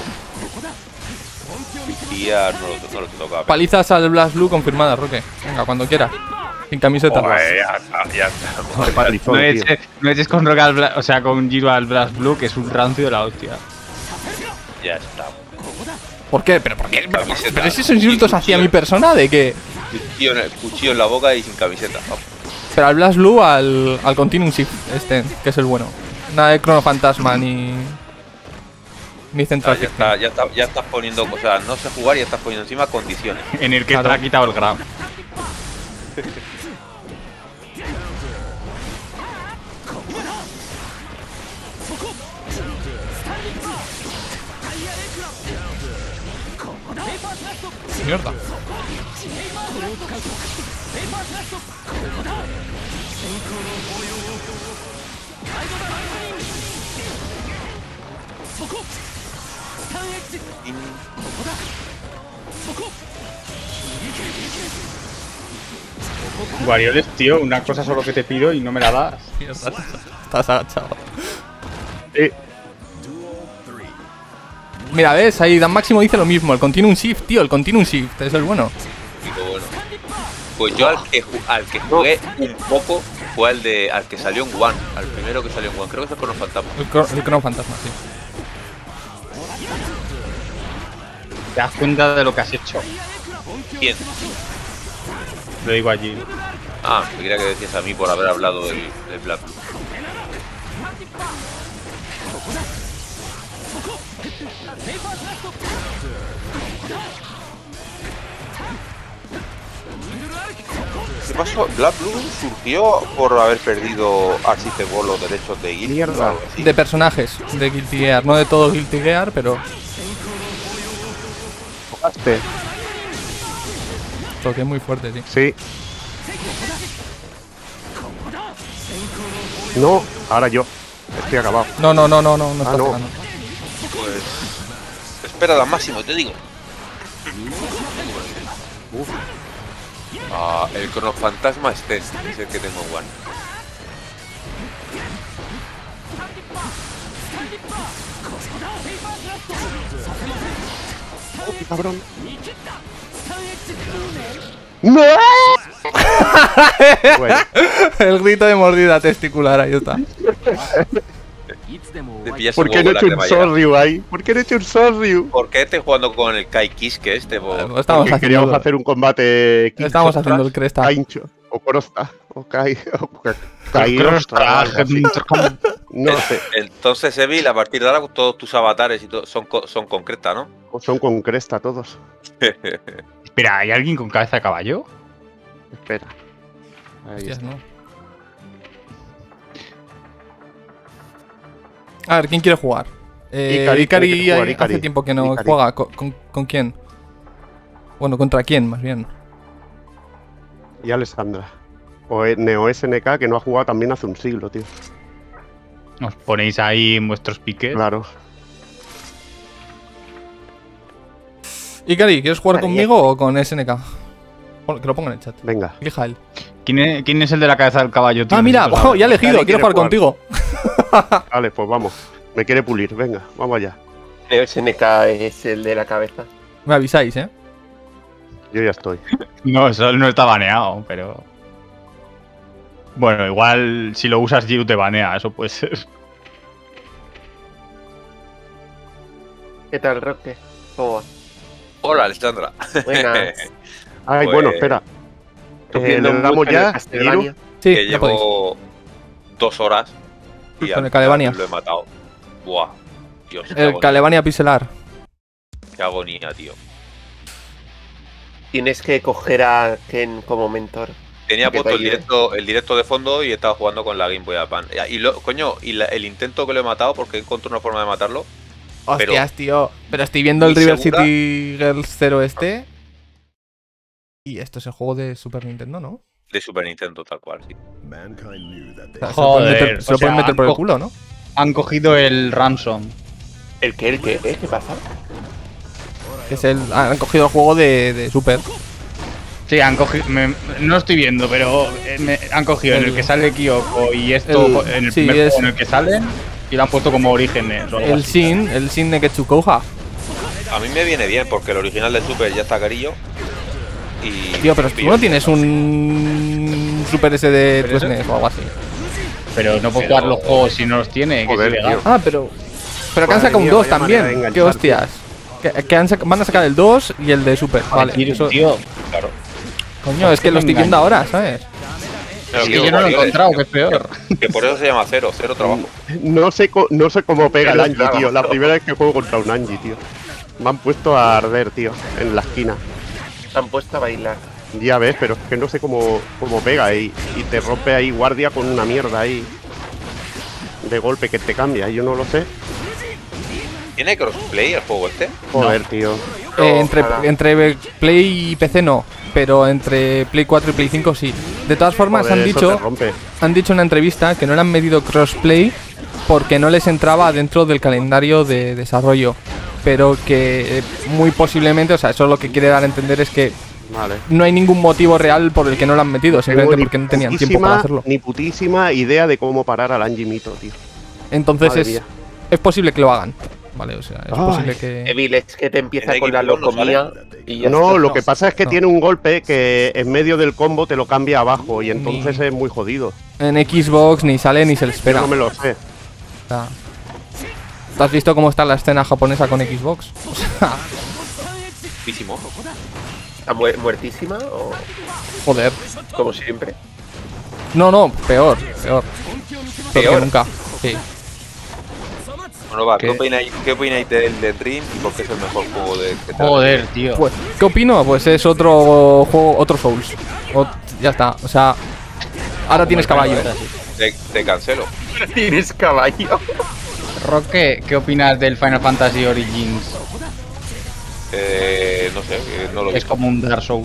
S9: Guilty Gear no lo, no lo tocaba.
S2: Palizas al Blast Blue confirmada, Roque. Venga, cuando quieras. Sin camiseta.
S9: Joder, ya está, ya está.
S5: Qué palizón,
S4: No
S5: tío.
S4: eches, no eches con Roque al Bla- o sea, con Giro al Blast Blue, que es un rancio de la hostia.
S9: Ya está.
S2: ¿Por qué? ¿Pero por qué? ¿Pero,
S9: Camiseta.
S2: pero esos insultos hacia mi persona de que.
S9: Cuchillo en, el- cuchillo en la boca y sin camiseta. Vamos.
S2: Pero al Blast Blue, al, al Continuum Shift, este, que es el bueno. Nada de Chrono Fantasma ni. Ni
S9: Ah,
S2: Central
S9: ya,
S2: System.
S9: está, ya, está, ya estás poniendo cosas, no sé jugar y ya estás poniendo encima condiciones.
S4: En el que
S2: Claro.
S4: te ha quitado el grab.
S2: Mierda.
S4: Guarioles, tío, una cosa solo que te pido y no me la das.
S2: Mierda. Estás agachado.
S5: Eh,
S2: Mira, ves, ahí Dan Máximo dice lo mismo. El Continuum Shift, tío, el Continuum Shift, es el bueno.
S9: Digo, bueno. Pues yo al que, ju- al que jugué un poco fue al de al que salió en One, al primero que salió en One, creo que es el Chrono Fantasma.
S2: El, Chro- el Chrono Fantasma, sí.
S4: ¿Te das cuenta de lo que has hecho?
S9: ¿Quién?
S4: Lo digo allí.
S9: Ah, me creía que decías a mí por haber hablado del, del Black Blue. ¿Qué pasó? Black Blue surgió por haber perdido Arcite Ball los derechos de Guild.
S5: Mierda.
S9: o algo así.
S2: De personajes de Guilty Gear. No de todo Guilty Gear, pero.
S5: jugaste.
S2: Toque muy fuerte, sí.
S5: Sí. No, ahora yo. Estoy acabado.
S2: No, no, no, no, no, no
S5: Ah,
S2: está
S5: no.
S2: sacando.
S9: Pues. Espera al máximo, te digo. Ah, el Chrono Fantasma este es el que tengo en One.
S5: Oh, cabrón. ¡No! Bueno,
S2: El grito de mordida testicular, ahí está.
S9: Te pillas
S5: ¿por
S9: un
S5: qué no he
S9: huevo
S5: hecho
S9: la
S5: un
S9: cremallera.
S5: Sorryu ahí? ¿Por qué no he hecho un Sorryu?
S9: ¿Por qué estoy jugando con el Kai Kiske este? po?
S2: Bueno, estamos
S5: Porque
S2: haciendo,
S5: queríamos hacer un combate. King
S2: estamos
S5: Shot
S2: haciendo el
S5: Trash,
S2: cresta.
S5: Kaincho, o Corosta, o Kai. O Ka- Kairostra, algo así. No sé,
S9: Entonces, Evil, a partir de ahora todos tus avatares y todo son, co- son con cresta, ¿no?
S5: son con cresta todos.
S4: Espera, ¿hay alguien con cabeza de caballo?
S5: Espera. Ahí
S2: Hostias,
S5: está.
S2: no. A ver, ¿quién quiere jugar? Eh,
S5: Ikari,
S2: Ikari,
S5: tiene que jugar,
S2: hace
S5: Ikari.
S2: tiempo que no
S5: Ikari.
S2: juega. ¿Con, con, con quién? Bueno, ¿contra quién, más bien?
S5: Y Alessandra. O e- Neo S N K, que no ha jugado también hace un siglo, tío.
S4: Os ponéis ahí en vuestros piques.
S5: Claro.
S2: Ikari, ¿quieres jugar
S5: Vale,
S2: conmigo o con S N K? Pon- Que lo ponga en el chat.
S5: Venga.
S2: Elija él.
S4: ¿Quién es, quién es el de la cabeza del caballo, tío?
S2: Ah, mira,
S4: Necesito
S2: oh,
S4: saber.
S2: ya he elegido.
S5: Ikari
S2: Quiero
S5: quiere
S2: jugar
S5: jugar.
S2: contigo.
S5: Vale, pues vamos. Me quiere pulir. Venga, vamos allá.
S3: El S N K es el de la cabeza.
S2: Me avisáis, ¿eh?
S5: Yo ya estoy.
S4: No, eso no está baneado, pero. Bueno, igual si lo usas Gyu te banea, eso puede ser.
S3: ¿Qué tal, Roque? ¿Cómo va?
S9: Hola, Alexandra.
S3: Buenas.
S5: Ay,
S9: Pues,
S5: bueno, espera.
S3: ¿Tú
S5: Eh,
S3: viendo
S5: ¿Le damos
S3: mucho en el
S5: ya?
S3: Castlevania?
S5: Iru?
S2: Sí,
S9: que
S2: ya podéis.
S9: llevo dos horas y
S2: Con
S9: al
S2: el Calevania.
S9: final lo he matado. Buah. Dios, qué
S2: El
S9: agonía,
S2: Calevania Pixelar.
S9: qué agonía, tío.
S3: Tienes que coger a Ken como mentor.
S9: Tenía
S3: Que te
S9: puesto el
S3: ayude.
S9: directo, el directo de fondo y estaba jugando con la Game Boy Advance. Y lo, coño, y la- el intento que lo he matado, porque encontré una forma de matarlo. Pero-
S2: Hostias, tío. Pero estoy viendo el
S9: ¿Y
S2: River
S9: segura?
S2: City Girls cero este. Y esto es el juego de Super Nintendo, ¿no?
S9: De Super Nintendo, tal cual, sí.
S6: Mankind knew that
S2: O
S6: they
S2: sea, se lo pueden
S4: Joder,
S2: meter, se lo
S4: o sea,
S2: pueden meter por el
S4: han
S2: culo, ¿no?
S4: Han cogido el ransom.
S3: ¿El qué? ¿El qué? ¿Eh? ¿Qué pasa?
S2: Que es el. Han cogido el juego de, de Super.
S4: Sí, han cogido. me- no estoy viendo, pero eh, me- han cogido en el que sale Kyoko y esto
S2: El-
S4: en el
S2: sí,
S4: primer
S2: es-
S4: juego en el que salen y lo han puesto como orígenes. o algo
S2: El
S4: así.
S2: Shin, el Shin Neketsu Kouha.
S9: A mí me viene bien porque el original de Super ya está carillo. Y.
S2: Tío, pero tú
S9: pillo-
S2: no tienes un Super S de
S4: ¿Pero
S2: tu
S4: eso?
S2: S N E S o algo así.
S4: Pero no puedo
S9: Pero-
S4: jugar los juegos si no los tiene, que
S5: Joder,
S4: es ilegal.
S5: tío.
S2: Ah, pero. Pero que han
S5: Madre
S2: sacado un
S5: mía,
S2: dos
S5: vaya manera de
S2: también.
S5: enganchar,
S2: Qué hostias. Que, que han saca- van a sacar el dos y el de Super. Vale,
S4: Tío,
S2: eso-
S4: tío,
S9: Claro.
S2: Coño, es que lo estoy viendo ahora, ¿sabes?
S9: Pero
S4: es que
S9: tío,
S4: yo no lo he
S9: Guardiola,
S4: encontrado, que es peor.
S9: Que por eso se llama cero, cero trabajo.
S5: No sé, co- no sé cómo pega el
S3: Pero
S5: Angie,
S3: claro.
S5: tío. La primera vez que juego contra un Angie, tío. Me han puesto a arder, tío, en la esquina.
S3: Han puesto a bailar.
S5: Ya ves, pero es que no sé cómo, cómo pega y, y te rompe ahí guardia con una mierda ahí. De golpe que te cambia, yo no lo sé.
S9: ¿Tiene crossplay el juego este?
S5: Joder, tío.
S2: Eh, entre,
S3: ojalá.
S2: entre Play y P C no, pero entre Play cuatro y Play cinco sí. De todas formas,
S5: Joder,
S2: han
S5: eso
S2: dicho
S5: te rompe.
S2: han dicho en una entrevista que no le han medido crossplay porque no les entraba dentro del calendario de desarrollo. Pero que eh, muy posiblemente, o sea, eso lo que quiere dar a entender es que
S5: Vale.
S2: no hay ningún motivo real por el que no lo han metido, simplemente
S5: Tengo
S2: porque
S5: ni
S2: no tenían tiempo
S5: putísima-
S2: para hacerlo.
S5: Ni putísima idea de cómo parar al Angie Mito, tío.
S2: Entonces
S5: Madre
S2: es,
S5: mía.
S2: es posible que lo hagan. Vale, o sea, es
S5: Ay.
S2: posible que.
S3: Evil es que te empieza
S9: En
S3: con la
S9: equipo no
S3: locomía y ya
S5: No,
S3: está.
S5: lo que pasa es que
S2: No.
S5: tiene un golpe que en medio del combo te lo cambia abajo y entonces
S2: Ni-
S5: es muy jodido.
S2: En Xbox ni sale ni se le
S5: Yo
S2: espera.
S5: no me lo sé.
S2: O sea, ¿tú has visto cómo está la escena japonesa con Xbox? O sea,
S9: Muchísimo.
S3: ¿Está mu- muertísima o
S2: joder.
S3: como siempre?
S2: No, no, peor, peor. Peor que
S3: ¿Peor?
S2: nunca. Sí.
S9: Bueno, va, ¿qué,
S4: ¿Qué?
S9: opináis, ¿qué opináis del de Dream y por qué es el mejor juego de que te
S4: Joder, tío.
S2: Pues, ¿qué opino? Pues es otro juego, otro Souls. O- ya está, o sea, ahora tienes caballo.
S9: Te, te cancelo.
S3: Tienes caballo.
S4: Roque, ¿qué opinas del Final Fantasy Origins?
S9: Eh, no sé, eh, no lo he
S4: Es
S9: visto.
S4: como un Dark Souls.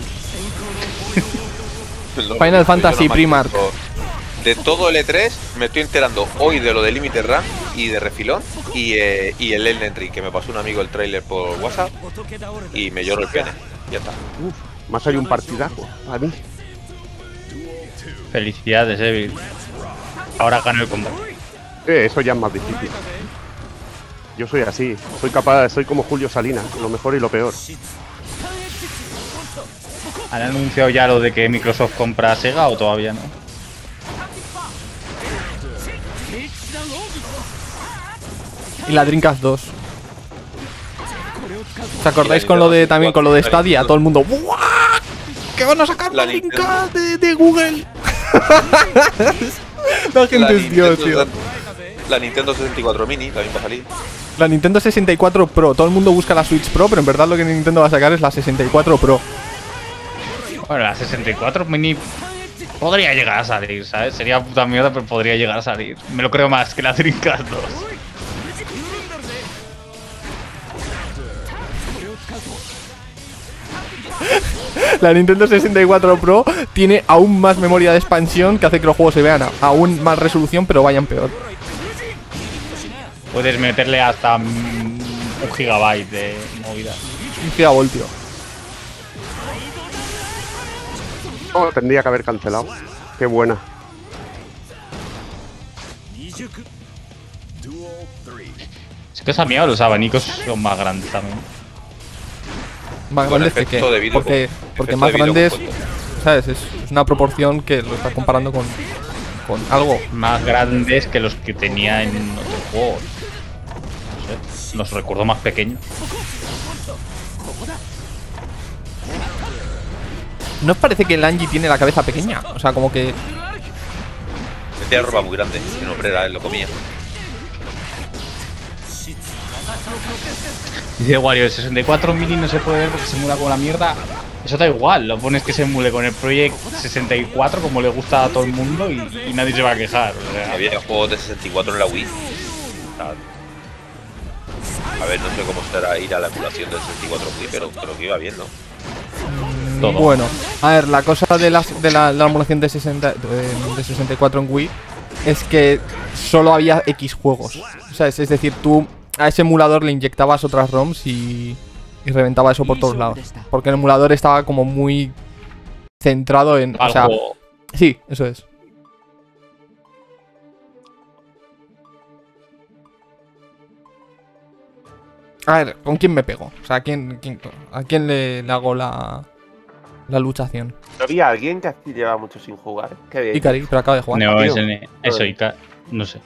S9: No lo he
S2: Final
S9: visto,
S2: Fantasy
S9: yo nada más
S2: Primark.
S9: he visto- De todo el E tres me estoy enterando hoy de lo de Limited Run y de refilón y, eh, y el Elden Ring, que me pasó un amigo el trailer por WhatsApp y me lloro el pene. Ya está.
S5: Uf, me ha salido un partidazo a mí.
S4: Felicidades, Evil. Ahora gano el combate.
S5: Eh, eso ya es más difícil. Yo soy así, soy capaz, soy como Julio Salinas, lo mejor y lo peor.
S4: ¿Han anunciado ya lo de que Microsoft compra a Sega o todavía no?
S2: Y la Dreamcast dos. ¿Os acordáis con lo de también con lo de Stadia? Todo el mundo. ¡Buah! ¿Qué van a sacar la
S9: La
S2: Dreamcast de, de Google? La
S9: La
S2: gente es Dios,
S9: Nintendo,
S2: tío.
S9: la Nintendo sesenta y cuatro Mini también va a salir.
S2: La Nintendo sesenta y cuatro Pro. Todo el mundo busca la Switch Pro, pero en verdad lo que Nintendo va a sacar es la sesenta y cuatro Pro.
S4: Bueno, la sesenta y cuatro Mini podría llegar a salir, ¿sabes? Sería puta mierda, pero podría llegar a salir. Me lo creo más que la Dreamcast dos.
S2: La Nintendo sesenta y cuatro Pro tiene aún más memoria de expansión que hace que los juegos se vean a aún más resolución, pero vayan peor.
S4: Puedes meterle hasta mm, un gigabyte de movida.
S2: Un gigavoltio.
S5: Oh, tendría que haber cancelado. Qué buena.
S10: Es que esa mía, los abanicos son más grandes también.
S2: Más
S9: Con
S2: grandes que
S9: efecto
S2: qué.
S9: de vídeo
S2: Porque,
S9: con-
S2: porque
S9: efecto
S2: más
S9: de vídeo
S2: grandes,
S9: con fondo.
S2: ¿sabes? Es, es una proporción que lo estás comparando con, con algo.
S10: Más grandes que los que tenía en otros juegos. No sé, los recuerdo más pequeños.
S2: ¿No os parece que el Angie tiene la cabeza pequeña? O sea, como que...
S9: Metía ropa muy grande, en obrera, él lo comía.
S10: Dice Wario, el sesenta y cuatro mili no se puede ver porque se emula con la mierda. Eso da igual, lo pones que se emule con el Project sesenta y cuatro como le gusta a todo el mundo y, y nadie se va a quejar. O sea,
S9: Había juegos de sesenta y cuatro en la Wii. Ah. A ver, no sé cómo estará ir a la emulación del sesenta y cuatro Wii, pero creo que iba bien, ¿no?
S10: todo.
S2: Bueno, a ver, la cosa de, las, de la, la emulación de, sesenta, de, de sesenta y cuatro en Wii es que solo había X juegos. ¿Sabes? Es decir, tú a ese emulador le inyectabas otras ROMs y, y reventaba eso por todos lados. Porque el emulador estaba como muy centrado en... O sea,
S10: Algo-
S2: sí, eso es. A ver, ¿con quién me pego? O sea, ¿a quién, quién- a quién le, le hago la, la luchación?
S3: Había alguien que aquí lleva mucho sin jugar. ¿Qué había?
S2: Ikari, pero acaba de jugar.
S10: Neo
S3: tío.
S10: S N, eso y ca- no sé.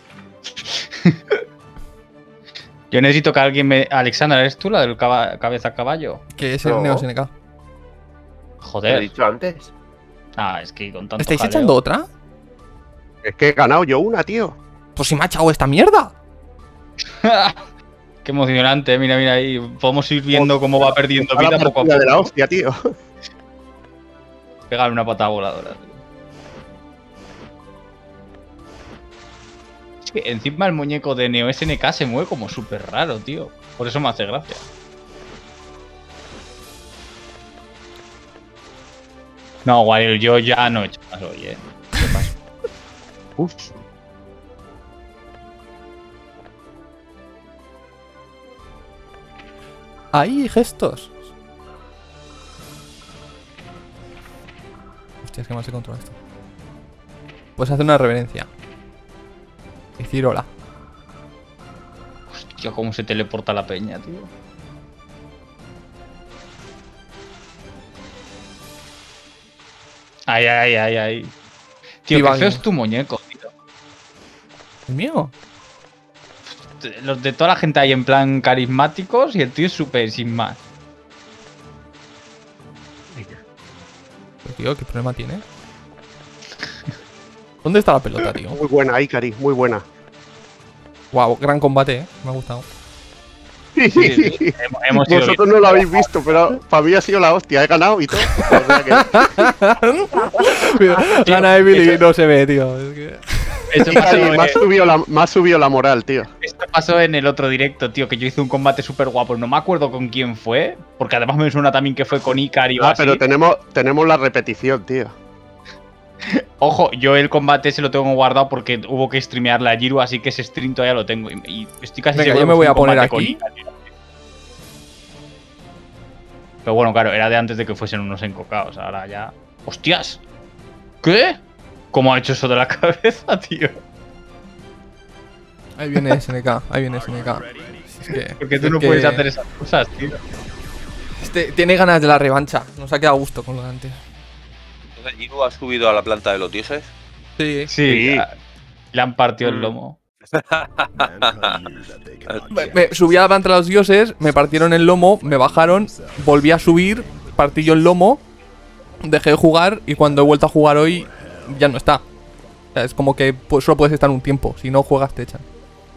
S10: Yo necesito que alguien me. Alexandra, ¿eres tú la del caba- cabeza a caballo?
S2: Que es el
S3: No.
S2: Neo S N K.
S3: Te lo he
S10: Joder.
S3: dicho antes.
S10: Ah, es que con tanto.
S2: ¿Estáis
S10: jaleo-
S2: echando otra?
S5: Es que he ganado yo una, tío.
S2: Pues si me ha echado esta mierda.
S10: Qué emocionante, mira, mira ahí. Podemos ir viendo cómo va perdiendo
S5: Está la
S10: vida poco a
S5: partida
S10: poco.
S5: de la hostia, tío.
S10: Pegarle una patada voladora. tío. Es que encima el muñeco de Neo S N K se mueve como súper raro, tío. Por eso me hace gracia. No, Wario, yo ya no he hecho más hoy, eh. ¿Qué pasa?
S5: Uf.
S2: Ahí, gestos. Hostia, es que mal se controla esto. Puedes hacer una reverencia. Decir hola.
S10: Hostia, cómo se teleporta la peña, tío. Ay, ay, ay, ay. Tío,
S2: Iván.
S10: qué feo es tu muñeco, tío.
S2: ¿El mío?
S10: Los de toda la gente ahí en plan carismáticos y el tío es súper sin más.
S2: Pero, tío, ¿qué problema tiene? ¿Dónde está la pelota, tío?
S5: Muy buena, Ikari, muy buena.
S2: Wow, gran combate, eh. Me ha gustado.
S10: Sí, sí, hemos, hemos ido
S5: Vosotros
S10: viendo.
S5: no lo habéis visto, pero para mí ha sido la hostia. He ganado y todo. O sea que,
S2: Gana Emily y no se ve, tío. Es que...
S10: Esto pasó,
S5: Ikari, me ha
S10: eh,
S5: subido la, me ha subido la moral, tío.
S10: esto pasó en el otro directo, tío, que yo hice un combate súper guapo. No me acuerdo con quién fue, porque además me suena también que fue con Ikari o
S5: Ah,
S10: así.
S5: pero tenemos, tenemos la repetición, tío.
S10: Ojo, yo el combate se lo tengo guardado porque hubo que streamearle a Jiru, así que ese stream todavía lo tengo. Y, y estoy casi
S2: Venga,
S10: seguro
S2: yo me
S10: que
S2: voy
S10: fue
S2: a
S10: un
S2: poner
S10: combate con
S2: aquí.
S10: Ikari. Pero bueno, claro, era de antes de que fuesen unos encocados. Ahora ya. ¡Hostias! ¿Qué? ¿Cómo ha hecho eso de la cabeza, tío?
S2: Ahí viene S N K, ahí viene S N K. Es que,
S10: Porque tú
S2: es
S10: no
S2: que
S10: puedes hacer esas cosas, tío.
S2: Este tiene ganas de la revancha. Nos ha quedado a gusto con lo de antes.
S9: Entonces, ¿Jiru ha subido a la planta de los dioses?
S2: Sí.
S10: Sí,
S5: Sí.
S10: ya- le han partido el lomo.
S6: Mankind knew that they cannot
S2: Me,
S6: get
S2: me subí a la planta de los dioses, me partieron el lomo, me bajaron, volví a subir, partí yo el lomo, dejé de jugar y cuando he vuelto a jugar hoy ya no está. O sea, es como que pues, solo puedes estar un tiempo, si no juegas te echan.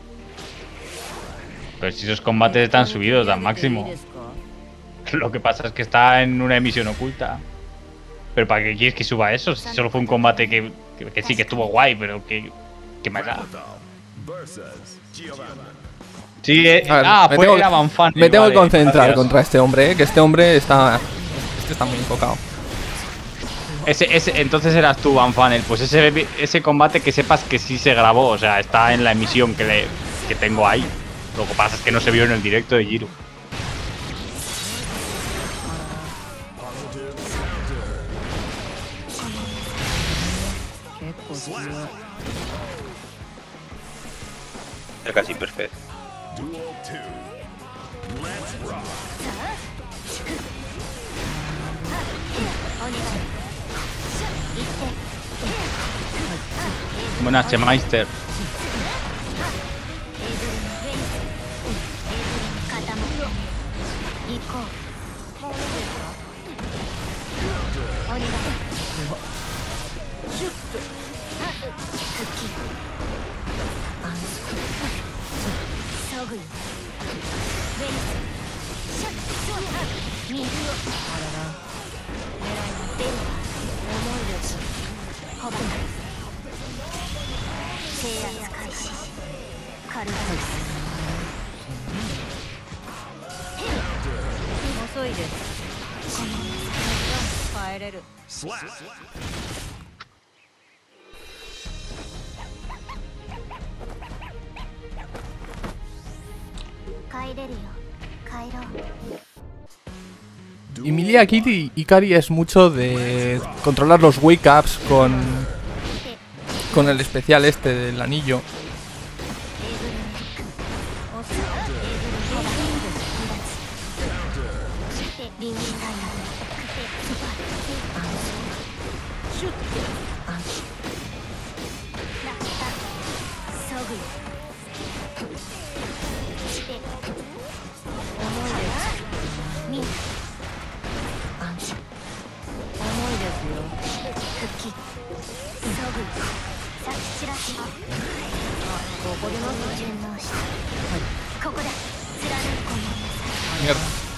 S10: Pero si esos combates están subidos al máximo. Lo que pasa es que está en una emisión oculta. Pero ¿para qué quieres que suba eso? Si solo fue un combate que, que, que sí que estuvo guay, pero que, que me caga.
S6: versus Giovanna.
S10: Sí, eh,
S2: A ver,
S10: ah,
S2: me
S10: fue
S2: tengo,
S10: el Avan Fan.
S2: me tengo que
S10: vale,
S2: concentrar
S10: gracias.
S2: contra este hombre, eh, que este hombre está. Este está muy enfocado.
S10: Ese, ese, entonces eras tú, Van Funnel. Pues ese, ese combate que sepas que sí se grabó, o sea, está en la emisión que, le, que tengo ahí. Lo que pasa es que no se vio en el directo de Jiru.
S9: Ya casi perfecto.
S10: Buenas, Chemeister.
S2: Y Milia Kitty Ikari es mucho de controlar los wake ups con con el especial este del anillo. Mierda.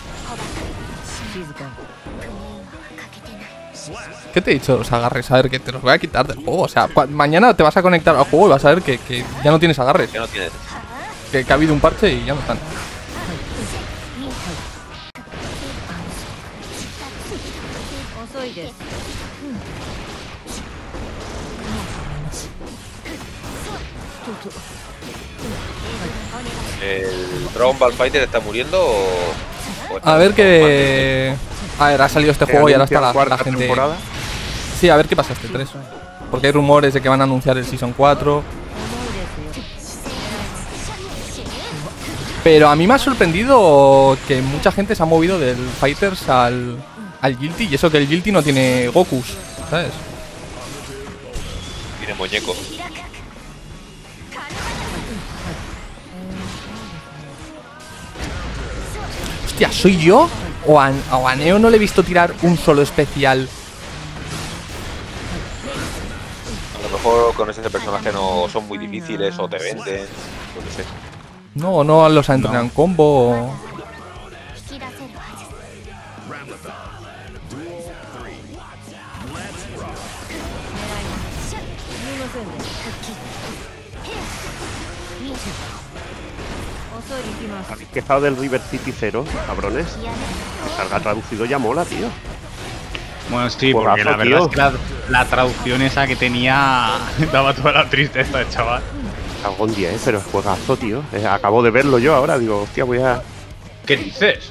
S2: ¿Qué te he dicho? Los agarres, a ver, que te los voy a quitar del juego. O sea, mañana te vas a conectar al juego y vas a ver que, que ya no tienes agarres.
S9: Que no tienes.
S2: Que, que ha habido un parche y ya no están.
S9: ¿El Dragon Ball Fighter está muriendo o...? o está
S2: A ver que... A ver, ha salido este juego y ahora está la, la gente...
S5: temporada?
S2: Sí, a ver qué pasa este tres. Porque hay rumores de que van a anunciar el Season cuatro. Pero a mí me ha sorprendido que mucha gente se ha movido del Fighters al, al Guilty. Y eso que el Guilty no tiene Gokus, ¿sabes?
S9: Tiene muñeco.
S2: Hostia, ¿soy yo? ¿O a, o a Neo no le he visto tirar un solo especial?
S9: A lo mejor con ese personaje no son muy difíciles o te venden. No sé.
S2: No, no los ha entrenado en combo. O...
S5: ¿Habéis quejado del River City Zero, cabrones? Que salga traducido ya mola, tío.
S10: Bueno, sí,
S5: Juegazo,
S10: porque la verdad
S5: tío.
S10: es que la, la traducción esa que tenía daba toda la tristeza del chaval.
S5: Algún día, ¿eh? Pero es juegazo, tío. Eh, acabo de verlo yo ahora, digo, hostia, voy a...
S10: ¿Qué dices?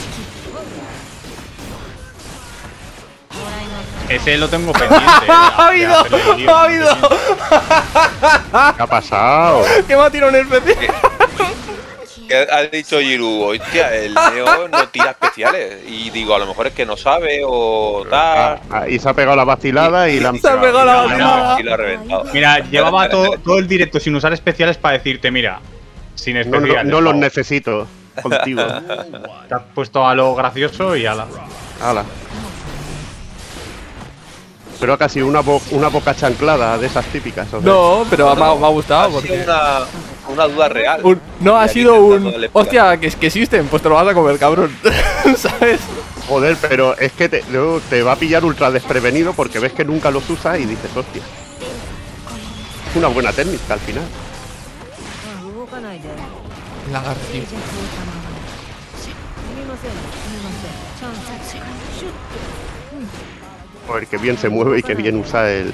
S10: Ese lo tengo pendiente.
S2: ¡Ha habido! ¡Ha habido!
S5: ¿Qué ha pasado?
S2: ¿Qué me ha tirado un especial?
S9: Que ha dicho Jiru, hostia, el Neo no tira especiales. Y digo, a lo mejor es que no sabe o tal.
S5: Ah, y se ha pegado la vacilada y la han
S2: Se ha pegado la vacilada.
S9: Y lo ha reventado.
S10: Mira, llevaba todo, todo el directo sin usar especiales para decirte, mira, sin
S5: No,
S10: especiales.
S5: no, no los
S10: pavo.
S5: necesito contigo.
S10: Te has puesto a lo gracioso y ala.
S5: Hala. Pero casi una, bo una boca chanclada de esas típicas. ¿o qué?
S2: No, pero me ha, me ha gustado
S9: Ha sido
S2: porque...
S9: una, una duda real.
S2: Un- no, ha
S9: Y
S2: sido
S9: aquí
S2: un...
S9: intentando darle explicación.
S2: Hostia, que, que existen, pues te lo vas a comer, cabrón. ¿Sabes?
S5: Joder, pero es que te, luego te va a pillar ultra desprevenido porque ves que nunca los usas y dices, hostia. Es una buena técnica al final.
S2: El agarre, tío.
S5: Joder, que bien se mueve y que bien usa el...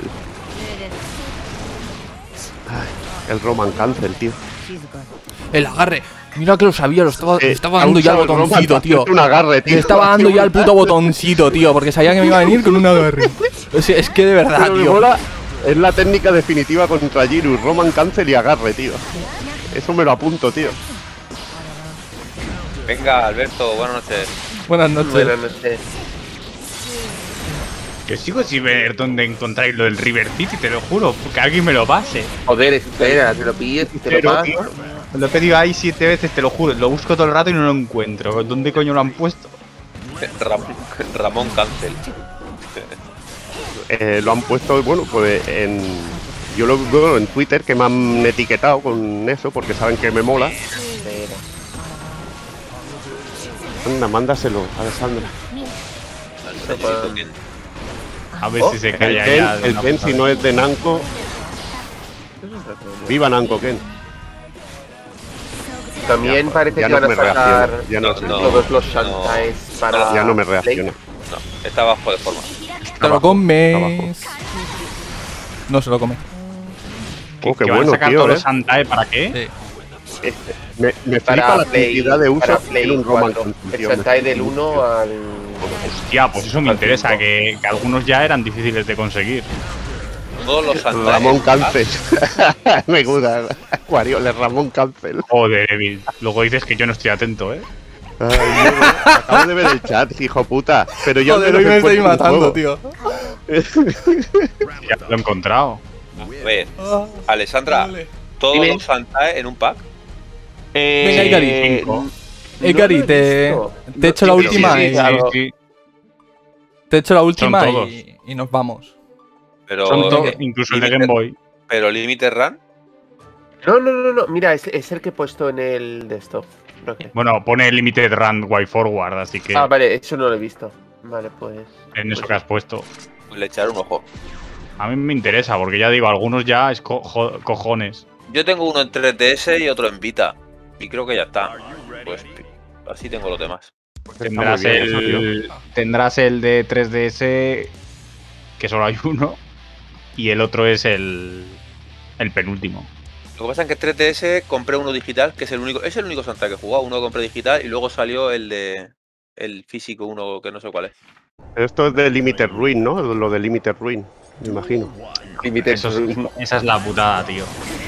S5: Ay, el Roman Cancel, tío.
S2: El agarre. Mira que lo sabía, lo estaba, le
S5: Eh,
S2: estaba
S5: ha
S2: dando ya el
S5: usado el Roman
S2: botoncito,
S5: para
S2: tío.
S5: hacerte un agarre, tío.
S2: Le estaba dando ya el puto botoncito, tío, porque sabía que me iba a venir con un agarre. Es, es que de verdad,
S5: Pero me
S2: tío.
S5: mola, Es la técnica definitiva contra Jiru, Roman Cancel y agarre, tío. Eso me lo apunto, tío.
S9: Venga, Alberto, buenas noches.
S2: Buenas noches.
S3: Buenas noches.
S10: Yo sigo sin ver dónde encontráis lo del River City, te lo juro, que alguien me lo pase.
S3: Joder, espera, te lo pilles y te lo
S10: Pero,
S3: pagas.
S10: tío, lo he pedido ahí siete veces, te lo juro. Lo busco todo el rato y no lo encuentro. ¿Dónde coño lo han puesto?
S9: Ram- Ramón Cancel.
S5: Eh, lo han puesto, bueno, pues en... Yo lo veo en Twitter, que me han etiquetado con eso, porque saben que me mola. Anda, mándaselo, Alessandra.
S10: A ver
S5: Oh,
S10: si se
S5: el
S10: calla
S5: Ken,
S10: ya. de
S5: el
S10: una
S5: Ken,
S10: puta
S5: si
S10: vez.
S5: no es de Namco... Viva Namco, Ken.
S3: También
S5: Ya,
S3: parece
S5: ya
S3: que
S5: no
S3: van a
S5: me
S3: sacar
S5: reacciona, ya no-
S9: no,
S3: todos los
S9: no,
S3: Shantaes para
S5: Ya no me
S3: Play.
S5: reacciona.
S9: No, está bajo de forma.
S2: Te lo comes. No se lo come.
S5: Oh, qué
S10: ¿Que van a
S5: bueno,
S10: sacar
S5: tío,
S10: todos
S5: eh.
S10: los Santae para qué?
S2: Sí.
S3: Este,
S5: Me, me
S3: para
S5: flipa la
S3: Play,
S5: cantidad de
S3: para
S5: usos que
S3: Play
S5: tiene un Roman
S3: cuatro.
S5: Cancel,
S3: El
S5: tío, me
S3: Shantae
S5: flipa
S3: del
S5: mucho.
S3: uno al...
S10: Hostia, pues eso me
S3: al
S10: interesa,
S3: cinco.
S10: que, que algunos ya eran difíciles de conseguir.
S9: Todos los Santaes.
S5: Ramón Cancel. Me gusta. Guarioles, Ramón Cancel.
S10: Joder, Evil. Luego dices que yo no estoy atento, ¿eh?
S5: Ay, Dios, acabo de ver el chat, hijo puta. Pero yo
S2: Joder,
S5: al
S2: hoy
S5: menos
S2: me estoy
S5: encuentro un
S2: matando,
S5: juego.
S2: tío.
S10: Ya lo he encontrado.
S9: A ver, Alessandra, todos
S3: Dime.
S9: los Santaes en un pack.
S2: Venga, Ikari.
S10: Cinco.
S2: Eh, Gary,
S3: lo he
S2: te,
S3: visto.
S2: te he hecho la
S3: Sí,
S2: última
S3: sí,
S2: y,
S3: sí, claro.
S10: Sí,
S2: te he hecho la última
S10: todos.
S2: y, y nos vamos.
S9: Pero,
S10: son todos,
S2: eh,
S10: incluso el de
S9: Limited-
S10: Game Boy.
S9: pero Limited Run.
S3: No, no, no, no. Mira, es, es el que he puesto en el desktop. Creo que-
S10: Bueno, pone Limited Run Y Forward, así que
S3: Ah, vale, eso no lo he visto. Vale, pues...
S10: en eso que has puesto.
S9: Le echaré un ojo.
S10: A mí me interesa, porque ya digo, algunos ya es co- jo- cojones.
S9: Yo tengo uno en tres D S y otro en Vita. Y creo que ya está. Pues así tengo los demás.
S10: Tendrás
S5: muy bien eso,
S10: el, tendrás el de tres D S, que solo hay uno, y el otro es el, el penúltimo.
S9: Lo que pasa es que en tres D S compré uno digital, que es el único, es el único Santa que he jugado, uno que compré digital y luego salió el de el físico, uno que no sé cuál es.
S5: Esto es de Limited Ruin, ¿no? Lo de Limited Ruin, me imagino.
S3: Limited
S10: Eso es- esa es la putada, tío.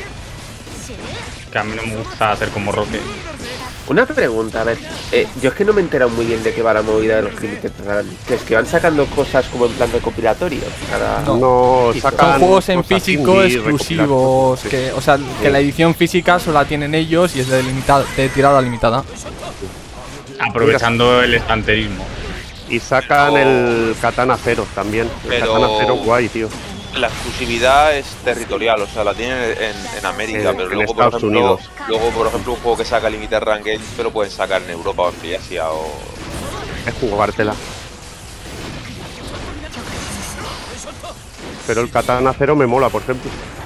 S10: Que a mí no me gusta hacer como Roque.
S3: Una pregunta, a ver, eh, yo es que no me he enterado muy bien de qué va la movida de los Limited Run. Que es que van sacando cosas como en plan recopilatorio. Cada...
S2: No.
S5: No,
S3: Sí,
S5: sacan
S2: Son juegos en
S5: cosas
S2: físico
S5: indie,
S2: exclusivos.
S5: recopilatorios,
S2: Que, o sea, que la edición física solo la tienen ellos y es de, limitada, de tirada limitada.
S10: Aprovechando el estanterismo.
S5: sí. Y sacan
S9: Pero-
S5: el Katana Zero también. El
S9: Pero-
S5: Katana Zero guay, tío.
S9: La exclusividad es territorial, o sea, la tienen en, en América,
S5: En-
S9: pero
S5: en
S9: luego por,
S5: Estados
S9: ejemplo,
S5: Unidos.
S9: luego, por ejemplo, un juego que saca Limited Run Games, pero pueden sacar en Europa o en Asia o...
S5: Es jugártela. Pero el Katana Zero me mola, por ejemplo.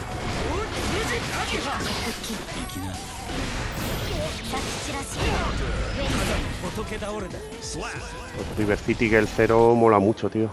S5: El River City, que el Zero mola mucho, tío.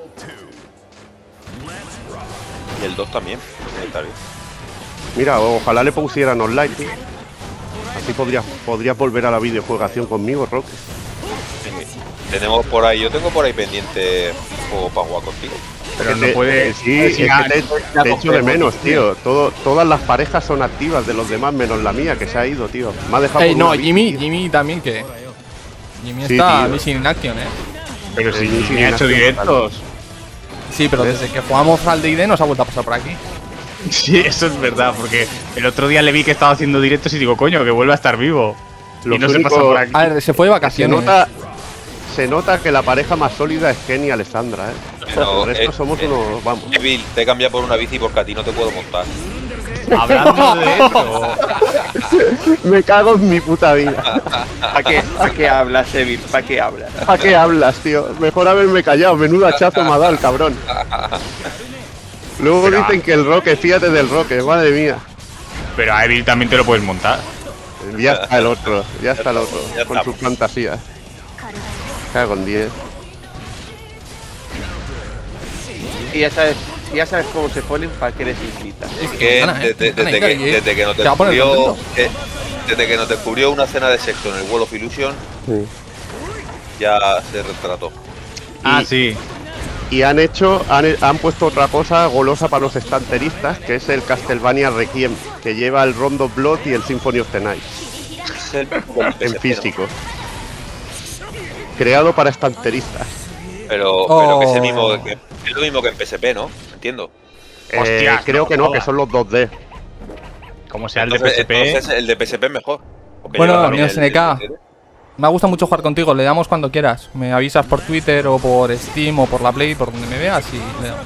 S9: Y el dos también, está bien.
S5: Mira, ojalá le pusieran online, tío. Así podrías, podrías volver a la videojuegación conmigo, Roque.
S9: Tenemos por ahí, yo tengo por ahí pendiente juego para jugar contigo.
S10: Pero
S5: Que
S10: no
S5: te-
S10: puede.
S5: eh, Sí, es que te, te echo de menos, tío. Todo, todas las parejas son activas de los demás, menos la mía, que se ha ido, tío. Me ha dejado
S2: Ey,
S5: con
S2: no,
S5: una bici,
S2: Jimmy,
S5: tío.
S2: Jimmy también que. Jimmy
S5: Sí,
S2: está
S5: tío.
S2: missing in action, eh.
S10: Pero si
S5: Sí, sí,
S10: me ha hecho
S5: sí,
S10: directos.
S2: Sí, pero desde que jugamos al D and D nos ha vuelto a pasar por aquí.
S10: Sí, eso es verdad, porque el otro día le vi que estaba haciendo directos y digo, coño, que vuelve a estar vivo.
S5: Los
S10: y no se
S5: únicos-
S10: pasa por aquí.
S2: A ver, se fue de
S5: Se
S2: vacaciones.
S5: nota, se nota que la pareja más sólida es Ken y Alessandra, ¿eh?
S9: No,
S5: Por esto
S9: eh,
S5: somos
S9: eh,
S5: unos... Vamos.
S9: Evil, te he cambiado por una bici porque a ti no te puedo montar.
S10: Hablando de eso.
S5: Me cago en mi puta vida.
S3: ¿Para qué, ¿Para qué hablas, Evil? ¿Para qué hablas?
S5: ¿Para qué hablas, tío? Mejor haberme callado. Menudo hachazo me ha dado el cabrón. Luego
S10: Pero-
S5: dicen que el Roque, fíjate del Roque, madre mía.
S10: Pero a Evil también te lo puedes montar.
S5: Ya está el otro, ya está el otro,
S9: Ya
S5: con
S9: está.
S5: sus fantasías. Cago en diez.
S3: Y ya sabes, ya sabes cómo se ponen, ¿para qué les invitas?
S2: Es
S9: Que
S2: gana, eh,
S9: desde,
S2: gana
S9: desde
S2: Ikari,
S9: que,
S2: eh.
S9: desde que nos
S2: Te va a poner
S9: descubrió,
S2: contento.
S9: eh, desde que nos descubrió una cena de sexo en el World of Illusion,
S5: Sí.
S9: ya se retrató.
S10: Ah, sí.
S5: Y han hecho, han, han puesto otra cosa golosa para los estanteristas, que es el Castlevania Requiem, que lleva el Rondo of Blood y el Symphony of the Night. En físico. Creado para estanteristas.
S9: Pero,
S2: Oh.
S9: pero que es el mismo que, es lo mismo que en P S P, ¿no? Entiendo.
S5: Eh,
S10: Hostias,
S5: creo
S10: no
S5: que no,
S10: jodas.
S5: que son los dos D.
S10: Como sea el de
S9: Entonces,
S10: P S P.
S9: entonces el de P S P es mejor. Porque
S2: Bueno,
S9: lleva también
S2: mi S N K.
S9: el- el-
S2: Me ha gustado mucho jugar contigo, le damos cuando quieras. Me avisas por Twitter o por Steam o por la Play, por donde me veas y le damos.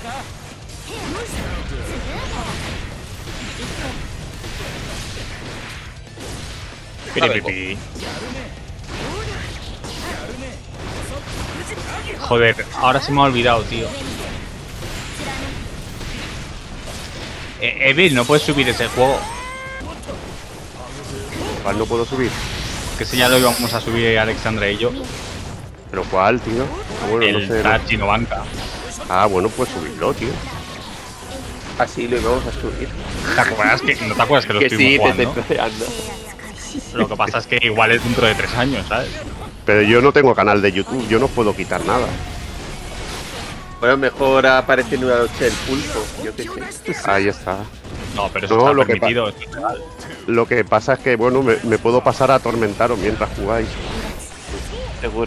S10: Piripipi. Joder, ahora se me ha olvidado, tío. Eh, Evil, no puedes subir ese juego.
S5: ¿Cuál no puedo subir?
S10: Que si ya lo íbamos a subir Alexandra y yo.
S5: ¿Pero cuál, tío? Ah, bueno,
S10: El
S5: no sé.
S10: Tachino Banca.
S5: Ah, bueno, pues subirlo, tío.
S3: Así lo íbamos a subir.
S10: ¿Te acuerdas que, ¿No te acuerdas que lo
S3: Que sí,
S10: estuvimos
S3: te
S10: jugando?
S3: estoy troceando.
S10: Lo que pasa es que igual es dentro de tres años, ¿sabes?
S5: Pero yo no tengo canal de YouTube, yo no puedo quitar nada.
S3: Bueno, mejor aparece en una noche el pulpo, yo qué sé.
S5: Ahí está.
S10: No, pero eso
S5: No,
S10: está
S5: lo que
S10: permitido, eso es legal.
S5: Lo que pasa es que, bueno, me, me puedo pasar a atormentaros mientras jugáis.
S3: Seguro.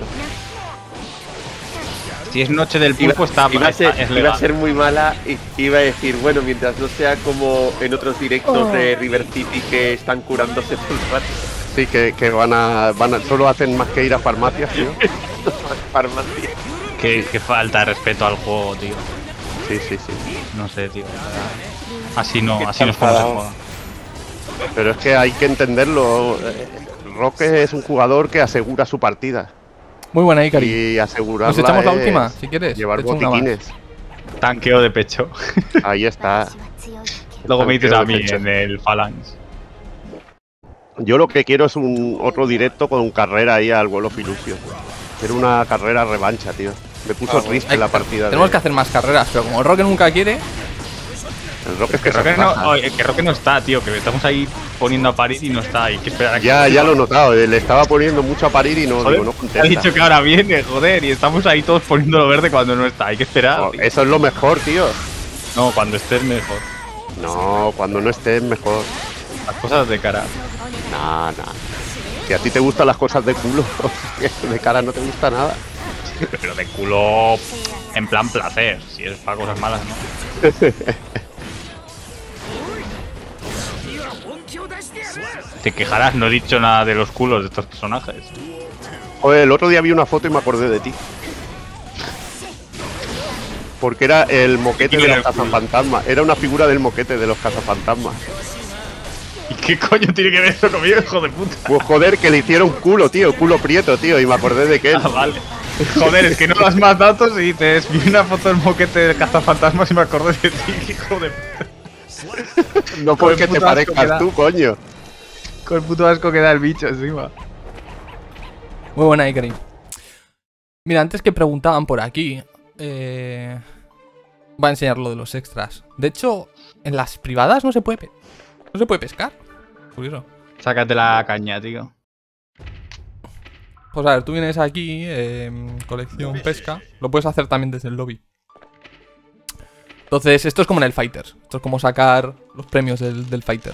S10: Si es noche del pulpo, está,
S3: iba, a
S10: está-
S3: ser,
S10: es
S3: iba a
S10: legal.
S3: ser muy mala y iba a decir, bueno, mientras no sea como en otros directos de River City que están curándose todo el rato.
S5: Sí, que, que van, a, van a. Solo hacen más que ir a farmacias, tío.
S3: Farmacia.
S10: Qué, qué falta de respeto al juego, tío.
S5: Sí, sí, sí.
S10: No sé, tío. Así no, así no es como se juega.
S5: Pero es que hay que entenderlo. eh, Roque es un jugador que asegura su partida.
S2: Muy buena, Ikari.
S5: Y asegurarla
S2: Nos echamos la
S5: es
S2: última, si quieres.
S5: Llevar
S2: Te echo una más.
S5: botiquines.
S10: Tanqueo de pecho.
S5: Ahí está.
S10: Luego me dices
S5: Tanqueo
S10: a
S5: de
S10: mí
S5: pecho.
S10: en el Phalanx.
S5: Yo lo que quiero es un otro directo con carrera ahí al World of Illusion. Quiero una carrera revancha, tío. Me puso
S3: Ah, bueno.
S5: triste la partida.
S2: Tenemos
S5: de...
S2: que hacer más carreras, pero como el Roque nunca quiere.
S5: El Roque es que
S10: Que
S5: se
S10: Roque, no,
S5: raja.
S10: oye, que Roque no está, tío. Que estamos ahí poniendo a parir y no está. Hay que esperar a que.
S5: Ya, ya lo he notado. eh, Le estaba poniendo mucho a parir y no,
S10: Joder,
S5: digo, no
S10: ha
S5: contesta.
S10: dicho que ahora viene, joder. Y estamos ahí todos poniéndolo verde cuando no está. Hay que esperar.
S5: Oh,
S10: tío.
S5: eso es lo mejor, tío.
S10: No, cuando estés mejor.
S5: No, cuando no estés mejor.
S10: Las cosas de cara.
S5: No, no. Si a ti te gustan las cosas de culo, de cara no te gusta nada.
S10: Pero de culo en plan placer. Si es para cosas malas, no. Te quejarás, no he dicho nada de los culos de estos personajes.
S5: Joder, el otro día vi una foto y me acordé de ti. Porque era el moquete
S10: ¿Quién
S5: de
S10: era
S5: los
S10: el culo?
S5: cazafantasmas. Era una figura del moquete de los cazafantasmas.
S10: ¿Y qué coño tiene que ver eso conmigo, hijo de puta?
S5: Pues joder, que le hicieron culo, tío. Culo prieto, tío. Y me acordé de que él.
S10: Ah, vale. Joder, es que no das más datos y dices, vi una foto del moquete de cazafantasmas y me acordé de ti, hijo de puta.
S5: No
S10: Con el
S5: porque te
S10: puto asco que
S5: parezcas
S10: da.
S5: tú, coño.
S10: Con el puto asco que da el bicho encima.
S2: Muy buena, Ikari. Mira, antes que preguntaban por aquí, eh, va a enseñar lo de los extras. De hecho, en las privadas no se puede, pe- no se puede pescar. Curioso.
S10: Sácate la caña, tío.
S2: Pues a ver, tú vienes aquí, eh, colección pesca. Lo puedes hacer también desde el lobby. Entonces, esto es como en el Fighter. Esto es como sacar los premios del, del Fighter.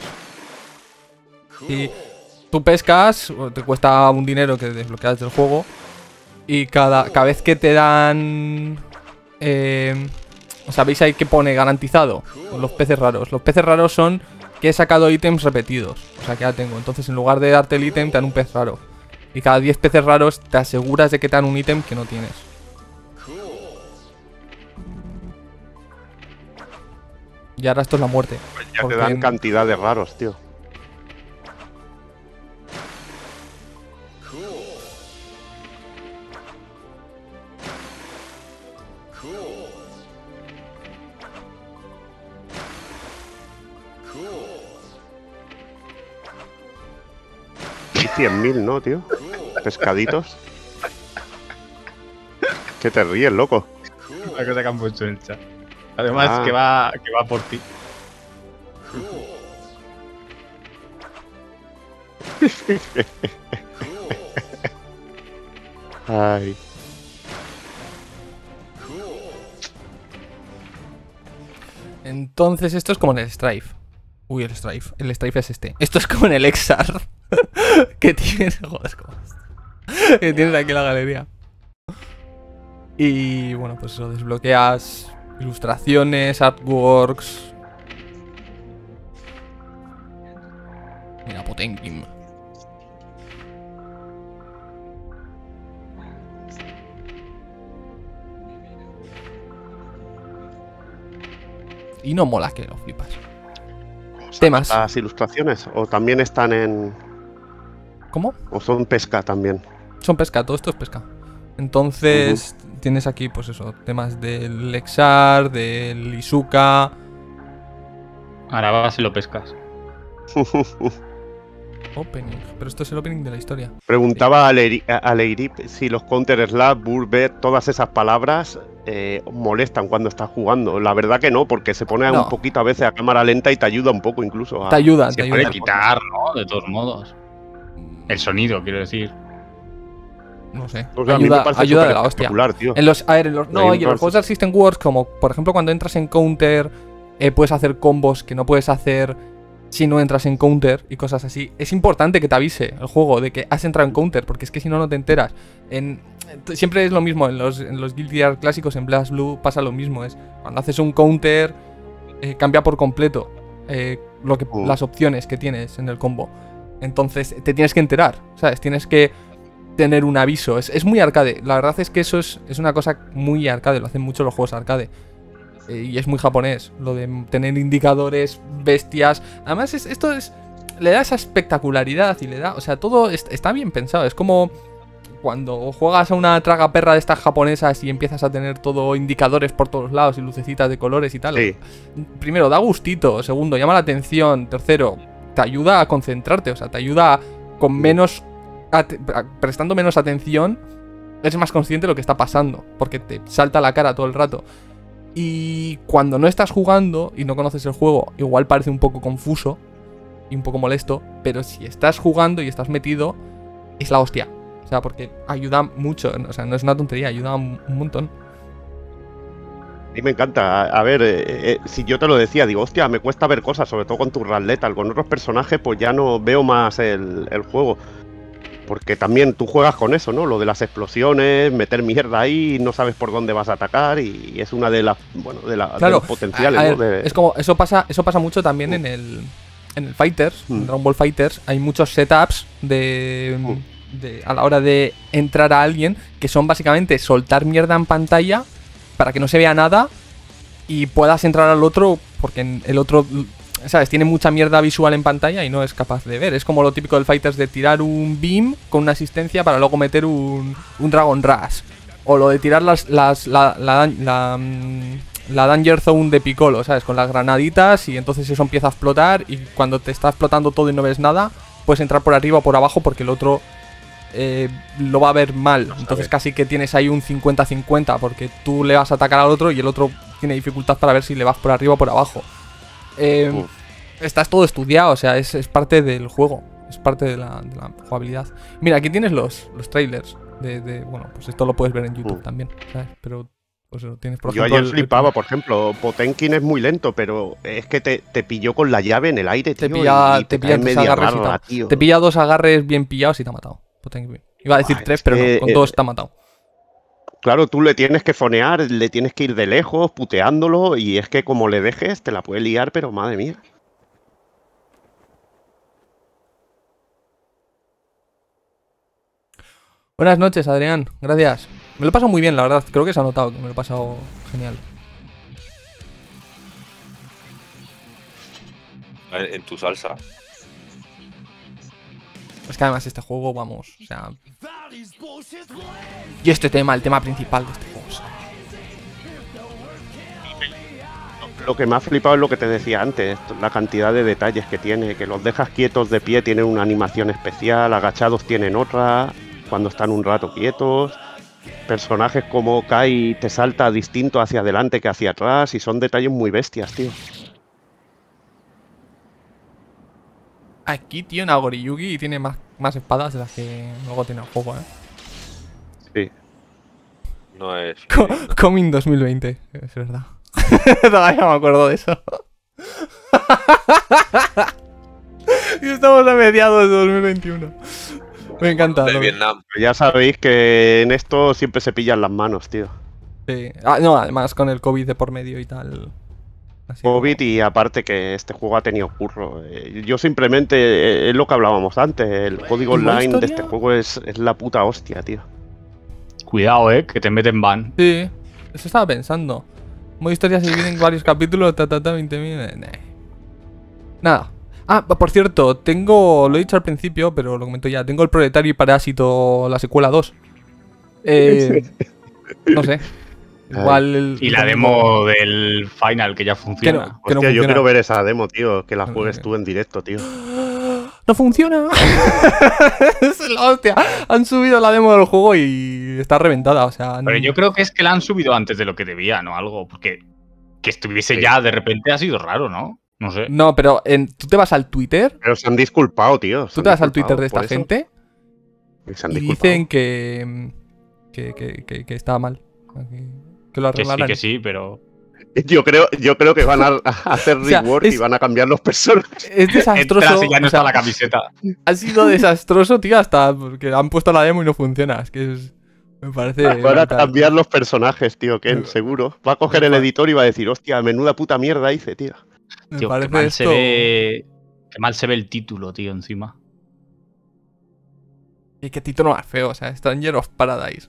S2: Y tú pescas, te cuesta un dinero que desbloqueas del juego. Y cada, cada vez que te dan... Eh, o sea, veis ahí que pone garantizado los peces raros. Los peces raros son que he sacado ítems repetidos. O sea, que ya tengo. Entonces, en lugar de darte el ítem, te dan un pez raro. Y cada diez peces raros te aseguras de que te dan un ítem que no tienes. Y ahora esto es la muerte.
S5: Ya
S2: Porque
S5: te dan
S2: en-
S5: cantidad de raros, tío. Y cien mil, ¿no, tío? Pescaditos. ¿Qué te ríes, loco?
S10: La cosa que han puesto en el chat. Además,
S5: Ah.
S10: que, va, que va por ti.
S5: Ay.
S2: Entonces esto es como en el Strife. Uy, el Strife. El Strife es este. Esto es como en el Exar. Que tiene... Joder, ¿cómo es? Que tienes aquí la galería. Y bueno, pues eso, desbloqueas ilustraciones, artworks. Mira, Potenkin. Y no mola que lo flipas. Temas.
S5: Las ilustraciones, o también están en...
S2: ¿Cómo?
S5: O son pesca también.
S2: Son pesca, todo esto es pesca. Entonces, uh-huh. tienes aquí, pues eso, temas del Exar, del Izuka.
S10: Ahora vas y lo pescas.
S2: Opening, pero esto es el opening de la historia.
S5: Preguntaba a Leirip si los counter slap, bullbet, todas esas palabras eh, molestan cuando estás jugando. La verdad que no, porque se pone
S2: no.
S5: un poquito a veces a cámara lenta y te ayuda un poco incluso. A,
S2: te ayuda,
S10: se
S2: te
S10: puede
S2: ayuda.
S10: quitar, ¿no? De todos modos. El sonido, quiero decir.
S2: No sé.
S5: O sea,
S2: ayuda ayuda de la hostia.
S5: Tío.
S2: En los, a ver, en los, no, y en los juegos de Assistant Wars, como por ejemplo cuando entras en counter, eh, puedes hacer combos que no puedes hacer si no entras en counter y cosas así. Es importante que te avise el juego de que has entrado en counter, porque es que si no, no te enteras. En, siempre es lo mismo, en los, en los Guilty Gear clásicos, en Blast Blue, pasa lo mismo. Es cuando haces un counter, eh, cambia por completo eh, lo que, uh. las opciones que tienes en el combo. Entonces te tienes que enterar, ¿sabes? Tienes que tener un aviso. Es, es muy arcade. La verdad es que eso es, es una cosa muy arcade. Lo hacen mucho los juegos arcade. Eh, y es muy japonés. Lo de tener indicadores, bestias. Además, es, esto es le da esa espectacularidad y le da... O sea, todo es, está bien pensado. Es como cuando juegas a una traga perra de estas japonesas y empiezas a tener todo indicadores por todos lados y lucecitas de colores y tal.
S5: Sí.
S2: Primero, da gustito. Segundo, llama la atención. Tercero, te ayuda a concentrarte. O sea, te ayuda a, con menos... prestando menos atención, eres más consciente de lo que está pasando, porque te salta la cara todo el rato. Y cuando no estás jugando y no conoces el juego, igual parece un poco confuso y un poco molesto, pero si estás jugando y estás metido, es la hostia. O sea, porque ayuda mucho, o sea, no es una tontería, ayuda un montón.
S5: A mí me encanta. A, a ver, eh, eh, si yo te lo decía, digo, hostia, me cuesta ver cosas, sobre todo con tu Ralleta. Con otros personajes, pues ya no veo más el, el juego. Porque también tú juegas con eso, ¿no? Lo de las explosiones, meter mierda ahí, no sabes por dónde vas a atacar y es una de las, bueno, de, la,
S2: claro,
S5: de los potenciales,
S2: a ver,
S5: ¿no? De...
S2: Es como, eso pasa, eso pasa mucho también uh. en el en el Fighters, uh. en Dragon Ball Fighters, hay muchos setups de, uh. de a la hora de entrar a alguien que son básicamente soltar mierda en pantalla para que no se vea nada y puedas entrar al otro porque el otro... ¿Sabes? Tiene mucha mierda visual en pantalla y no es capaz de ver. Es como lo típico del Fighters de tirar un beam con una asistencia para luego meter un, un Dragon Rush. O lo de tirar las, las, la, la, la, la Danger Zone de Piccolo, ¿sabes? Con las granaditas y entonces eso empieza a explotar y cuando te está explotando todo y no ves nada, puedes entrar por arriba o por abajo porque el otro eh, lo va a ver mal. No entonces casi que tienes ahí un cincuenta cincuenta porque tú le vas a atacar al otro y el otro tiene dificultad para ver si le vas por arriba o por abajo. Eh, estás todo estudiado, o sea, es, es parte del juego, es parte de la, de la jugabilidad. Mira, aquí tienes los, los trailers de, de, bueno, pues esto lo puedes ver en YouTube uh. también, ¿sabes? Pero, pues lo tienes, por
S5: Yo
S2: ejemplo...
S5: ayer
S2: el,
S5: flipaba,
S2: el...
S5: por ejemplo, Potenkin es muy lento, pero es que te, te pilló con la llave en el aire, tío,
S2: te pilla,
S5: y
S2: te,
S5: te
S2: pilla
S5: cae media
S2: agarres
S5: rara,
S2: te,
S5: tío.
S2: Te pilla dos agarres bien pillados y te ha matado, Potenkin. Iba a decir ah, tres, pero
S5: que,
S2: no, con
S5: eh,
S2: dos te ha matado.
S5: Claro, tú le tienes que fonear, le tienes que ir de lejos, puteándolo, y es que como le dejes, te la puede liar, pero madre mía.
S2: Buenas noches, Adrián. Gracias. Me lo he pasado muy bien, la verdad. Creo que se ha notado que me lo he pasado genial.
S9: En tu salsa.
S2: Es que además este juego, vamos, o sea... Y este tema, el tema principal de este juego. O sea...
S5: Lo que me ha flipado es lo que te decía antes, la cantidad de detalles que tiene, que los dejas quietos de pie tienen una animación especial, agachados tienen otra, cuando están un rato quietos, personajes como Kai te salta distinto hacia adelante que hacia atrás y son detalles muy bestias, tío.
S2: Aquí, tío, Nagori Yugi tiene más, más espadas de las que luego tiene el juego, ¿eh?
S5: Sí.
S9: No es...
S2: Co Coming dos mil veinte, es verdad. Todavía me acuerdo de eso. Y estamos a mediados de dos mil veintiuno. Me encanta.
S9: De
S2: ¿no?
S9: Vietnam.
S5: Ya sabéis que en esto siempre se pillan las manos, tío.
S2: Sí. Ah, no, además con el COVID de por medio y tal. Así
S5: COVID
S2: como-
S5: y aparte que este juego ha tenido curro. Eh, Yo simplemente, eh, es lo que hablábamos antes, el código
S2: ¿Modo
S5: online de
S2: historia?
S5: este juego es, es la puta hostia, tío.
S10: Cuidado, eh, que te meten ban.
S2: Sí, eso estaba pensando. Modo historia se divide en varios capítulos, ta ta ta, veinte mil. eh, nah. Nada. Ah, por cierto, tengo. Lo he dicho al principio, pero lo comento ya. Tengo el Proletario y Parásito, la secuela dos. Eh, no sé. Igual. el-
S10: Y la demo del final que ya funciona.
S2: Que no
S5: Hostia, yo
S2: funciona.
S5: quiero ver esa demo, tío. Que la
S2: No,
S5: juegues
S2: no.
S5: tú en directo, tío.
S2: ¡No funciona! Es la hostia. Han subido la demo del juego y está reventada. O sea.
S10: Pero
S2: no-
S10: yo creo que es que la han subido antes de lo que debían o algo. Porque que estuviese
S5: Sí.
S10: ya de repente ha sido raro, ¿no? No sé.
S2: No, pero en- tú te vas al Twitter.
S5: Pero se han disculpado, tío. se
S2: Tú
S5: han
S2: te vas al
S5: disculpado
S2: Twitter de
S5: por
S2: esta
S5: eso.
S2: gente.
S5: Y se han
S2: Y
S5: disculpado.
S2: dicen que. Que, que, que, que está mal. Que, que lo
S10: Que sí,
S2: arreglarán.
S10: que sí, pero.
S5: Yo creo, yo creo que van a, a hacer
S2: O sea,
S5: rework
S2: es-
S5: y van a cambiar los personajes.
S2: Es desastroso.
S10: Entras y ya no
S2: o sea,
S10: está la camiseta.
S2: ha sido desastroso, tío, hasta porque han puesto la demo y no funciona. Es que es, me parece.
S5: Van a
S2: brutal.
S5: cambiar los personajes, tío, Ken,
S2: Me-
S5: seguro. Va a coger el editor y va a decir, hostia, menuda puta mierda hice, tío.
S2: Me
S10: Tío, qué
S2: parece
S10: mal
S2: esto.
S10: se ve. Qué mal se ve el título, tío, encima.
S2: Y qué título más feo, o sea, Stranger of Paradise.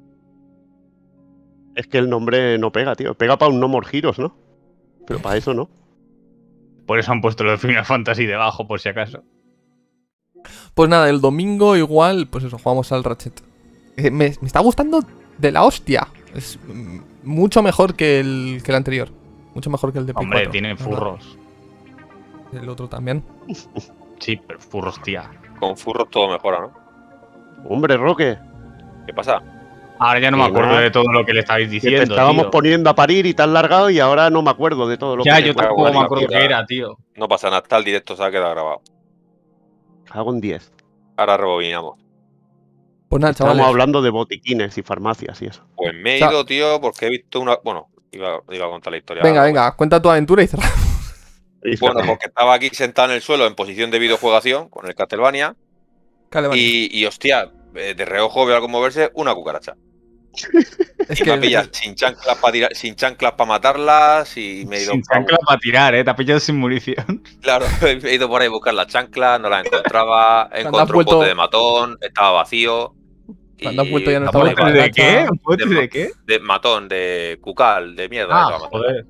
S5: Es que el nombre no pega, tío. Pega para un No More Heroes, ¿no? Pero para eso no.
S10: Por eso han puesto lo de Final Fantasy debajo, por si acaso.
S2: Pues nada, el domingo igual, pues eso, jugamos al Ratchet. Eh, me, me está gustando de la hostia. Es mm, mucho mejor que el, que el anterior. Mucho mejor que el de Play
S10: Hombre,
S2: cuatro,
S10: tiene
S2: la verdad.
S10: furros.
S2: El otro también.
S10: Sí, pero furros, tía.
S9: Con furros todo mejora, ¿no?
S5: Hombre, Roque,
S9: ¿Qué pasa?
S10: Ahora ya no me
S5: Que
S10: acuerdo
S5: nada.
S10: de todo lo que le estabais
S5: que te
S10: diciendo.
S5: estábamos
S10: tío.
S5: poniendo a parir y te has largado y ahora no me acuerdo de todo lo
S10: Ya,
S5: que
S10: yo
S5: te
S10: tampoco
S9: bueno,
S10: me acuerdo
S9: mira.
S10: qué era, tío.
S9: No pasa nada, está el directo, se ha quedado grabado.
S5: Hago en diez.
S9: Ahora rebobinamos.
S2: Pues nada,
S5: Estábamos
S2: chavales.
S5: hablando de botiquines y farmacias y eso.
S9: Pues me he
S2: O sea-
S9: ido, tío, porque he visto una. Bueno, iba, iba a contar la historia.
S2: Venga,
S9: ahora,
S2: venga, cuenta tu aventura y cerramos.
S5: Y
S9: Bueno, porque estaba aquí sentado en el suelo en posición de videojuegación con el Castlevania
S2: Vale, vale.
S9: y, y hostia, eh, de reojo veo algo moverse una cucaracha.
S2: Es
S9: y me ha
S2: que
S9: pillado sin chanclas para tirar, sin chanclas para matarlas y me he ido.
S10: Sin chancla para tirar, eh. Te ha pillado sin munición.
S9: Claro, he ido por ahí a buscar las chanclas, no las encontraba,
S2: Cuando has
S9: encontré un
S2: vuelto-
S9: bote de matón, estaba vacío.
S2: Cuando has vuelto ya no
S9: me
S2: estaba
S9: pone
S2: la
S10: ¿De
S2: cucaracha.
S10: qué? ¿Un bote
S9: De-
S10: de qué?
S9: de matón, de cucal, de mierda.
S10: Ah,
S9: de toda
S10: joder.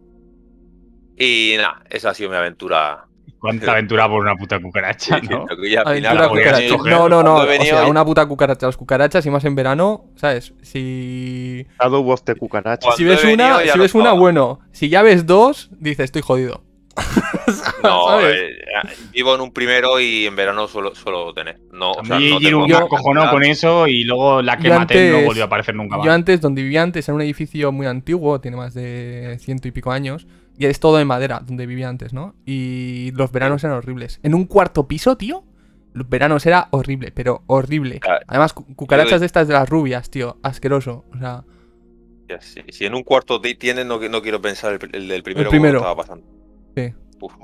S9: Y nada, esa ha sido mi aventura.
S10: Cuánta aventura por una puta cucaracha, ¿no?
S9: Y al final,
S2: Aventura
S9: cuando he
S2: cucaracha.
S9: venido-
S2: No, no, no.
S9: cuando he
S2: O
S9: venido
S2: sea,
S9: y-
S2: una puta cucaracha. Las cucarachas y más en verano, ¿sabes? Si.
S5: Shadow of the cucaracha.
S9: Cuando
S2: Si ves
S9: he venido
S2: una,
S9: ya
S2: si
S9: no
S2: ves una,
S9: estaba.
S2: bueno. Si ya ves dos, dices, estoy jodido.
S9: No,
S2: ¿sabes?
S9: eh, vivo en un primero y en verano suelo, suelo tener. No, o sea,
S10: A mí
S9: no
S10: Giro
S9: tengo
S10: me
S9: más
S10: acojonó
S9: cantidad.
S10: con eso y luego la que
S2: Yo
S10: maté no
S2: antes-
S10: volvió a aparecer nunca más.
S2: Yo antes, donde vivía antes, era un edificio muy antiguo, tiene más de ciento y pico años. Y es todo de madera, donde vivía antes, ¿no? Y los veranos eran horribles. En un cuarto piso, tío, los veranos era horrible, pero horrible.
S9: Claro.
S2: Además, cu- cucarachas
S9: Yo-
S2: de estas de las rubias, tío, asqueroso. O sea,
S9: Ya, Si, si en un cuarto ti- tienes, no, no quiero pensar el, el del primero,
S2: El primero.
S9: cómo estaba pasando.
S2: Sí.
S9: Uf.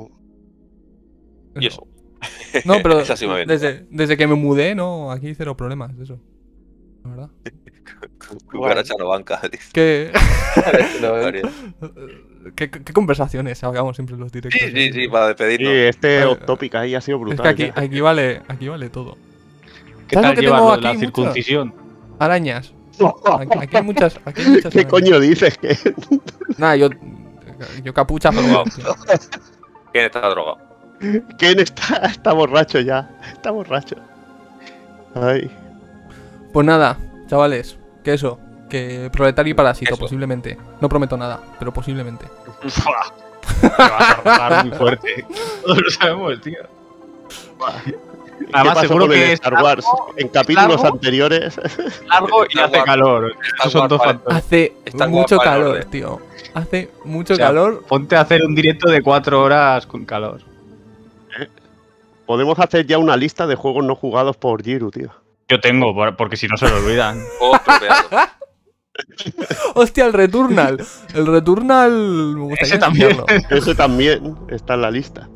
S9: Y eso.
S2: No, pero
S9: Esa sí me ha venido.
S2: desde, desde que me mudé, no, aquí cero problemas de eso. La verdad.
S9: Cucaracha no banca. tío.
S2: ¿Qué,
S9: Vale.
S2: ¿Qué, qué conversaciones hagamos siempre en los directos?
S9: Sí, sí, sí, para
S5: Sí,
S9: despedirnos.
S5: este
S2: Vale.
S5: off topic ahí ha sido
S2: Es
S5: brutal.
S2: que aquí,
S5: ya.
S2: aquí vale, aquí vale todo.
S10: ¿Qué
S2: ¿Sabes
S10: tal
S2: lo que
S10: llevas
S2: tengo
S10: lo de la
S2: aquí mucho?
S10: circuncisión?
S2: Arañas. Aquí, aquí hay muchas, aquí hay muchas
S5: ¿Qué
S2: arañas.
S5: coño dices? que
S2: Nada, yo. Yo capucha, pero bueno, tío.
S9: ¿Quién está drogado?
S5: Ken está, está borracho ya. Está borracho. Ay.
S2: Pues nada, chavales, que eso. Que proletario y parásito,
S9: Eso.
S2: posiblemente. No prometo nada, pero posiblemente.
S10: Fua. Te vas a rozar muy fuerte. Todos lo sabemos, tío.
S5: ¿Qué
S10: Además,
S5: pasó
S10: seguro
S5: con el
S10: que es
S5: Star Wars?
S10: largo,
S5: En capítulos
S10: largo.
S5: anteriores.
S10: largo y
S9: Star
S10: hace
S9: Wars-
S10: calor.
S9: Star
S10: Esos son
S9: Wars
S10: dos
S9: vale.
S10: factores.
S2: Hace
S9: Está
S2: mucho
S9: guapa el
S2: calor,
S9: orden.
S2: tío. Hace mucho
S10: O sea,
S2: calor.
S10: Ponte a hacer un directo de cuatro horas con calor.
S5: Podemos hacer ya una lista de juegos no jugados por Giru, tío.
S10: Yo tengo, por- porque si no se lo olvidan.
S9: Otro pedazo.
S2: Hostia, el Returnal. El Returnal. Me gustaría
S10: Ese también.
S2: enseñarlo.
S5: Ese también está en la lista.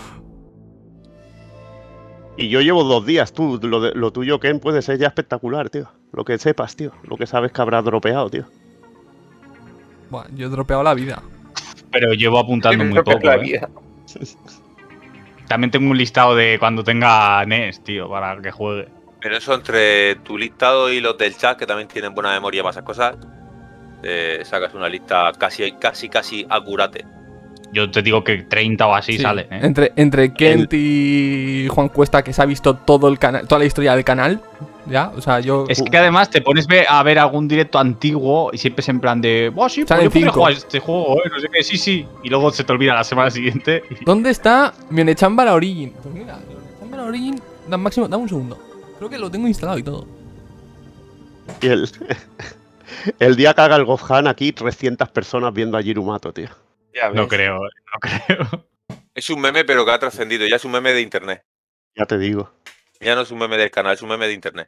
S5: Y yo llevo dos días, tú. Lo, de, lo tuyo, Ken, puede ser ya espectacular, tío. Lo que sepas, tío. Lo que sabes que habrás dropeado, tío.
S2: Buah, yo he dropeado la vida.
S10: Pero llevo apuntando muy
S3: Creo que es
S10: poco.
S3: la
S10: ¿eh?
S3: vida.
S10: También tengo un listado de cuando tenga N E S, tío, para que juegue.
S9: Pero eso entre tu listado y los del chat, que también tienen buena memoria para esas cosas, eh, sacas una lista casi, casi, casi acurate.
S10: Yo te digo que treinta o así
S2: Sí.
S10: sale, ¿eh?
S2: Entre, entre Kent y Juan Cuesta, que se ha visto todo el canal, toda la historia del canal. Ya, o sea, yo.
S10: Es que además te pones ve- a ver algún directo antiguo y siempre es en plan de, ¡oh, sí, pues
S2: Salen
S10: yo podría
S2: cinco.
S10: jugar este juego, eh! No sé qué, sí, sí. Y luego se te olvida la semana siguiente. y-
S2: ¿Dónde está Mionechambara Origin? Pues mira, Mionechambara Origin. Da máximo, dame un segundo. Creo que lo tengo instalado y todo.
S5: Y el, el día que haga el Gohan aquí, trescientas personas viendo a Jirumato, tío.
S9: Ya ves.
S10: No creo, eh, no creo.
S9: Es un meme, pero que ha trascendido. Ya es un meme de internet.
S5: Ya te digo.
S9: Ya no es un meme del canal, es un meme de internet.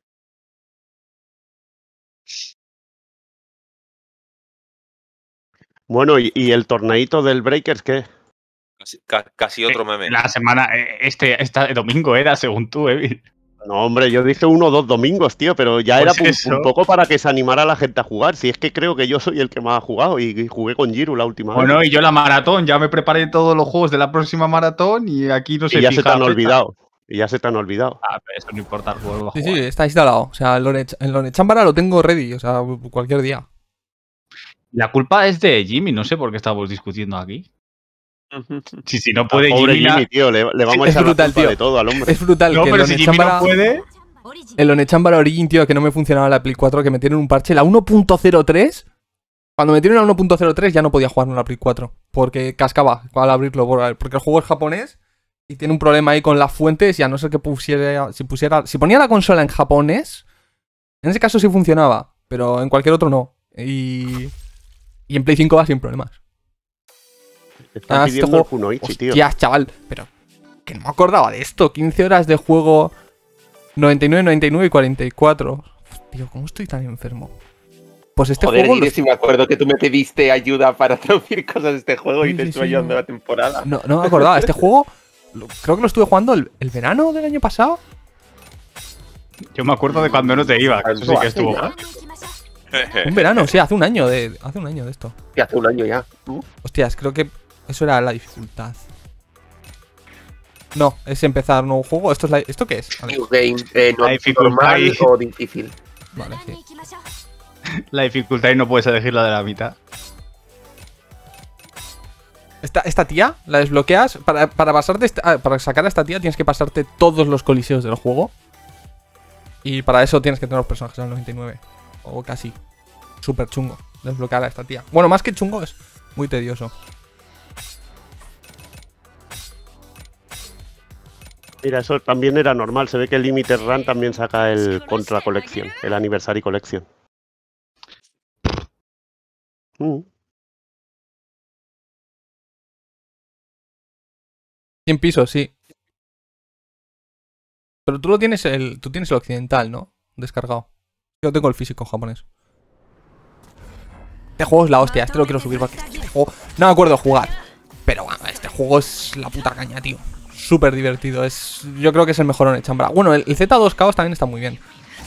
S5: Bueno, ¿y, y el torneito del Breakers qué?
S9: Casi, ca- casi otro meme.
S10: La semana, eh, este, este domingo era, según tú, eh.
S5: No, hombre, yo dije uno o dos domingos, tío, pero ya
S10: Pues
S5: era un,
S10: eso.
S5: un poco para que se animara a la gente a jugar. Si es que creo que yo soy el que más ha jugado y, y jugué con Jiru la última
S10: Bueno,
S5: vez.
S10: y yo la maratón, ya me preparé todos los juegos de la próxima maratón y aquí no se
S5: Y ya se
S10: fija
S5: te han
S10: fecha.
S5: olvidado. Y ya se te han olvidado.
S10: Ah, pero eso no importa, el juego lo
S2: Sí, sí,
S10: juego.
S2: está instalado. O sea, el Lone- el Lonechambara lo tengo ready. O sea, cualquier día.
S10: La culpa es de Jimmy, no sé por qué estamos discutiendo aquí. Si, si no puede
S5: Pobre
S10: Jimmy, la-
S5: Jimmy, tío, le, le vamos a
S2: Es
S5: echar
S2: brutal,
S5: la culpa
S2: tío.
S5: de todo al hombre.
S2: Es brutal
S10: No,
S2: que
S10: pero
S2: el
S10: si Jimmy no
S2: Lonechambara.
S10: puede.
S2: El Lonechambara Origin, tío, que no me funcionaba la Play cuatro, que metieron un parche. La uno punto cero tres. Cuando metieron la uno punto cero tres ya no podía jugar en la Play cuatro. Porque cascaba al abrirlo. por- Porque el juego es japonés. Y tiene un problema ahí con las fuentes. Y a no ser que pusiera. Si pusiera. Si ponía la consola en japonés. En ese caso sí funcionaba. Pero en cualquier otro no. Y. Y en Play cinco va sin problemas.
S5: Están
S2: Ah, este
S5: pidiendo el
S2: juego-
S5: Kunoichi, tío.
S2: Hostias, chaval. Pero. Que no me acordaba de esto. quince horas de juego. noventa y nueve, noventa y nueve y cuarenta y cuatro. Tío, ¿cómo estoy tan enfermo? Pues este
S3: Joder,
S2: juego. lo-
S3: Guille, si me acuerdo que tú me pediste ayuda para traducir cosas de este juego
S2: Sí,
S3: y te
S2: sí,
S3: estuve
S2: sí,
S3: ayudando
S2: no.
S3: la temporada.
S2: No, no me acordaba. Este juego. lo- Creo que lo estuve jugando el, el verano del año pasado.
S10: Yo me acuerdo de cuando no te iba, que eso sí que estuvo mal.
S2: Un verano, sí, hace un año de. Hace un año de esto.
S3: Que hace un año ya. Uh,
S2: Hostias, creo que eso era la dificultad. No, es empezar un nuevo juego. ¿Esto, es la- ¿esto qué es? Vale,
S3: New game, eh, no,
S10: La dificultad
S3: normal
S10: ahí.
S3: o difícil.
S2: vale, sí.
S10: La dificultad y no puedes elegir la de la mitad.
S2: Esta, esta tía la desbloqueas. Para, para pasarte esta- ah, para sacar a esta tía tienes que pasarte todos los coliseos del juego. Y para eso tienes que tener los personajes al noventa y nueve. O casi. Súper chungo. Desbloquear a esta tía. Bueno, más que chungo es muy tedioso.
S5: Mira, eso también era normal. Se ve que el Limited Run también saca el Contra Collection, el Anniversary Collection. Mm.
S2: cien pisos, sí. Pero tú lo tienes el. Tú tienes el occidental, ¿no? Descargado. Yo tengo el físico japonés. Este juego es la hostia, este lo quiero subir porque este juego. No me acuerdo jugar. Pero bueno, este juego es la puta caña, tío. Súper divertido. Es. Yo creo que es el mejor en Chambra. Bueno, el, el Z dos Chaos también está muy bien.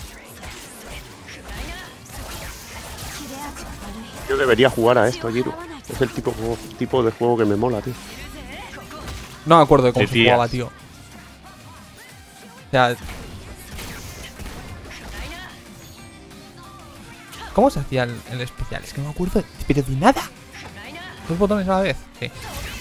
S5: Yo debería jugar a esto, Jiru. Es el tipo, juego- tipo de juego que me mola, tío.
S2: No me acuerdo de cómo se
S10: Decías.
S2: jugaba, tío. O sea. ¿Cómo se hacía el, el especial? Es que no me acuerdo. Pero de nada. Dos botones a la vez. Sí.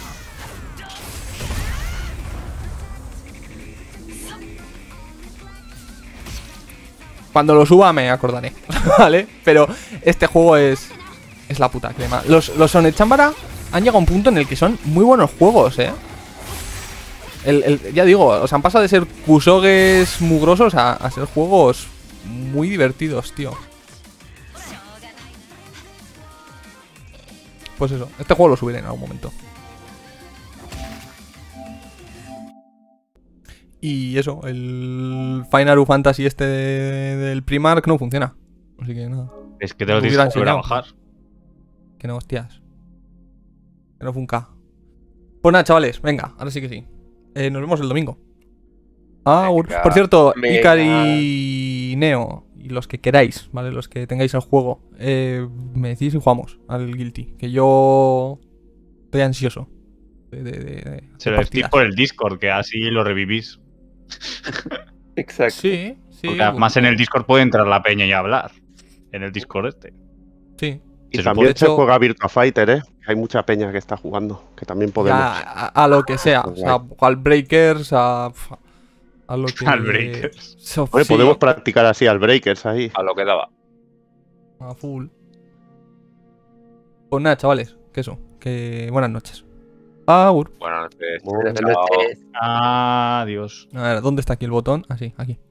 S2: Cuando lo suba me acordaré. ¿Vale? Pero este juego es. Es la puta crema. Los, los Onechambara han llegado a un punto en el que son muy buenos juegos, ¿eh? El, el- ya digo, o sea, han pasado de ser kusoges mugrosos a, a ser juegos muy divertidos, tío. Pues eso, este juego lo subiré en algún momento. Y eso, el Final Fantasy este de- del Primark no funciona. Así que nada.
S10: Es que te lo
S2: Me
S10: tienes
S2: hubiera
S10: que volver a
S2: enseñado.
S10: bajar.
S2: Que no, hostias. Que no fue un K. Pues nada, chavales, venga, ahora sí que sí. Eh, nos vemos el domingo. Ah,
S3: Venga,
S2: por cierto,
S3: venga.
S2: Icar y Neo, y los que queráis, ¿vale? Los que tengáis el juego, eh, me decís si jugamos al Guilty. Que yo estoy ansioso. De, de, de, de
S4: Se lo decís por el Discord, que así lo revivís.
S3: Exacto.
S2: Sí, sí.
S4: Porque además en el Discord puede entrar la peña y hablar. En el Discord este.
S2: Sí.
S5: Y
S4: Se
S5: también
S2: supone-
S5: se
S2: de hecho-
S5: juega Virtua Fighter, ¿eh? Hay mucha peña que está jugando, que también podemos.
S2: Ya, a, a lo que sea. O sea, al Breakers, a. A lo que.
S4: Al Breakers.
S2: So-
S5: Oye,
S2: sí,
S5: podemos practicar así al Breakers ahí.
S9: A lo que daba.
S2: a full. Pues nada, chavales, que eso. Que buenas noches. Agur.
S9: Buenas noches.
S5: Buenas
S9: Chao.
S3: noches.
S4: Adiós.
S2: A ver, ¿dónde está aquí el botón? Ah, sí, aquí.